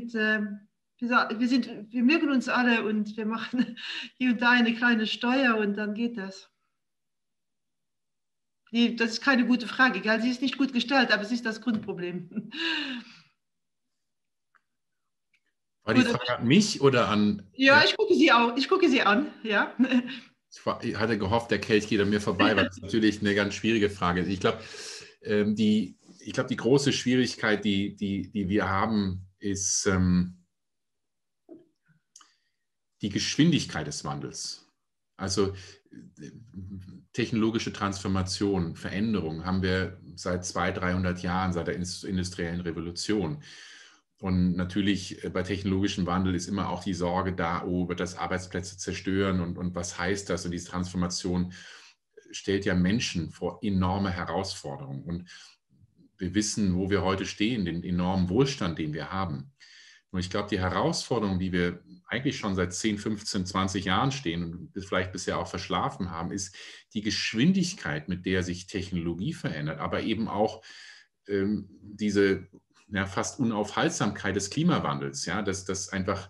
wir mögen uns alle und wir machen hier und da eine kleine Steuer und dann geht das. Das ist keine gute Frage, gell? Sie ist nicht gut gestellt, aber es ist das Grundproblem. War die Frage an mich oder an... Ja, ich gucke sie auch. Ich gucke sie an, ja. Ich hatte gehofft, der Kelch geht an mir vorbei, weil das ist natürlich eine ganz schwierige Frage ist. Ich glaube, die große Schwierigkeit, die wir haben, ist die Geschwindigkeit des Wandels. Also technologische Transformation, Veränderung haben wir seit 200, 300 Jahren, seit der industriellen Revolution. Und natürlich bei technologischem Wandel ist immer auch die Sorge da, oh, wird das Arbeitsplätze zerstören und was heißt das? Und diese Transformation stellt ja Menschen vor enorme Herausforderungen. Und wir wissen, wo wir heute stehen, den enormen Wohlstand, den wir haben. Und ich glaube, die Herausforderung, die wir eigentlich schon seit 10, 15, 20 Jahren stehen und vielleicht bisher auch verschlafen haben, ist die Geschwindigkeit, mit der sich Technologie verändert, aber eben auch diese fast Unaufhaltsamkeit des Klimawandels, ja, dass einfach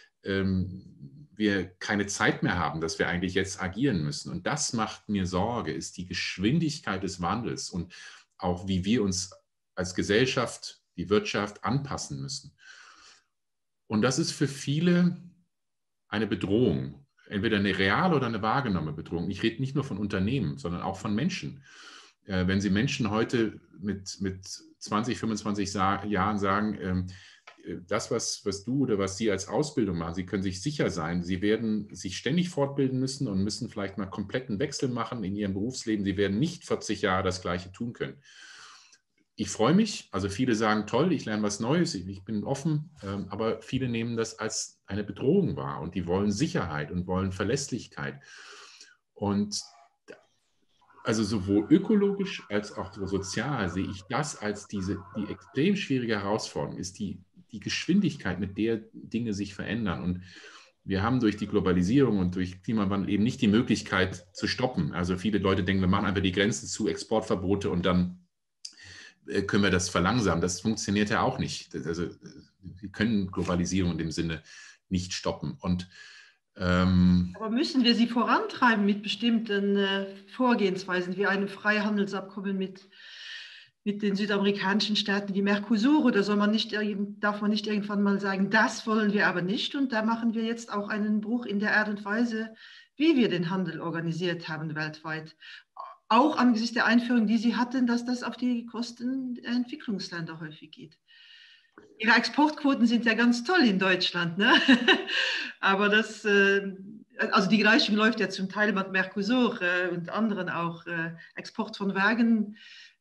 wir keine Zeit mehr haben, dass wir eigentlich jetzt agieren müssen. Und das macht mir Sorge, ist die Geschwindigkeit des Wandels und auch wie wir uns als Gesellschaft, die Wirtschaft anpassen müssen. Und das ist für viele eine Bedrohung, entweder eine reale oder eine wahrgenommene Bedrohung. Ich rede nicht nur von Unternehmen, sondern auch von Menschen. Wenn Sie Menschen heute mit 20, 25 Jahren sagen, das, was du oder was Sie als Ausbildung machen, Sie können sich sicher sein, Sie werden sich ständig fortbilden müssen und müssen vielleicht mal kompletten Wechsel machen in Ihrem Berufsleben. Sie werden nicht 40 Jahre das Gleiche tun können. Ich freue mich, also viele sagen, toll, ich lerne was Neues, ich bin offen, aber viele nehmen das als eine Bedrohung wahr und die wollen Sicherheit und wollen Verlässlichkeit. Und also sowohl ökologisch als auch sozial sehe ich das als die extrem schwierige Herausforderung, ist die Geschwindigkeit, mit der Dinge sich verändern. Und wir haben durch die Globalisierung und durch Klimawandel eben nicht die Möglichkeit zu stoppen. Also viele Leute denken, wir machen einfach die Grenzen zu, Exportverbote und dann können wir das verlangsamen. Das funktioniert ja auch nicht. Also wir können Globalisierung in dem Sinne nicht stoppen. Und aber müssen wir sie vorantreiben mit bestimmten Vorgehensweisen, wie einem Freihandelsabkommen mit den südamerikanischen Staaten wie Mercosur, oder darf man nicht irgendwann mal sagen, das wollen wir aber nicht, und da machen wir jetzt auch einen Bruch in der Art und Weise, wie wir den Handel organisiert haben weltweit. Auch angesichts der Einführung, die Sie hatten, dass das auf die Kosten der Entwicklungsländer häufig geht. Ihre Exportquoten sind ja ganz toll in Deutschland, ne? Aber also die Gleichung läuft ja zum Teil mit Mercosur und anderen auch. Export von Wagen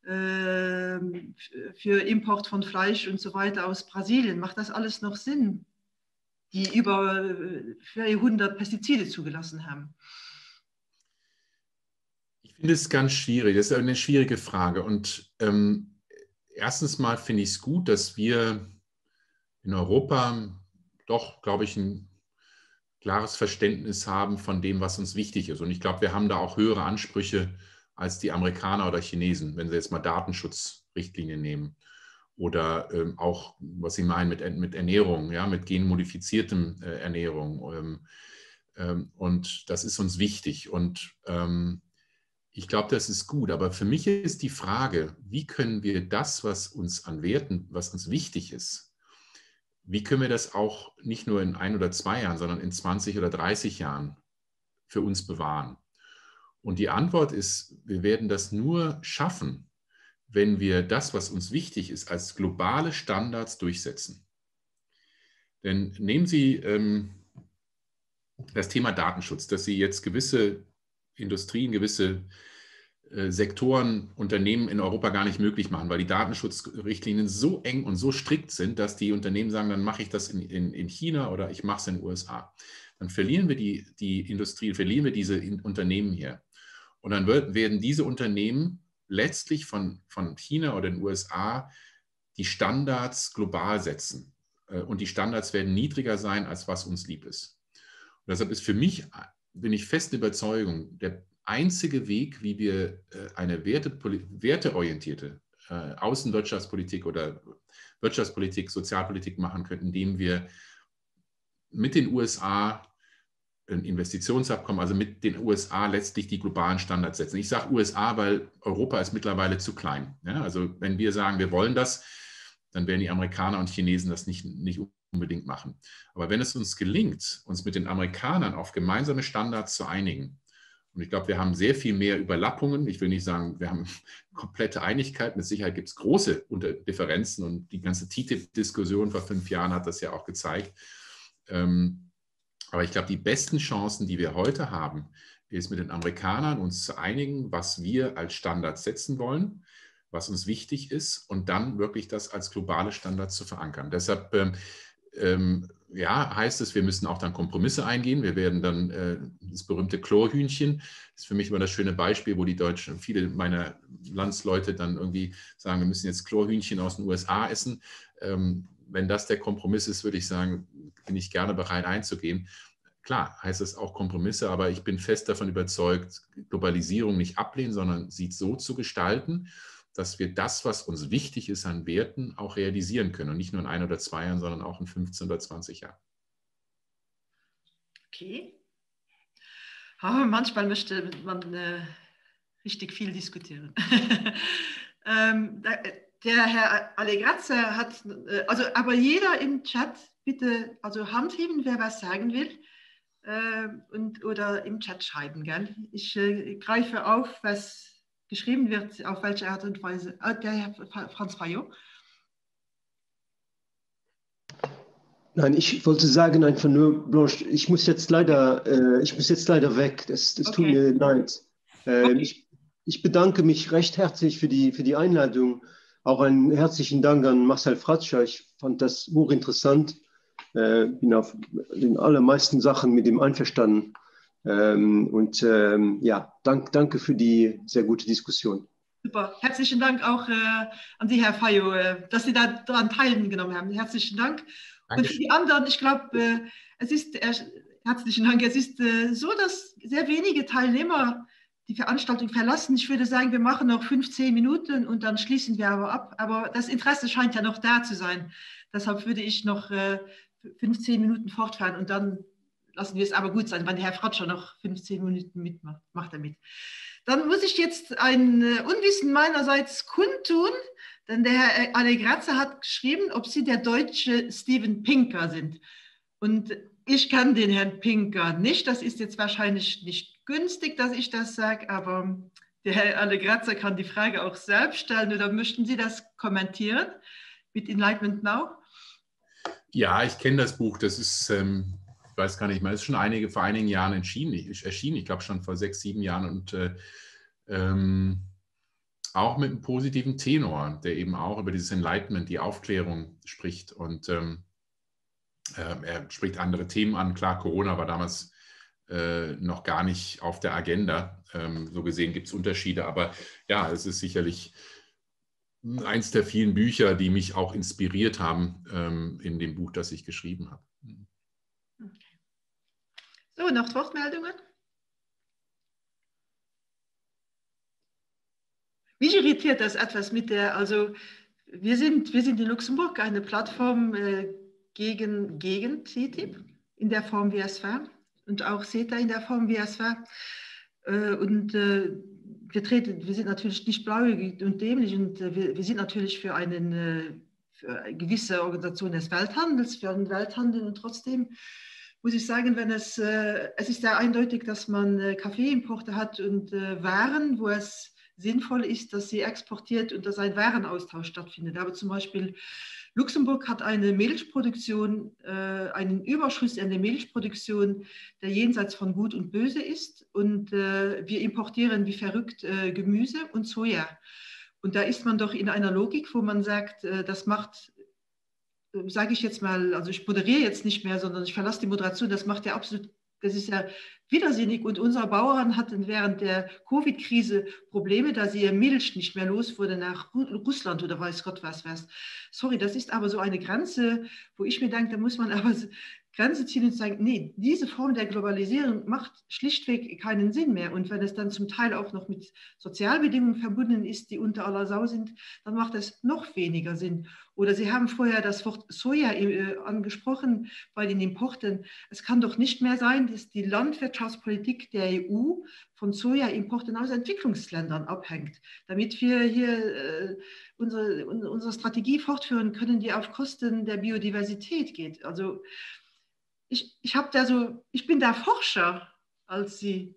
für Import von Fleisch und so weiter aus Brasilien. Macht das alles noch Sinn, die über 400 Pestizide zugelassen haben? Ich finde es ganz schwierig. Das ist eine schwierige Frage. Und erstens mal finde ich es gut, dass wir in Europa doch, glaube ich, ein klares Verständnis haben von dem, was uns wichtig ist. Und ich glaube, wir haben da auch höhere Ansprüche als die Amerikaner oder Chinesen, wenn Sie jetzt mal Datenschutzrichtlinien nehmen. Oder auch, was Sie meinen mit Ernährung, ja, mit genmodifiziertem Ernährung. Und das ist uns wichtig. Und ich glaube, das ist gut. Aber für mich ist die Frage, wie können wir das, was uns an Werten, was uns wichtig ist, wie können wir das auch nicht nur in 1 oder 2 Jahren, sondern in 20 oder 30 Jahren für uns bewahren? Und die Antwort ist, wir werden das nur schaffen, wenn wir das, was uns wichtig ist, als globale Standards durchsetzen. Denn nehmen Sie das Thema Datenschutz, dass Sie jetzt gewisse Industrien, gewisse Sektoren, Unternehmen in Europa gar nicht möglich machen, weil die Datenschutzrichtlinien so eng und so strikt sind, dass die Unternehmen sagen, dann mache ich das in China oder ich mache es in den USA. Dann verlieren wir die Industrie, verlieren wir diese Unternehmen hier. Und dann werden diese Unternehmen letztlich von China oder den USA die Standards global setzen. Und die Standards werden niedriger sein, als was uns lieb ist. Und deshalb ist für mich bin ich festen Überzeugung, der einzige Weg, wie wir eine werteorientierte Außenwirtschaftspolitik oder Wirtschaftspolitik, Sozialpolitik machen können, indem wir mit den USA ein Investitionsabkommen, also mit den USA letztlich die globalen Standards setzen. Ich sage USA, weil Europa ist mittlerweile zu klein. Ja, also wenn wir sagen, wir wollen das, dann werden die Amerikaner und Chinesen das nicht unbedingt machen. Aber wenn es uns gelingt, uns mit den Amerikanern auf gemeinsame Standards zu einigen, und ich glaube, wir haben sehr viel mehr Überlappungen. Ich will nicht sagen, wir haben komplette Einigkeit. Mit Sicherheit gibt es große Differenzen und die ganze TTIP-Diskussion vor 5 Jahren hat das ja auch gezeigt. Aber ich glaube, die besten Chancen, die wir heute haben, ist mit den Amerikanern uns zu einigen, was wir als Standard setzen wollen, was uns wichtig ist und dann wirklich das als globale Standards zu verankern. Deshalb ja, heißt es, wir müssen auch dann Kompromisse eingehen. Wir werden dann das berühmte Chlorhühnchen, das ist für mich immer das schöne Beispiel, wo die Deutschen, viele meiner Landsleute dann irgendwie sagen, wir müssen jetzt Chlorhühnchen aus den USA essen. Wenn das der Kompromiss ist, würde ich sagen, bin ich gerne bereit einzugehen. Klar, heißt es auch Kompromisse, aber ich bin fest davon überzeugt, Globalisierung nicht ablehnen, sondern sie so zu gestalten, dass wir das, was uns wichtig ist an Werten, auch realisieren können. Und nicht nur in 1 oder 2 Jahren, sondern auch in 15 oder 20 Jahren. Okay. Oh, manchmal möchte man richtig viel diskutieren. Der Herr Allegrazza hat, also aber jeder im Chat bitte also Hand heben, wer was sagen will oder im Chat schreiben. Gell? Ich greife auf, was geschrieben wird, auf welche Art und Weise. Der Herr Franz Fayot. Nein, ich wollte sagen einfach nur, Blanche, ich muss jetzt leider weg. Das okay. Tut mir leid. Okay. Ich bedanke mich recht herzlich für die Einladung. Auch einen herzlichen Dank an Marcel Fratscher. Ich fand das hochinteressant. Bin auf den allermeisten Sachen mit ihm einverstanden. Ja, danke für die sehr gute Diskussion. Super, herzlichen Dank auch an Sie, Herr Fayot, dass Sie daran teilgenommen haben. Herzlichen Dank. Dankeschön. Und für die anderen, ich glaube, herzlichen Dank. Es ist so, dass sehr wenige Teilnehmer die Veranstaltung verlassen. Ich würde sagen, wir machen noch 15 Minuten und dann schließen wir aber ab. Aber das Interesse scheint ja noch da zu sein. Deshalb würde ich noch 15 Minuten fortfahren und dann lassen wir es aber gut sein, wenn der Herr Fratscher noch 15 Minuten mitmacht, macht er mit. Dann muss ich jetzt ein Unwissen meinerseits kundtun, denn der Herr Allegrazza hat geschrieben, ob Sie der deutsche Steven Pinker sind. Und ich kann den Herrn Pinker nicht. Das ist jetzt wahrscheinlich nicht günstig, dass ich das sage, aber der Herr Allegrazza kann die Frage auch selbst stellen. Oder möchten Sie das kommentieren mit Enlightenment Now? Ja, ich kenne das Buch. Das ist... ich weiß gar nicht mehr, es ist schon vor einigen Jahren erschienen, ich glaube schon vor 6, 7 Jahren und auch mit einem positiven Tenor, der eben auch über dieses Enlightenment, die Aufklärung spricht und er spricht andere Themen an. Klar, Corona war damals noch gar nicht auf der Agenda, so gesehen gibt es Unterschiede, aber ja, es ist sicherlich eins der vielen Bücher, die mich auch inspiriert haben in dem Buch, das ich geschrieben habe. So, noch Wortmeldungen? Mich irritiert das etwas mit der, also wir sind in Luxemburg eine Plattform gegen TTIP in der Form, wie es war und auch CETA in der Form, wie es war. Und wir sind natürlich nicht blauäugig und dämlich und wir sind natürlich für eine gewisse Organisation des Welthandels, für den Welthandel und trotzdem muss ich sagen, es ist sehr eindeutig, dass man Kaffeeimporte hat und Waren, wo es sinnvoll ist, dass sie exportiert und dass ein Warenaustausch stattfindet. Aber zum Beispiel Luxemburg hat eine Milchproduktion, einen Überschuss in der Milchproduktion, der jenseits von Gut und Böse ist. Und wir importieren wie verrückt Gemüse und Soja. Und da ist man doch in einer Logik, wo man sagt, das macht... sage ich jetzt mal, also ich moderiere jetzt nicht mehr, sondern ich verlasse die Moderation, das macht ja absolut, das ist ja widersinnig und unsere Bauern hatten während der Covid-Krise Probleme, da sie ihr Milch nicht mehr los wurde nach Russland oder weiß Gott was. Sorry, das ist aber so eine Grenze, wo ich mir denke, da muss man aber Grenze ziehen und sagen, nee, diese Form der Globalisierung macht schlichtweg keinen Sinn mehr. Und wenn es dann zum Teil auch noch mit Sozialbedingungen verbunden ist, die unter aller Sau sind, dann macht es noch weniger Sinn. Oder Sie haben vorher das Wort Soja angesprochen bei den Importen. Es kann doch nicht mehr sein, dass die Landwirtschaftspolitik der EU von Sojaimporten aus Entwicklungsländern abhängt. Damit wir hier unsere Strategie fortführen können, die auf Kosten der Biodiversität geht. Also ich bin da Forscher als Sie.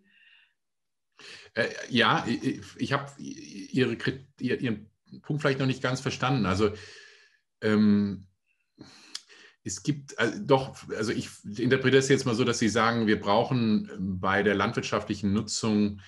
Ja, ich habe Ihren Punkt vielleicht noch nicht ganz verstanden. Also es gibt also ich interpretiere es jetzt mal so, dass Sie sagen, wir brauchen bei der landwirtschaftlichen Nutzung,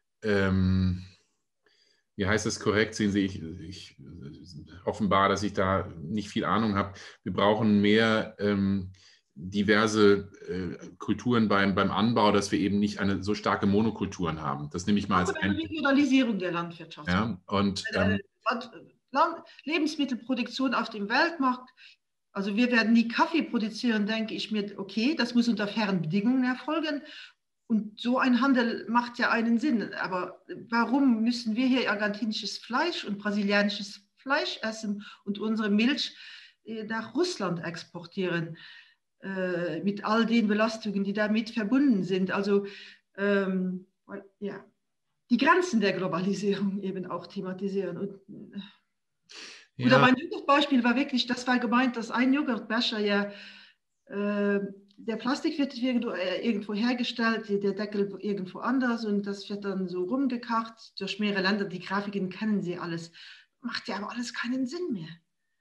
wie heißt das korrekt? Sehen Sie, ich offenbar, dass ich da nicht viel Ahnung habe. Wir brauchen mehr diverse Kulturen beim Anbau, dass wir eben nicht eine so starke Monokulturen haben. Das nehme ich mal als eine Regionalisierung der Landwirtschaft. Ja, und Lebensmittelproduktion auf dem Weltmarkt. Also wir werden nie Kaffee produzieren, denke ich mir, okay, das muss unter fairen Bedingungen erfolgen. Und so ein Handel macht ja einen Sinn. Aber warum müssen wir hier argentinisches Fleisch und brasilianisches Fleisch essen und unsere Milch nach Russland exportieren? Mit all den Belastungen, die damit verbunden sind. Also ja, die Grenzen der Globalisierung eben auch thematisieren. Und, ja. Oder mein Joghurtbeispiel war wirklich, das war gemeint, dass ein Joghurtbecher ja, der Plastik wird irgendwo hergestellt, der Deckel irgendwo anders und das wird dann so rumgekarrt durch mehrere Länder. Die Grafiken kennen Sie alles. Macht ja aber alles keinen Sinn mehr.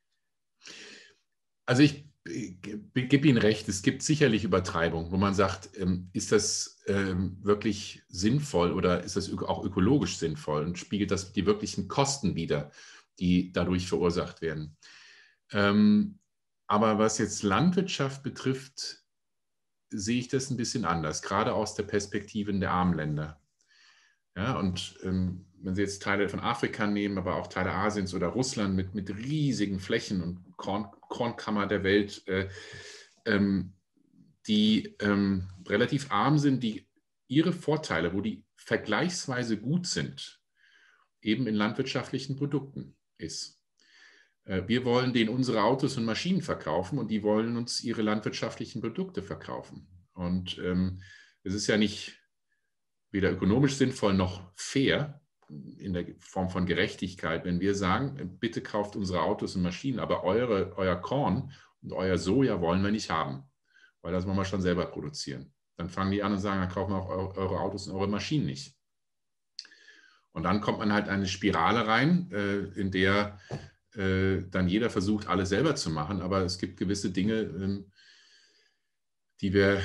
Also ich gebe Ihnen recht, es gibt sicherlich Übertreibung, wo man sagt, ist das wirklich sinnvoll oder ist das auch ökologisch sinnvoll und spiegelt das die wirklichen Kosten wider, die dadurch verursacht werden. Aber was jetzt Landwirtschaft betrifft, sehe ich das ein bisschen anders, gerade aus der Perspektive der armen Länder. Ja, und wenn Sie jetzt Teile von Afrika nehmen, aber auch Teile Asiens oder Russland mit riesigen Flächen und Kornkammer der Welt, die relativ arm sind, die ihre Vorteile, wo die vergleichsweise gut sind, eben in landwirtschaftlichen Produkten ist. Wir wollen denen unsere Autos und Maschinen verkaufen und die wollen uns ihre landwirtschaftlichen Produkte verkaufen. Und es ist ja nicht weder ökonomisch sinnvoll noch fair in der Form von Gerechtigkeit, wenn wir sagen, bitte kauft unsere Autos und Maschinen, aber euer Korn und euer Soja wollen wir nicht haben, weil das wollen wir schon selber produzieren. Dann fangen die an und sagen, dann kaufen wir auch eure Autos und eure Maschinen nicht. Und dann kommt man halt in eine Spirale rein, in der dann jeder versucht, alles selber zu machen, aber es gibt gewisse Dinge, die wir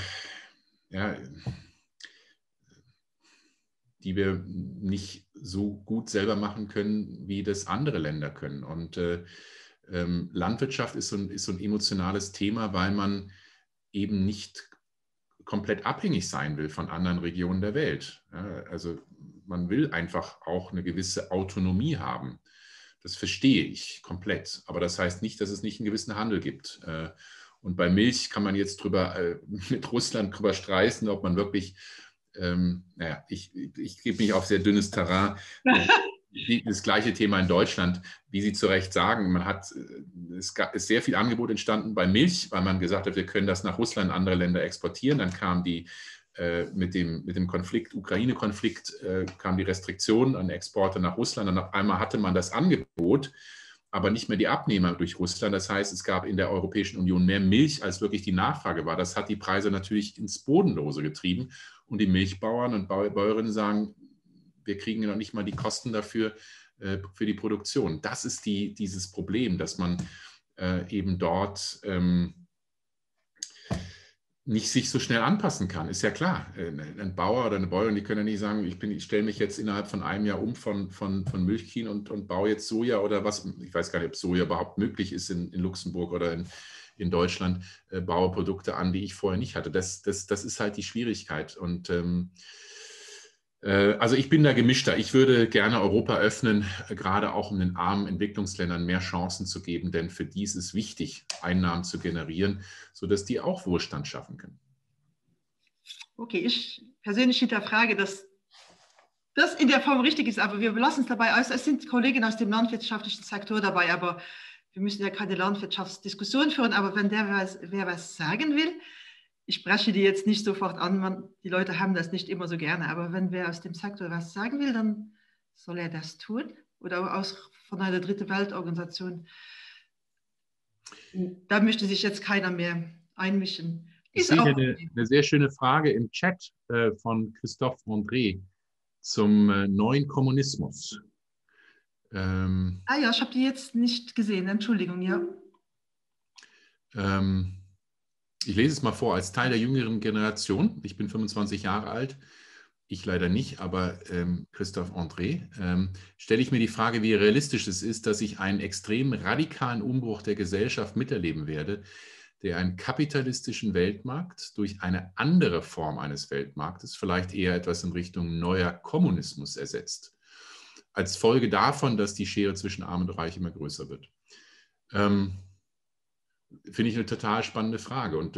nicht so gut selber machen können, wie das andere Länder können. Und Landwirtschaft ist so ein emotionales Thema, weil man eben nicht komplett abhängig sein will von anderen Regionen der Welt. Ja, also man will einfach auch eine gewisse Autonomie haben. Das verstehe ich komplett. Aber das heißt nicht, dass es nicht einen gewissen Handel gibt. Und bei Milch kann man jetzt mit Russland drüber streiten, ob man wirklich ich gebe mich auf sehr dünnes Terrain. Das gleiche Thema in Deutschland, wie Sie zu Recht sagen, es ist sehr viel Angebot entstanden bei Milch, weil man gesagt hat, wir können das nach Russland und andere Länder exportieren. Dann kam mit dem Ukraine-Konflikt kam die Restriktion an Exporte nach Russland und auf einmal hatte man das Angebot, aber nicht mehr die Abnehmer durch Russland. Das heißt, es gab in der Europäischen Union mehr Milch, als wirklich die Nachfrage war. Das hat die Preise natürlich ins Bodenlose getrieben. Und die Milchbauern und Bäuerinnen sagen, wir kriegen ja noch nicht mal die Kosten dafür für die Produktion. Das ist dieses Problem, dass man eben dort nicht sich so schnell anpassen kann. Ist ja klar, ein Bauer oder eine Bäuerin, die können ja nicht sagen, ich stelle mich jetzt innerhalb von einem Jahr um von Milchkühen und baue jetzt Soja oder was. Ich weiß gar nicht, ob Soja überhaupt möglich ist in Luxemburg oder in Deutschland, baue Produkte an, die ich vorher nicht hatte. Das ist halt die Schwierigkeit. Und Also ich bin da gemischter. Ich würde gerne Europa öffnen, gerade auch um den armen Entwicklungsländern mehr Chancen zu geben, denn für die ist es wichtig, Einnahmen zu generieren, sodass die auch Wohlstand schaffen können. Okay, ich persönlich hinterfrage, dass das in der Form richtig ist, aber wir belassen es dabei aus. Es sind Kollegen aus dem landwirtschaftlichen Sektor dabei, aber wir müssen ja keine Landwirtschaftsdiskussion führen, aber wenn wer was sagen will, ich spreche die jetzt nicht sofort an, die Leute haben das nicht immer so gerne, aber wenn wer aus dem Sektor was sagen will, dann soll er das tun oder von einer Dritte Weltorganisation. Da möchte sich jetzt keiner mehr einmischen. Ich sehe eine sehr schöne Frage im Chat von Christophe André zum neuen Kommunismus. Ja, ich habe die jetzt nicht gesehen, Entschuldigung, ja. Ich lese es mal vor, als Teil der jüngeren Generation, ich bin 25 Jahre alt, ich leider nicht, aber Christophe André, stelle ich mir die Frage, wie realistisch es ist, dass ich einen extrem radikalen Umbruch der Gesellschaft miterleben werde, der einen kapitalistischen Weltmarkt durch eine andere Form eines Weltmarktes, vielleicht eher etwas in Richtung neuer Kommunismus ersetzt. Als Folge davon, dass die Schere zwischen Arm und Reich immer größer wird. Finde ich eine total spannende Frage. Und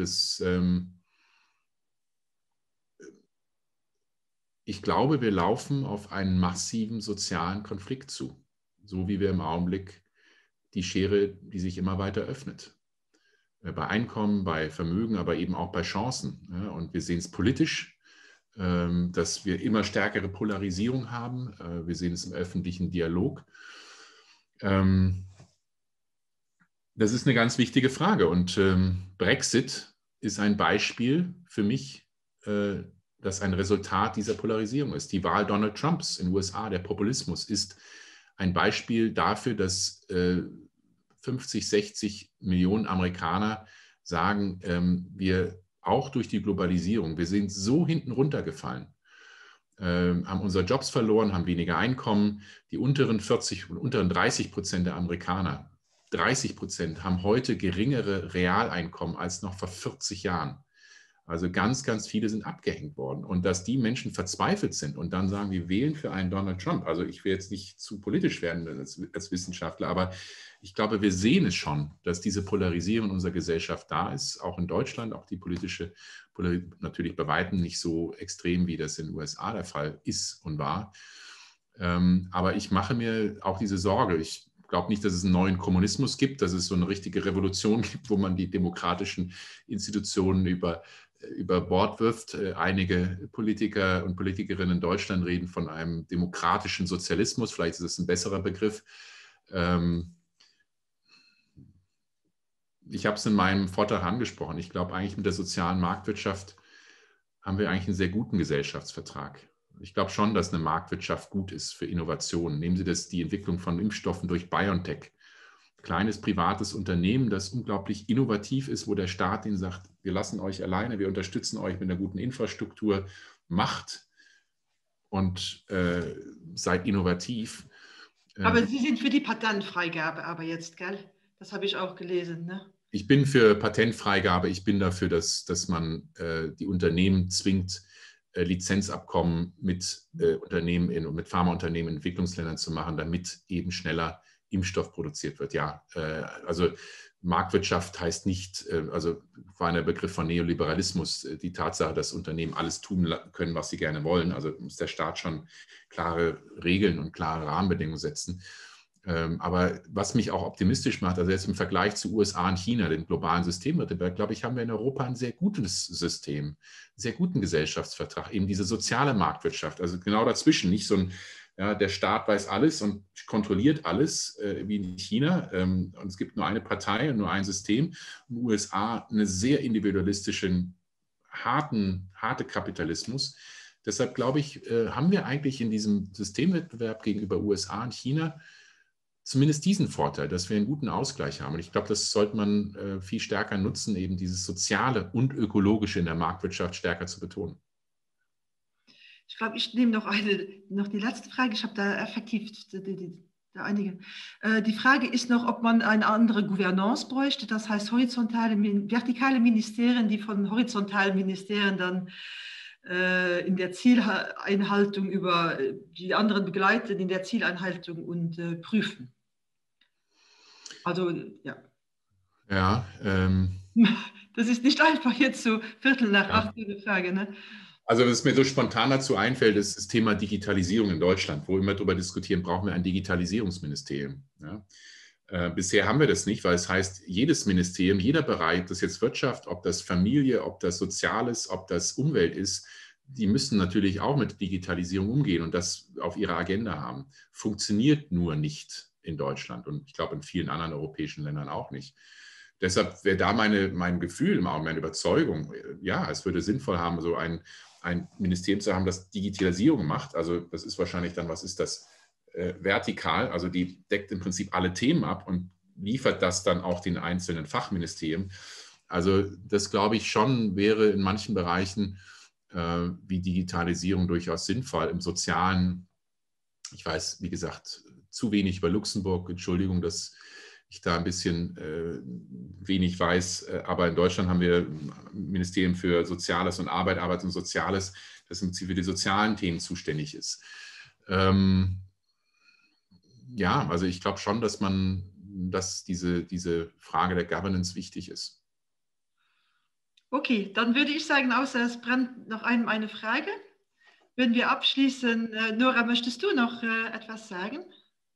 ich glaube, wir laufen auf einen massiven sozialen Konflikt zu, so wie wir im Augenblick die Schere, die sich immer weiter öffnet. Bei Einkommen, bei Vermögen, aber eben auch bei Chancen. Und wir sehen es politisch, dass wir immer stärkere Polarisierung haben. Wir sehen es im öffentlichen Dialog. Das ist eine ganz wichtige Frage. Und Brexit ist ein Beispiel für mich, das ein Resultat dieser Polarisierung ist. Die Wahl Donald Trumps in den USA, der Populismus, ist ein Beispiel dafür, dass 50, 60 Millionen Amerikaner sagen, wir auch durch die Globalisierung, wir sind so hinten runtergefallen, haben unsere Jobs verloren, haben weniger Einkommen. Die unteren 40 und unteren 30% der Amerikaner, 30% haben heute geringere Realeinkommen als noch vor 40 Jahren. Also ganz, ganz viele sind abgehängt worden. Und dass die Menschen verzweifelt sind und dann sagen, wir wählen für einen Donald Trump. Also ich will jetzt nicht zu politisch werden als Wissenschaftler, aber ich glaube, wir sehen es schon, dass diese Polarisierung in unserer Gesellschaft da ist, auch in Deutschland, auch die politische Polarisierung natürlich bei weitem nicht so extrem, wie das in den USA der Fall ist und war. Aber ich mache mir auch diese Sorge. Ich glaube nicht, dass es einen neuen Kommunismus gibt, dass es so eine richtige Revolution gibt, wo man die demokratischen Institutionen über Bord wirft. Einige Politiker und Politikerinnen in Deutschland reden von einem demokratischen Sozialismus. Vielleicht ist es ein besserer Begriff. Ich habe es in meinem Vortrag angesprochen. Ich glaube eigentlich mit der sozialen Marktwirtschaft haben wir eigentlich einen sehr guten Gesellschaftsvertrag. Ich glaube schon, dass eine Marktwirtschaft gut ist für Innovationen. Nehmen Sie die Entwicklung von Impfstoffen durch BioNTech. Kleines privates Unternehmen, das unglaublich innovativ ist, wo der Staat ihnen sagt, wir lassen euch alleine, wir unterstützen euch mit einer guten Infrastruktur, macht und seid innovativ. Aber Sie sind für die Patentfreigabe aber jetzt, gell? Das habe ich auch gelesen, ne? Ich bin für Patentfreigabe, ich bin dafür, dass man die Unternehmen zwingt, Lizenzabkommen mit Unternehmen mit Pharmaunternehmen in Entwicklungsländern zu machen, damit eben schneller Impfstoff produziert wird. Ja, also Marktwirtschaft heißt nicht, also war ein Begriff von Neoliberalismus, die Tatsache, dass Unternehmen alles tun können, was sie gerne wollen. Also muss der Staat schon klare Regeln und klare Rahmenbedingungen setzen. Aber was mich auch optimistisch macht, also jetzt im Vergleich zu USA und China, dem globalen Systemwettbewerb, glaube ich, haben wir in Europa ein sehr gutes System, einen sehr guten Gesellschaftsvertrag, eben diese soziale Marktwirtschaft, also genau dazwischen, nicht so ein, ja, der Staat weiß alles und kontrolliert alles, wie in China, und es gibt nur eine Partei und nur ein System, in den USA einen sehr individualistischen, harte Kapitalismus. Deshalb glaube ich, haben wir eigentlich in diesem Systemwettbewerb gegenüber USA und China zumindest diesen Vorteil, dass wir einen guten Ausgleich haben. Und ich glaube, das sollte man viel stärker nutzen, eben dieses Soziale und Ökologische in der Marktwirtschaft stärker zu betonen. Ich glaube, ich nehme noch die letzte Frage. Ich habe da effektiv einige. Die Frage ist noch, ob man eine andere Gouvernance bräuchte, das heißt vertikale Ministerien, die von horizontalen Ministerien dann in der Zieleinhaltung über die anderen begleiten in der Zieleinhaltung und prüfen. Also, ja. Ja. Das ist nicht einfach jetzt so 7:45 eine Frage, ne? Also was mir so spontan dazu einfällt, ist das Thema Digitalisierung in Deutschland, wo wir immer darüber diskutieren, brauchen wir ein Digitalisierungsministerium. Ja? Bisher haben wir das nicht, weil es heißt, jedes Ministerium, jeder Bereich, ob das jetzt Wirtschaft, ob das Familie, ob das Soziales, ob das Umwelt ist, die müssen natürlich auch mit Digitalisierung umgehen und das auf ihrer Agenda haben. Funktioniert nur nicht in Deutschland und ich glaube in vielen anderen europäischen Ländern auch nicht. Deshalb wäre da mein Gefühl, meine Überzeugung, ja, es würde sinnvoll haben, so ein Ministerium zu haben, das Digitalisierung macht. Also das ist wahrscheinlich dann, was ist das? Vertikal, also die deckt im Prinzip alle Themen ab und liefert das dann auch den einzelnen Fachministerien. Also das glaube ich schon wäre in manchen Bereichen wie Digitalisierung durchaus sinnvoll. Im Sozialen, ich weiß, wie gesagt, zu wenig über Luxemburg, Entschuldigung, dass ich da ein bisschen wenig weiß, aber in Deutschland haben wir ein Ministerium für Soziales und Arbeit und Soziales, das im Prinzip für die sozialen Themen zuständig ist. Ja, also ich glaube schon, dass diese Frage der Governance wichtig ist. Okay, dann würde ich sagen, außer es brennt noch einem eine Frage. Wenn wir abschließen, Nora, möchtest du noch etwas sagen?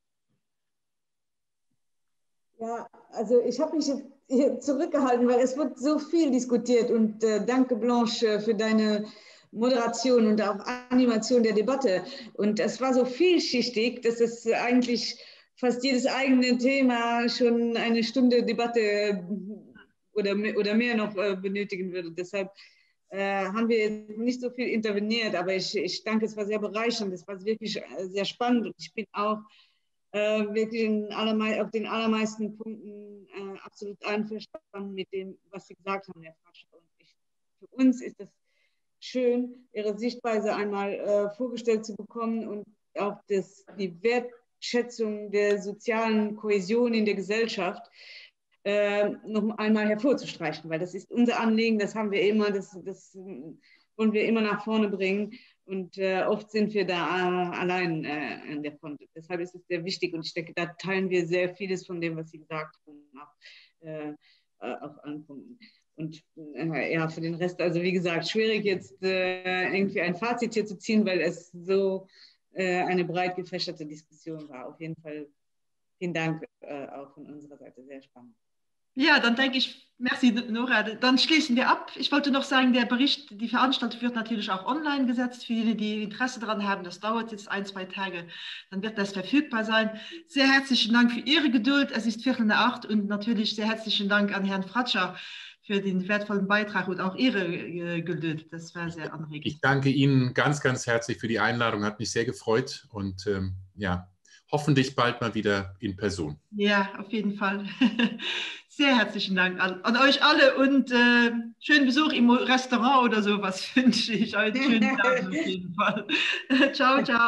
Ja, also ich habe mich hier zurückgehalten, weil es wird so viel diskutiert und danke Blanche für deine Moderation und auch Animation der Debatte. Und es war so vielschichtig, dass es eigentlich fast jedes eigene Thema schon eine Stunde Debatte oder mehr noch benötigen würde. Deshalb haben wir nicht so viel interveniert, aber ich danke, es war sehr bereichernd, es war wirklich sehr spannend und ich bin auch wirklich auf den allermeisten Punkten absolut einverstanden mit dem, was Sie gesagt haben, Herr Fratscher. Für uns ist es schön, Ihre Sichtweise einmal vorgestellt zu bekommen und auch die Wertschätzung der sozialen Kohäsion in der Gesellschaft noch einmal hervorzustreichen, weil das ist unser Anliegen, das haben wir immer, das wollen wir immer nach vorne bringen und oft sind wir da allein an der Front. Deshalb ist es sehr wichtig und ich denke, da teilen wir sehr vieles von dem, was Sie gesagt haben, auf allen Punkten. Und ja, für den Rest, also wie gesagt, schwierig jetzt irgendwie ein Fazit hier zu ziehen, weil es so eine breit gefächerte Diskussion war. Auf jeden Fall vielen Dank auch von unserer Seite, sehr spannend. Ja, dann denke ich, merci Nora, dann schließen wir ab. Ich wollte noch sagen, der Bericht, die Veranstaltung wird natürlich auch online gesetzt, für jene, die Interesse daran haben. Das dauert jetzt 1-2 Tage, dann wird das verfügbar sein. Sehr herzlichen Dank für Ihre Geduld, es ist 7:45 und natürlich sehr herzlichen Dank an Herrn Fratscher für den wertvollen Beitrag und auch Ihre Geduld. Das war sehr anregend. Ich danke Ihnen ganz, ganz herzlich für die Einladung, hat mich sehr gefreut und ja, hoffentlich bald mal wieder in Person. Ja, auf jeden Fall. Sehr herzlichen Dank an euch alle und schönen Besuch im Restaurant oder sowas wünsche ich. Einen schönen Tag auf jeden Fall. Ciao, ciao.